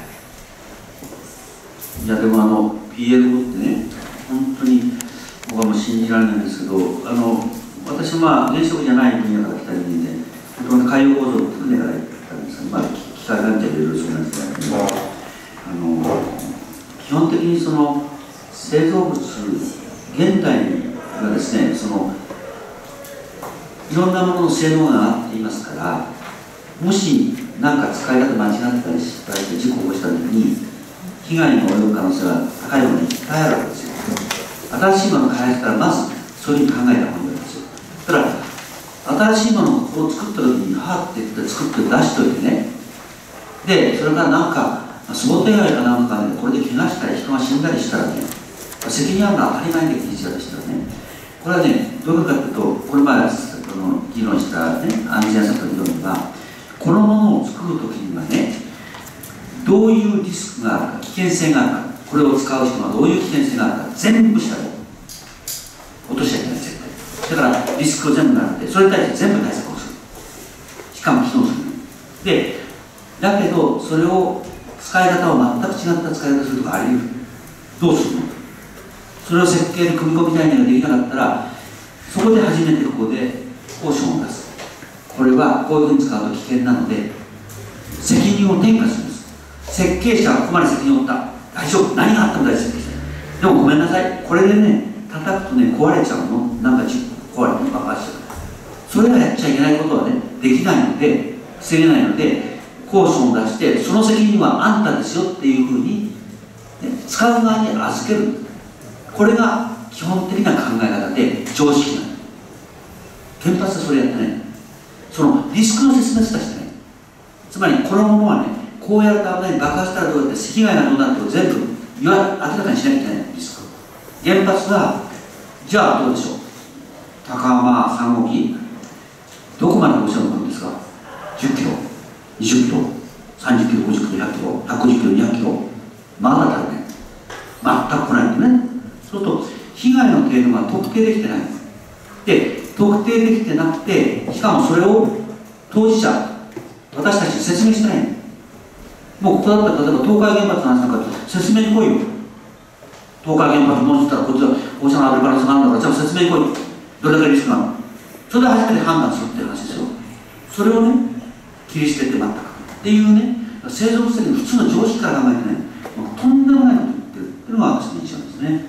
いや、でもあの、ピーエル 法ってね、本当に僕はもう信じられないんですけど、あの私はまあ、現職じゃない分野から来た人間で、海洋構造の船から来たんですけど、まあ、機械関係でいろいろそうなんですけど、あの基本的にその製造物、現代がですね、そのいろんなものの性能が上がっていますから、もし何か使い方間違ったり失敗して事故を起こしたときに、被害が及ぶ可能性が高いものにいっぱいあるわけですよ。新しいものを開発したら、まずそういうふうに考えた方がいいんですよ。だから新しいものを作ったときに、はーって言って作って出しといてね、で、それからなんか、想定外かなんかで、これで怪我したり、人が死んだりしたらね、責任あるのは当たり前的事実だとしたらね、これはね、どういうことかというと、これまで議論した、ね、安全策の議論には、このものを作るときにはね、どういうリスクがあるか、危険性があるか、これを使う人がどういう危険性があるか、全部調べる。落としちゃいけない、絶対。だから、リスクを全部なって、それに対して全部対策をする。しかも機能する。で、だけど、それを使い方を全く違った使い方するとかあり得る。どうするの？それを設計に組み込みたいのができなかったら、そこで初めてここで交渉を出す。これはこういうふうに使うと危険なので、責任を転嫁するんです。設計者はここまで責任を負った。大丈夫。何があっても大丈夫です。でもごめんなさい。これでね、叩くとね、壊れちゃうの。なんか壊れて爆発しちゃう。それがやっちゃいけないことはね、できないので、防げないので、交渉を出して、その責任はあんたですよっていうふうに、ね、使う側に預ける。これが基本的な考え方で常識なの。原発でそれやってない。そのリスクの説明すらしてない。つまりこのものはね、こうやると危ない、爆発したらどうやって、被害がどうなると全部言わ明らかにしなきゃいけないリスク。原発は、じゃあどうでしょう。高浜さん号機、どこまで放射能来るんですか。じゅっキロ、にじゅっキロ、さんじゅっキロ、ごじゅっキロ、ひゃくキロ、ひゃくごじゅっキロ、にひゃくキロ、まだ足りない。全く来ないんでね。そうすると、被害の程度が特定できてない。で、特定できてなくて、しかもそれを当事者、私たちに説明してない。もうここだったら、例えば東海原発の話なんか説明に来いよ。東海原発もうしたら、こっちは放射能浴びる可能性があるんだから、じゃあ説明に来い。どれだけリスクなの。それで初めて判断するっていう話ですよ。それをね、切り捨てて全く。っていうね、製造物的に普通の常識から考えてね、もうとんでもないこと言ってるっていうのが私の印象ですね。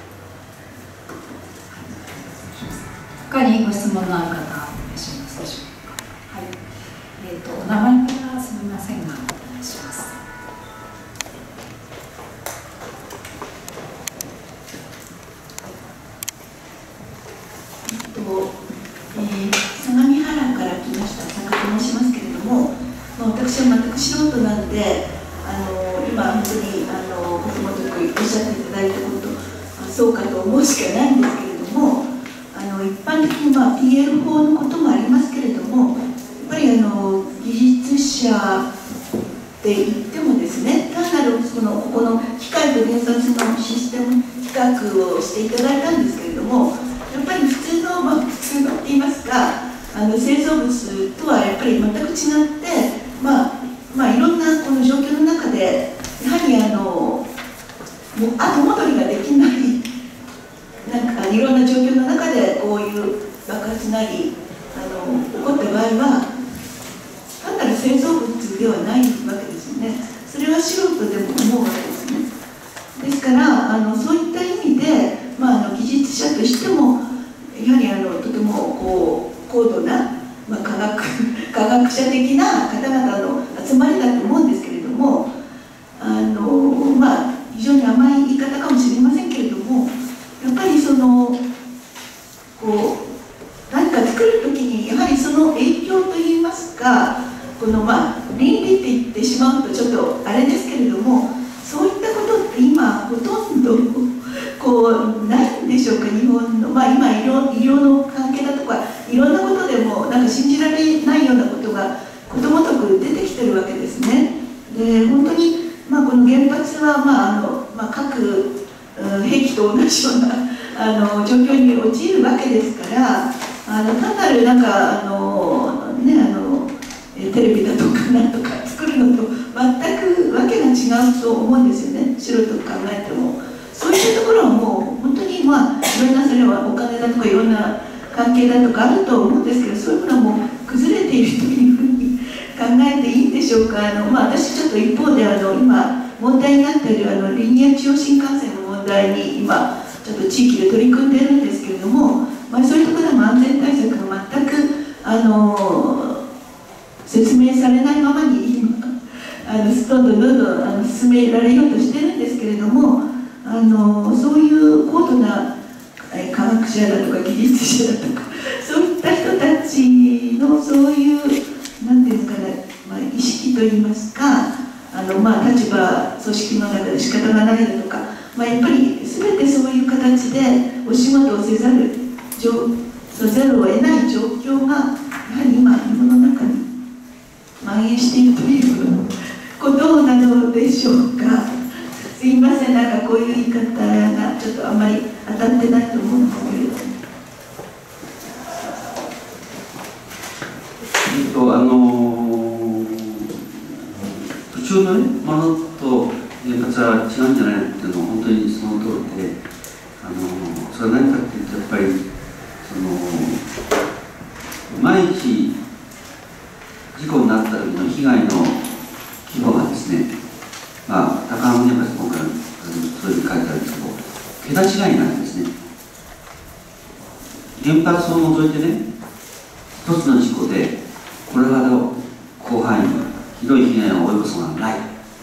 他にご質問のある方いらっしゃいますでしょうか。はい。えっ、ー、とお名前からすみませんがお願いします。 えっと、えー、相模原から来ました坂と申しますけれども、まあ、私は全く素人なので、あの今本当にあのことごとくおっしゃっていただいたこと、あそうかと思うしかないんですけれども。あの一般的に、まあ、ピーエル 法のこともありますけれども、やっぱりあの技術者で言ってもですね、単なるそのここの機械と原発のシステム比較をしていただいたんですけれども、やっぱり普通の、まあ、普通のって言いますか、あの製造物とはやっぱり全く違って、まあまあ、いろんなこの状況の中で、やはりあのないわけですよね。それは素人でも思うわけですね。ですからあのそういった意味で、まあ、あの技術者としてもやはりあのとてもこう高度な、まあ、科学科学者的な方々の集まりだと思うんですけれども、あの、まあ、非常に甘い言い方かもしれませんけれども、やっぱりそのこう何か作る時にやはりその影響といいますか、このまあ倫理って言ってしまうとちょっとあれですけれども、そういったことって今ほとんどこうないんでしょうか、日本の、まあ、今医療、医療の関係だとかいろんなことでもなんか信じられないようなことがことごとく出てきてるわけですね。で本当に、まあ、この原発は、まああのまあ、核、うん、兵器と同じようなあの状況に陥るわけですから、あの単なるなんかあの、ね、あのテレビだとかなんとか作るのと全くわけが違うと思うんですよね、素人考えても。そういったところはもう本当に、まあ、いろんなそれはお金だとかいろんな関係だとかあると思うんですけど、そういうものはもう崩れているというふうに考えていいんでしょうか。あの、まあ、私ちょっと一方であの今問題になっているあのリニア中央新幹線の問題に今ちょっと地域で取り組んでいるんですけれども、まあ、そういうところでも安全対策が全くあの説明されないままに今あのどんどんどんどんあの進められようとしてるんですけれども、あのそういう高度な科学者だとか技術者だとかそういった人たちのそういう何ていうんですかね、まあ、意識といいますか、あの、まあ、立場組織の中で仕方がないだとか、まあ、やっぱり全てそういう形でお仕事をせざるせざるを得ない状況がやはり今日本の中に蔓延しているということなのでしょうか。すいません、なんかこういう言い方がちょっとあんまり当たってないと思うんですけれども。 えっとあのー、途中のねものと原発は違うんじゃないのっていうのは本当にその通りで、あのー、それは何かっていうとやっぱりその毎日事故になった時の被害の規模がですね、まあ、高浜原発今回そういうふうに書いてあるんですけど、桁違いなんですね。原発を除いてね、一つの事故でこれほど広範囲にひどい被害を及ぼすのはない。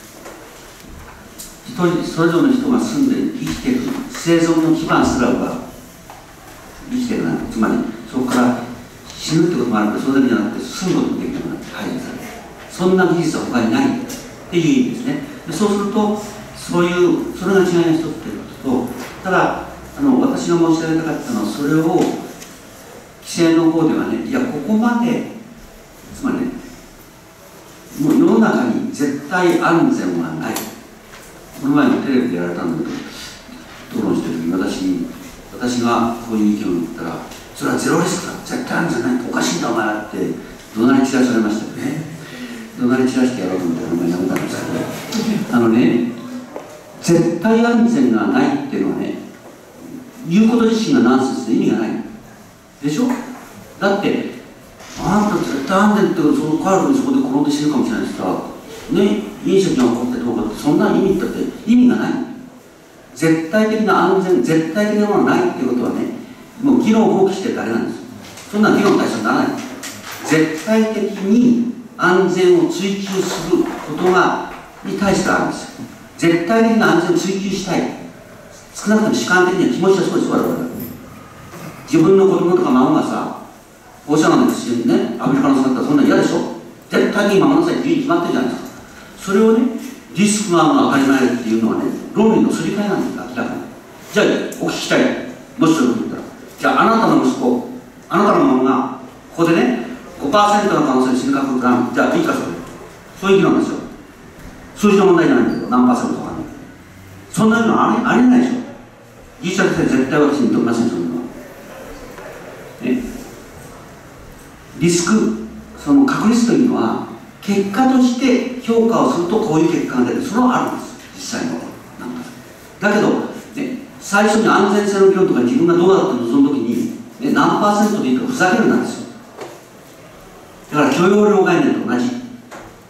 一人それぞれの人が住んで生きていく生存の基盤すらは生きているなんて、つまりそこから死ぬってこともあるけど、それだけじゃなくて住むこともできるようになって排除される、そんな技術は他にないっていう意味ですね。でそうするとそういうそれが違いの一つということと、ただあの私が申し上げたかったのは、それを規制の方ではね、いやここまでつまりね、もう世の中に絶対安全はない。この前もテレビでやられたんだけど、討論してる時に私に私がこういう意見を言ったら、それはゼロリスクだ、絶対安全ない、おかしいんだお前らって怒鳴り散らされましたよね。怒鳴り散らしてやろうと思ってお前やめたんですけど、あのね、絶対安全がないっていうのはね、言うこと自身がナンセンスで意味がないでしょ。だってあんた絶対安全ってそのカールにそこで転んで死ぬかもしれないしさ、ね、隕石が起こってどうかって、そんな意味だって意味がない。絶対的な安全、絶対的なものがないっていうことはね、もう議論を放棄してるだけなんです。そんな議論対象にならない。絶対的に安全を追求することがに対してあるんですよ。絶対的な安全を追求したい。少なくとも主観的には気持ちはそうです、我々は。自分の子供とか孫がさ、放射能で口にね、アメリカの人だったらそんな嫌でしょ。絶対に守らなさいって言うに決まってるじゃないですか。それをね、リスクがあるのは当たり前っていうのはね、論理のすり替えなんです、明らかに。じゃあ、お聞きしたい。もしそういうこと言ったら、じゃあ、あなたの息子、あなたの孫が、ここでね、ごパーセント の可能性で死ぬかもしれない。じゃあ、いいか、それ。そういう議論ですよ。数字の問題じゃないんだけど、何パーセントとかね。そんなのはありえないでしょ。技術者として絶対私に認めません、そういうのは。ね。リスク、その確率というのは、結果として評価をするとこういう結果が出る。それはあるんです、実際の。なんかだけど、ね、最初に安全性の議論とか自分がどうだって望むときに、ね、何パーセントでいいかふざけるなんですよ。だから許容量概念と同じ。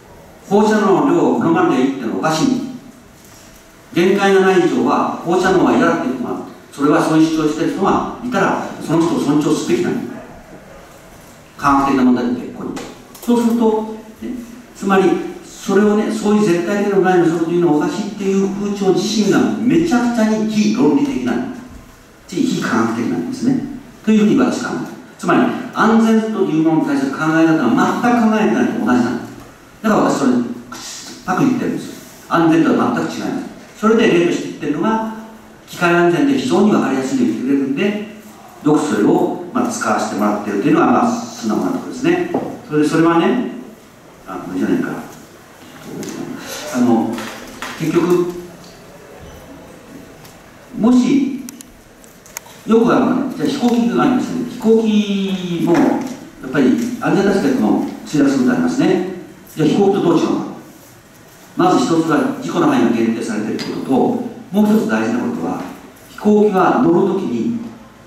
放射能の量を好まれていいっていうのはおかしい。限界がない以上は放射能は嫌だっていうのは、それはそういう主張してる人がいたらその人を尊重すべきなんだ。科学的な問題で結構に。そうすると、ね、つまりそれをね、そういう絶対的なないの職というのはおかしいっていう風潮自身がめちゃくちゃに非論理的なんだ。非科学的なんですね。というふうに私は考える。つまり安全というものに対する考え方は全く考えてないと同じなんだ。だから私それパクリ言ってるんですよ。安全とは全く違います。それで例として言ってるのが機械安全で非常に分かりやすいと言ってくれるんで、よくそれをまあ使わせてもらってるというのがまあ素直なところですね。それでそれはね、あ、これじゃないか。あの結局もしよくあるのは、じゃあ飛行機がありますね。飛行機もやっぱり安全対策の墜落することありますね。じゃあ飛行機とどう違うのか。まず一つは事故の範囲が限定されていることと、もう一つ大事なことは飛行機が乗るときに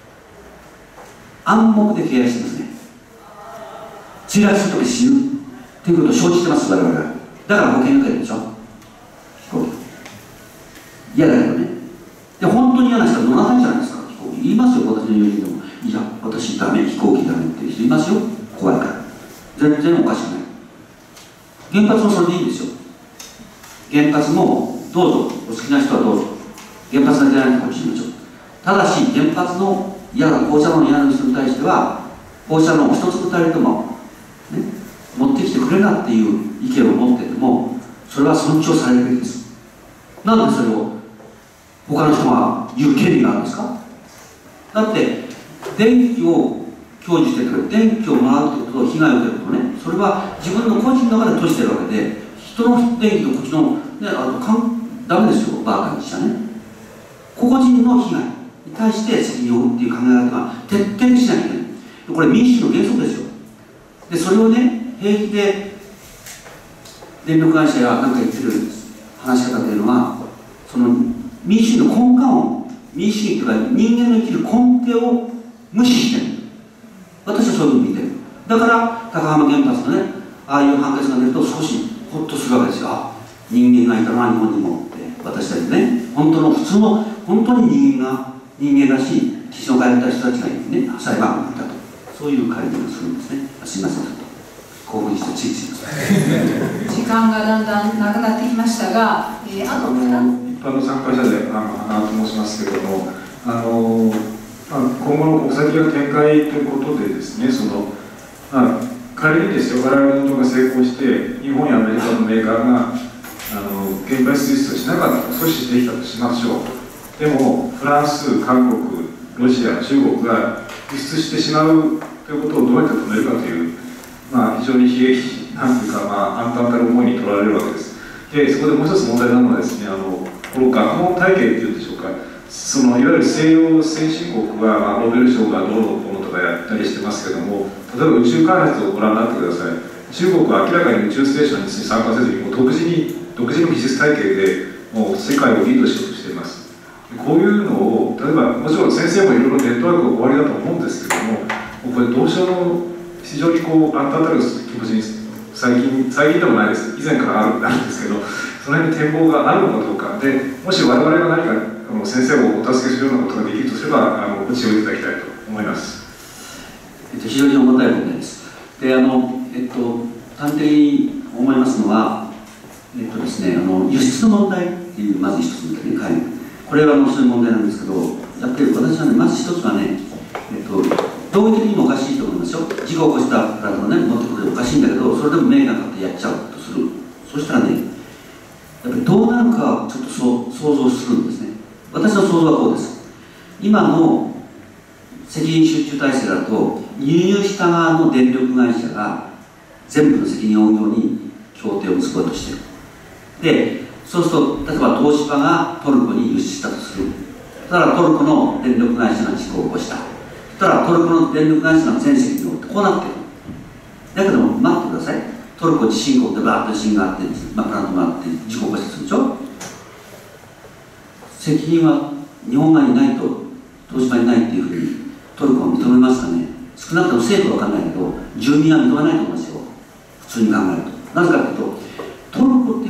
暗黙で敬愛してますね。墜落するとき死ぬということを承知してます、我々は。だから保険がかけるでしょ、飛行機。嫌だけどね。で、本当に嫌な人は乗らないじゃないですか、飛行機。言いますよ、私の友人でも。いや、私ダメ、飛行機ダメっていう人いますよ、怖いから。全然おかしくない。原発もそれでいいんですよ。原発もどうぞ、お好きな人はどうぞ。原発が出ないかもしれません。ただし、原発の嫌な放射能の嫌な人に対しては、放射能を一つ二人とも、ね、持ってきてくれなっていう意見を持ってても、それは尊重されるべきです。なんでそれを他の人が言う権利があるんですか。だって電気を享受してくれる、電気をもらうということと被害を受けることね、それは自分の個人の中で閉じてるわけで、人の電気とこっちの、ね、あとかんダメですよ、バーカにしちゃね。個人の被害に対して責任を負うっていう考え方が徹底にしなきゃいけない。これ民主主義の原則ですよ。でそれをね、平気で電力会社やなんか言ってる話し方というのは、その民主主義の根幹を、民主主義というか人間の生きる根底を無視してる。私はそういうふうに見てる。だから高浜原発のね、ああいう判決が出ると少しホッとするわけですよ。あ、人間がいたな、日本にもって。私たちね、本当の普通の本当に人間が人間らしい基準を変えた人たちがいるね、裁判がいたと、そういう会議をするんですね。すみません、ちょっと興奮してついつい時間がだんだんなくなってきましたが、えー、あと一般の参加者であの花と申しますけれども、あの、まあ、今後の国際的な展開ということでですね、その、まあ、仮にですよ、我々の運動が成功して日本やアメリカのメーカーがあの原発水質をしなかったと阻止してきたとしましょう。でもフランス、韓国、ロシア、中国が輸出してしまうということをどうやって止めるかという、まあ、非常に悲劇なんていうか、まあ、暗淡たる思いに取られるわけです。でそこでもう一つ問題なのはですね、あのこの学問体系っていうんでしょうか、そのいわゆる西洋先進国は、まあ、ノーベル賞がどうのこうのとかやったりしてますけども、例えば宇宙開発をご覧になってください。中国は明らかに宇宙ステーションに参加せずに、もう独自に独自の技術体系でもう世界をリードしようとしています。こういうのを、例えばもちろん先生もいろいろネットワークが終わりだと思うんですけども、もうこれどうしようも非常にこう暗淡たる気持ちに最近最近でもないです、以前からあるんですけど、その辺に展望があるのかどうかで、もし我々が何かあの先生をお助けするようなことができるとすれば、あのご知恵をいただきたいと思います。 えっと、非常に重たい問題です。で、あの、えっと、端的に思いますのは、えっとですね、あの輸出の問題っていう、まず一つの点に変える。これはもうそういう問題なんですけど、やっぱり私はね、まず一つはね、えっと、道義的にもおかしいと思いますよ。事故を起こしたからとかね、持ってくるおかしいんだけど、それでもメーカーが買ってやっちゃうとする。そしたらね、やっぱりどうなるかをちょっとそう想像するんですね。私の想像はこうです。今の責任集中体制だと、輸入した側の電力会社が全部の責任を負うように協定を結ぼうとしている。で、そうすると、例えば東芝がトルコに輸出したとする。そしたらトルコの電力会社が事故を起こした。そしたらトルコの電力会社が全責任を負って、こうなってる。だけども、待ってください。トルコ地震国でバーッと地震があって、まあ、プラントがあって、事故を起こしたとするでしょ。責任は日本側にないと、東芝にないっていうふうにトルコは認めますかね。少なくとも政府は分かんないけど、住民は認めないと思いますよ。普通に考えると。なぜかというと、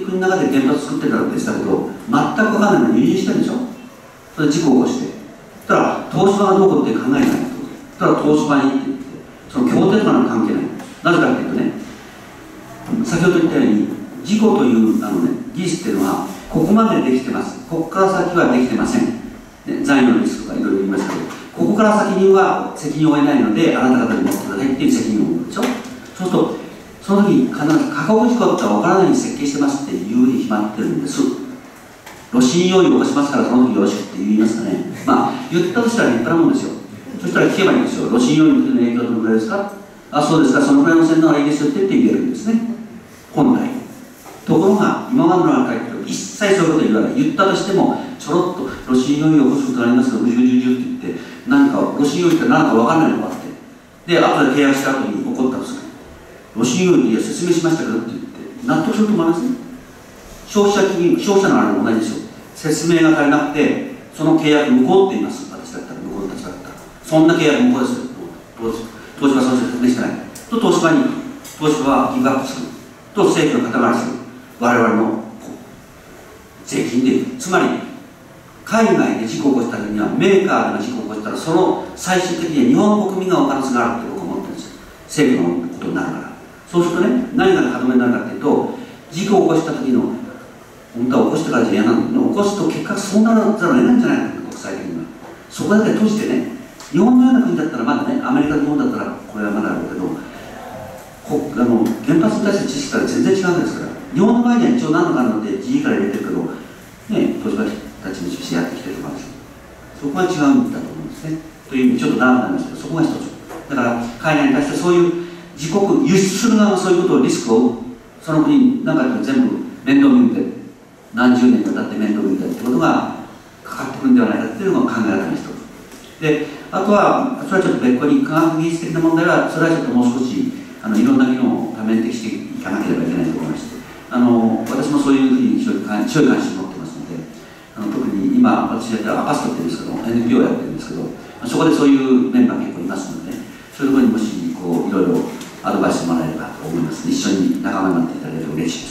国の中で原発作ってるからって言ってたけど、全く分かんないのに輸入してるんでしょ。それで事故を起こして、そしたら東芝がどうこうって考えないと、そしたら東芝にって言って、その協定とかの関係ない。なぜかっていうとね、先ほど言ったように、事故というあの、ね、技術っていうのは、ここまでできてます、ここから先はできてません、ね、残余のリスクとかいろいろ言いましたけど、ここから先には責任を負えないので、あなた方に持ってくださいっていう責任を負うでしょ。そうすると、その時に必ず過酷事故って分からないように設計してますっていうふうに決まってるんです。炉心用意を起こしますから、その時よろしくって言いますかね。まあ、言ったとしたら立派なもんですよ。そしたら聞けばいいんですよ。炉心用意の影響どのくらいですか。あ、そうですか、そのくらいの線ならいいですよって言って言えるんですね、本来。ところが、今までの中で一切そういうこと言わない。言ったとしても、ちょろっと炉心用意を起こすことがありますけど、ぐじゅぐじゅぐじゅって言って、何か、炉心用意って何か分からないのがあって、で、後で契約した後に起こったんですよ。炉心用意って説明しましたけどって言って、納得すると思いますね。消費者金融、消費者のあれも同じですよ。説明が足りなくて、その契約無効って言います。私だったら、無効の立場だったら。そんな契約無効ですよ。どうですか。東芝はその説明してない。と、東芝に、東芝はギブアップする。と、政府の塊する。我々の税金でいう。つまり、海外で事故を起こした時には、メーカーでの事故を起こしたら、その最終的には日本の国民がお金があるって僕は思ってるんですよ。政府のことになるから。そうするとね、何が歯止めになるかっていうと、事故を起こした時の、本当は起こしてからじゃ嫌なのに、起こすと結果そうならざるを得ないんじゃないかな、国際的には。そこだけ閉じてね、日本のような国だったらまだね、アメリカ、日本だったらこれはまだあるけど、こあの原発に対する知識から全然違うんですから、日本の場合には一応何のかなって ジーイー から入れてるけど、ね、東芝たちにしてやってきてるとかです。そこが違うんだと思うんですね。という意味、ちょっと長くなりますけど、そこが一つ。だから、海外に対してそういう自国、輸出する側がそういうことをリスクを、その国に何か全部面倒見て、何十年にわたって面倒見てってことがかかってくるんではないかっていうのが考え方の一つ。で、あとは、それはちょっと別個に科学技術的な問題は、それはちょっともう少し、あのいろんな議論を多面的していかなければいけないと思いまして、あの私もそういうふうに強い関心を持ってますので、あの特に今、私やったらアパストって言うんですけど、エヌピーオー をやってるんですけど、そこでそういうメンバー結構いますので、そういうところにもしこういろいろアドバイスもらえればと思います。一緒に仲間になっていただけると嬉しいです。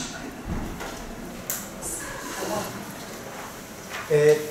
え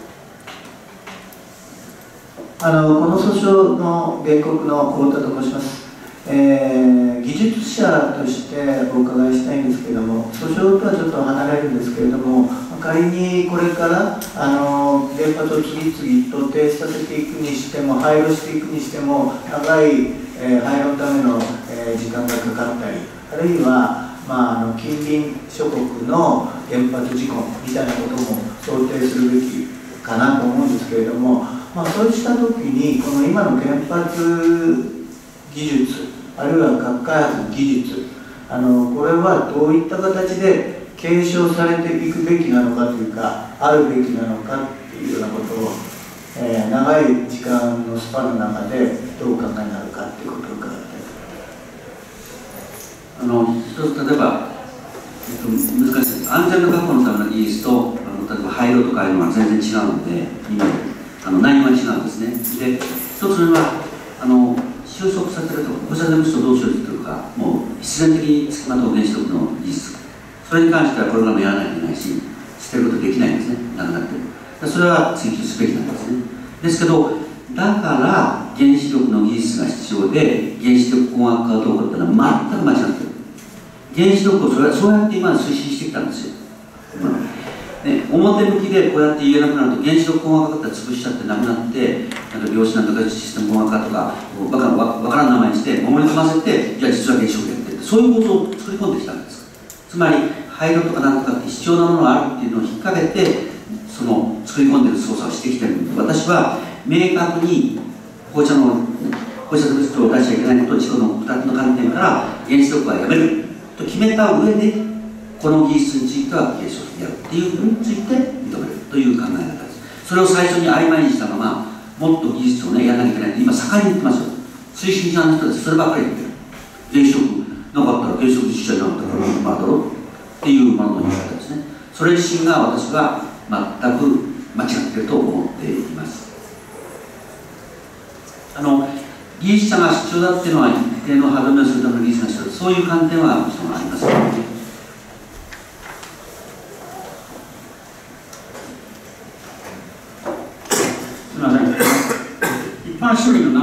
ー、あのこの訴訟の原告の太田と申します。えー、技術者としてお伺いしたいんですけれども、訴訟とはちょっと離れるんですけれども、仮にこれからあの原発を次々と停止させていくにしても、廃炉していくにしても、長い、えー、廃炉のための、えー、時間がかかったり、あるいは、まあ、あの近隣諸国の原発事故みたいなことも想定するべきかなと思うんですけれども、まあ、そうしたときに、この今の原発技術、あるいは核開発の技術、あのこれはどういった形で継承されていくべきなのかというか、あるべきなのかっていうようなことを、えー、長い時間のスパンの中でどうお考えになるかということを伺いたいあの一つ、例えば、えっと、難しいです。安全の確保のための技術と、あの例えば廃炉とかいうのは全然違うので、今あの内容が違うんですね。で、一つ目はあの収束させると、放射能物質をどう処理するか、もう必然的につきまとう原子力の技術、それに関してはこれからもやらないといけないし、捨てることできないんですね、なくなってる。それは追求すべきなんですね。ですけど、だから原子力の技術が必要で、原子力工学科がどうかっていうのは全く間違ってる。原子力をそれそうやって今まで推進してきたんですよ。ね、表向きでこうやって言えなくなると、原子力工学科って潰しちゃってなくなって、なんか量子なんとかシステム工学科とか、わからんわからん名前にして、守り込ませて、いや、実は原子力やってる、そういう構造を作り込んできたんです。つまり、廃炉とかなんとかって必要なものがあるっていうのを引っ掛けて、その作り込んでる操作をしてきてるので、私は明確に放射能、放射物質を出しちゃいけないこと、事故のふたつの観点から原子力はやめると決めた上で、この技術については継承してやるっていうことについて認めるという考え方です。それを最初に曖昧にしたまま、もっと技術をね、やらなきゃいけないって、今、盛んに言ってますよ。推進者の人たち、そればっかり言ってる。原子力なかったら原子力実写になったから、まあだろうっていうものの言い方ですね。それ自身が私は全く間違っていると思っています。あの技術者が必要だっていうのは、一定の歯止めをするための技術が必要だ、そういう観点はもちろんありますけどね。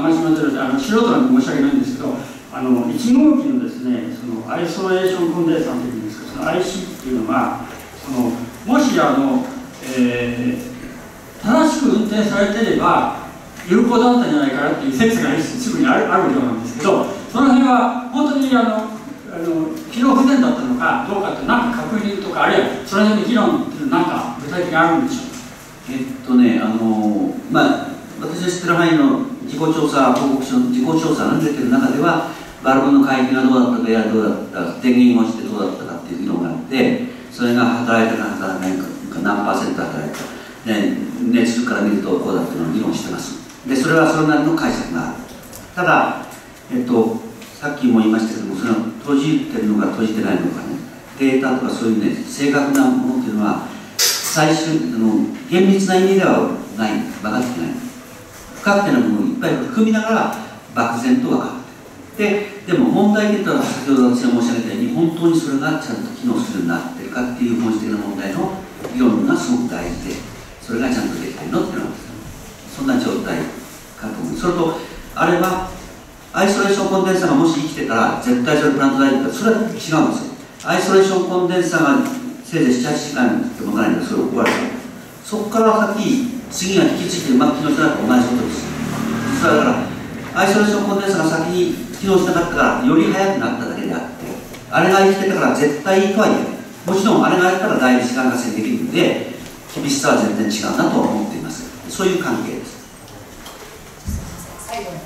話しますので、あの素人なんで申し訳ないんですけど、あのいち号機のですね、そのアイソレーションコンデンサーというんですか、その アイシー っていうのは、そのもしあの、えー、正しく運転されていれば有効だったんじゃないかなっていう説がすぐにあるあるようなんですけど、その辺は本当にあのあの機能不全だったのかどうかってなんか確認とか、あるいはその辺の議論っていうのはなんか具体的にあるんでしょうか。 えっとね、あのまあ私が知ってる範囲の自己調査報告書、自己調査の出てる中では、バルブの回帰がどうだったかやどうだったか、電源をしてどうだったかっていう議論があって、それが働いたか働かないか、何パーセント働いたか、で熱から見るとこうだっていうのを議論してます。で、それはそれなりの解釈がある。ただ、えっと、さっきも言いましたけども、それは閉じてるのか閉じてないのかね、データとかそういうね、正確なものっていうのは、最終、あの厳密な意味ではない、分かってない。不確定なものをいっぱい含みながら漠然と分かってででも問題点とは先ほど私が申し上げたように本当にそれがちゃんと機能するようになってるかっていう本質的な問題の議論がすごく大事で、それがちゃんとできてるのっていうのはそんな状態かと思う。それとあれはアイソレーションコンデンサーがもし生きてたら絶対それプラント大丈夫だ。それは違うんですよ。アイソレーションコンデンサーがせいぜいなな、はちじかんって持たないんでそれを壊れちゃう。そこから先次が引き継いでうまく機能しなかったら同じことです。だからアイソレーションコンデンサーが先に機能しなかったからより早くなっただけであって、あれが生きてたから絶対いいとは言えない。もちろんあれがやったらだいぶ時間が制できるので厳しさは全然違うなと思っています。そういう関係です。 最後の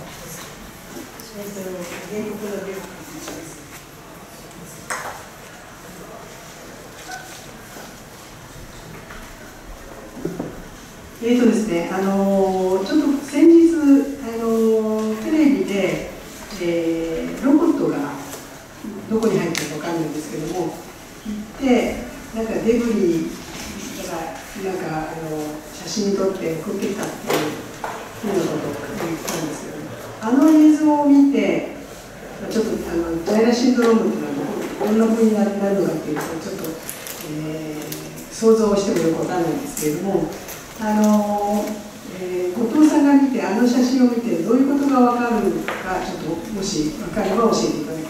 えーとですね、あのー、ちょっと先日、あのー、テレビで、えー、ロボットがどこに入ってるかわかんないんですけども、行って、なんかデブリとか、なんか、あの写真撮って送ってきたっていうふうなことを言ったんですけど、あの映像を見て、ちょっとあのジャイラシンドロームっていうのはどんなふうになるのかっていうと、ちょっと、えー、想像してもよくわかんないんですけれども、あのえー、後藤さんが見て、あの写真を見て、どういうことが分かるか、ちょっともし分かれば教えていただきたいと思います。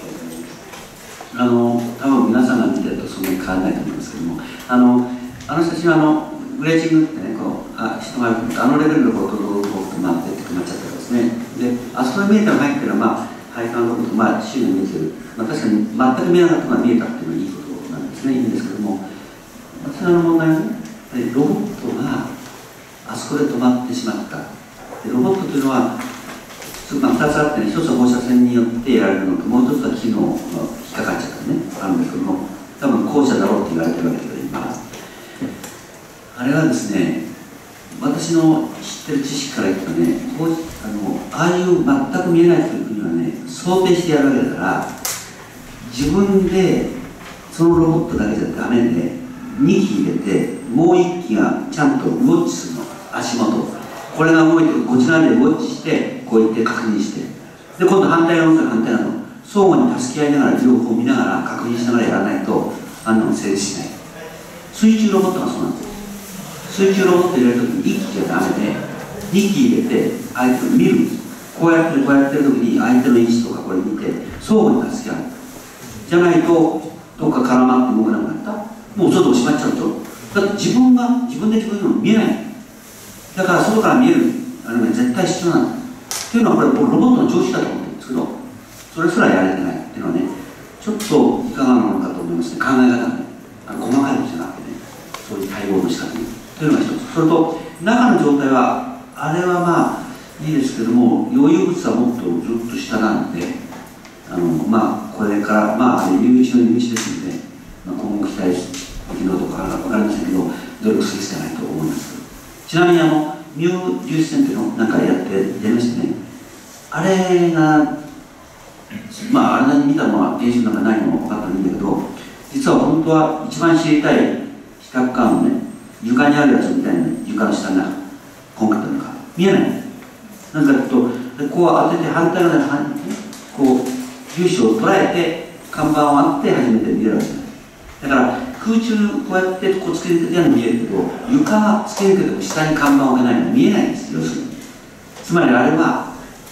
あの多分皆さんが見てるとそんなに変わらないと思いますけども、あのあの写真はあのグレージングってね、こうあ人があのレベルのことをまあ出てくまっちゃったんですね。で、あそこに見えたのが入ってるのは、まあ、配管のこと、まあ、周囲に見えてる、まあ、確かに全く見えなかったのが見えたっていうのはいいことなんですね、いいんですけども、私の問題はね、ロボットがあそこで止まってしまった。でロボットというのは、まあ、ふたつあってね、ひとつは放射線によってやられるのと、もうひとつは機能が引っかかっちゃったね、あるんですけども、多分後者だろうって言われてるわけだけど、今。あれはですね、私の知ってる知識から言うとね、こうあのああいう全く見えないという国はね、想定してやるわけだから、自分でそのロボットだけじゃダメで、にき入れて、もういっきがちゃんとウォッチするの、足元。これが動いてる、こちらでウォッチして、こう言って確認して。で、今度反対側の反対なの。相互に助け合いながら、両方見ながら、確認しながらやらないと、あんなの成立しない。水中ロボットがそうなんですよ。水中ロボット入れるときにいっきじゃダメで、にき入れて、相手を見るんです。こうやってる、こうやってるときに、相手の位置とかこれ見て、相互に助け合う。じゃないと、どっか絡まって動かなくなった。もう外を閉まっちゃうと。だって自分が、自分で自分の見えない。だから外から見える、あれが絶対必要なんだ。っていうのは、これ、僕ロボットの常識だと思ってるんですけど、それすらやれてないっていうのはね、ちょっといかがなのかと思いますね、考え方がね。あの細かいことじゃなくてね、そういう対応の仕方に。というのが一つ。それと、中の状態は、あれはまあ、いいですけども、余裕物はもっとずっと下なんで、あの、まあ、これから、まあ、入り口の入り口ですので、まあ、今後期待できるのとか分かりませんけど、努力するしかないと思います。ちなみに、あの、ミュー粒子線っていうのをなんかやって、やりましてね、あれが、まあ、あれなりに見たのは、原子の中ないのも分かったらいいんだけど、実は本当は一番知りたい比較管のね、床にあるやつみたいな、床の下にコンクリートの中、見えない。なんかというと、こう当てて反対側にこう粒子を捉えて、看板をあって初めて見えるわけです。だから空中にこうやってこうつけ抜けてやるの見えるけど、床がつけ抜けても下に看板を置けないの見えないんです、要するに。つまりあれは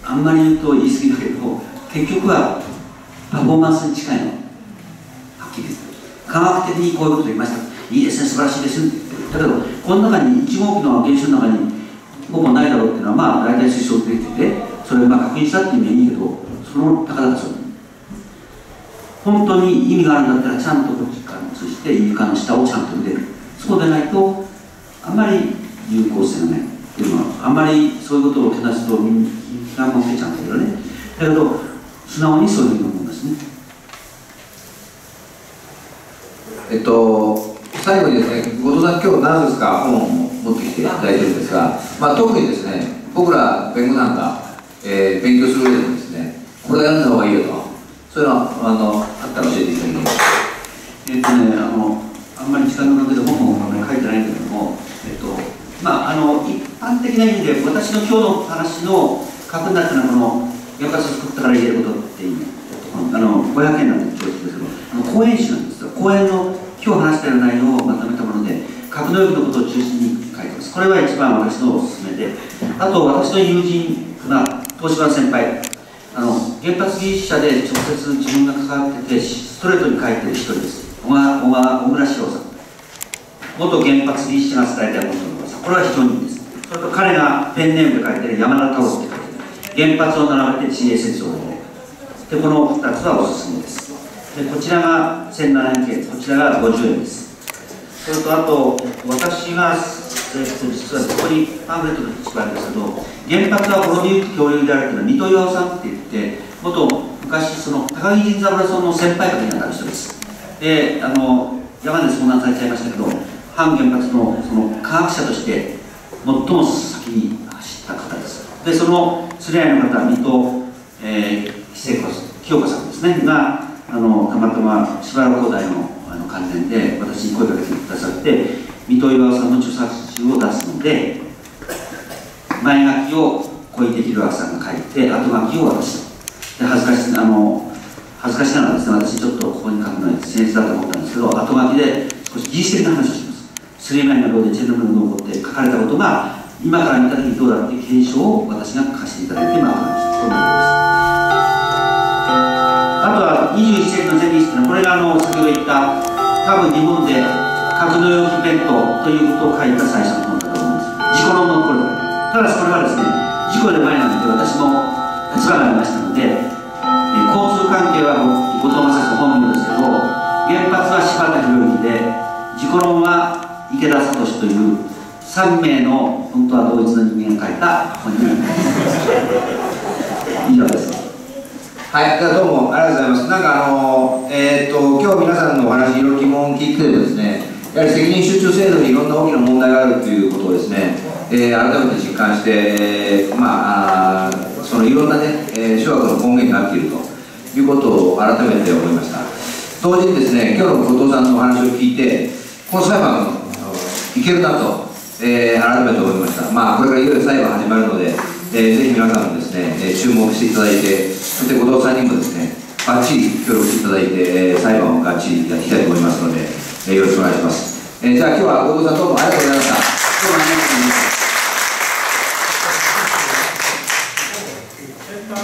あんまり言うと言い過ぎだけど、結局はパフォーマンスに近いの、はっきり言って。科学的にこういうこと言いました、いいですね、素晴らしいですって言ったけど、この中にいち号機の現象の中にほぼないだろうっていうのは、まあ大体推奨できてて、それをまあ確認したっていう意味はいいけど、そのたかだかそう本当に意味があるんだったら、ちゃんとロジカルを通じて床の下をちゃんと見れる。そうでないとあんまり有効性がないっていうのは、あんまりそういうことをけなすとみんな持ってちゃうんだけどね。だけど素直にそういうふうに思いますね。 えっと最後にですね、後藤さん、今日何ですか本を持ってきていただいてるんですが、まあ、特にですね、僕ら弁護団が、えー、勉強する上でもですね、これをやった方がいいよと、そういうのはあのあったら教えていただきます。 えっとね、あのあんまり時間の関係で本もあんまり書いてないんだけども、えっとまあ、あの一般的な意味で私の今日の話の書くんだっていうのは、この原発を作ったから入れることっていう、あのごひゃくえんなんで教室ですけど、あの講演誌なんですよ。講演の今日話したような内容をまとめたもので、核能力のことを中心に書いてます。これは一番私のおすすめで、あと私の友人が東芝の先輩、あの原発技術者で直接自分が関わっててストレートに書いてる一人です。小川小川小倉史郎さん、元原発技術者が伝えたい本のさん、これは非常にいいです。それと彼がペンネームで書いてる山田太郎って書いてる原発を並べて知恵説をで、このふたつはおすすめです。でこちらがせんななひゃくえん、こちらがごじゅうえんです。それとあと私が、えっと、実はここにパンフレットの一番ですけど、原発は滅びゆく恐竜であるというのは水戸岩さんって言って、元昔その高木仁三郎さんの先輩方になった人です。であの山で遭難されちゃいましたけど、反原発のその科学者として最も先に走った方です。でその連れ合いの方、水戸、えー、清子さんですねが、あのたまたましばらく工大のあの関連で私に声かけてくださって、水戸岩さんの著作集を出すので、前書きを小池弘明さんが書いて、後書きを渡したで恥ずかしあの恥ずかしながらですね、私ちょっとここに書くのは僭越だと思ったんですけど、後書きで少し技術的な話をします。スリーマインのローでチェルノブイリの起こって書かれたことが今から見た時にどうだろうという検証を私が書かせていただいて、まあ後書きしたと思います。あとはにじゅういっせいきのゼミスっていうのは、これがあの先ほど言った多分日本で核の容器弁当ということを書いた最初の本だと思うんです。自己論のこれだただしこれはですね、事故で前なので私も立場がありましたので、え交通関係は後藤正史本名ですけど、原発は柴田博之で、自己論は池田聡というさんめいの本当は同一の人間が書いた本になります。以上です。 はい、どうもありがとうございます。なんかあのえー、っと今日皆さんのお話、いろいろ疑問を聞いてですね、やはり責任集中制度にいろんな大きな問題があるということをですね、えー、改めて実感して、えー、まあそのいろんなね、えー、諸悪の根源になっているということを改めて思いました。同時にですね、今日の後藤さんのお話を聞いて、この裁判いけるなと、えー、改めて思いました。まあこれからいよいよ裁判始まるので、えー、ぜひ皆さんもですね、えー、注目していただいて、そして後藤さんにもですね、バッチリ協力していただいて、えー、裁判をがっちりやっていきたいと思いますので、えー、よろしくお願いします。えー、じゃあ今日は後藤さんどうもありがとうございました。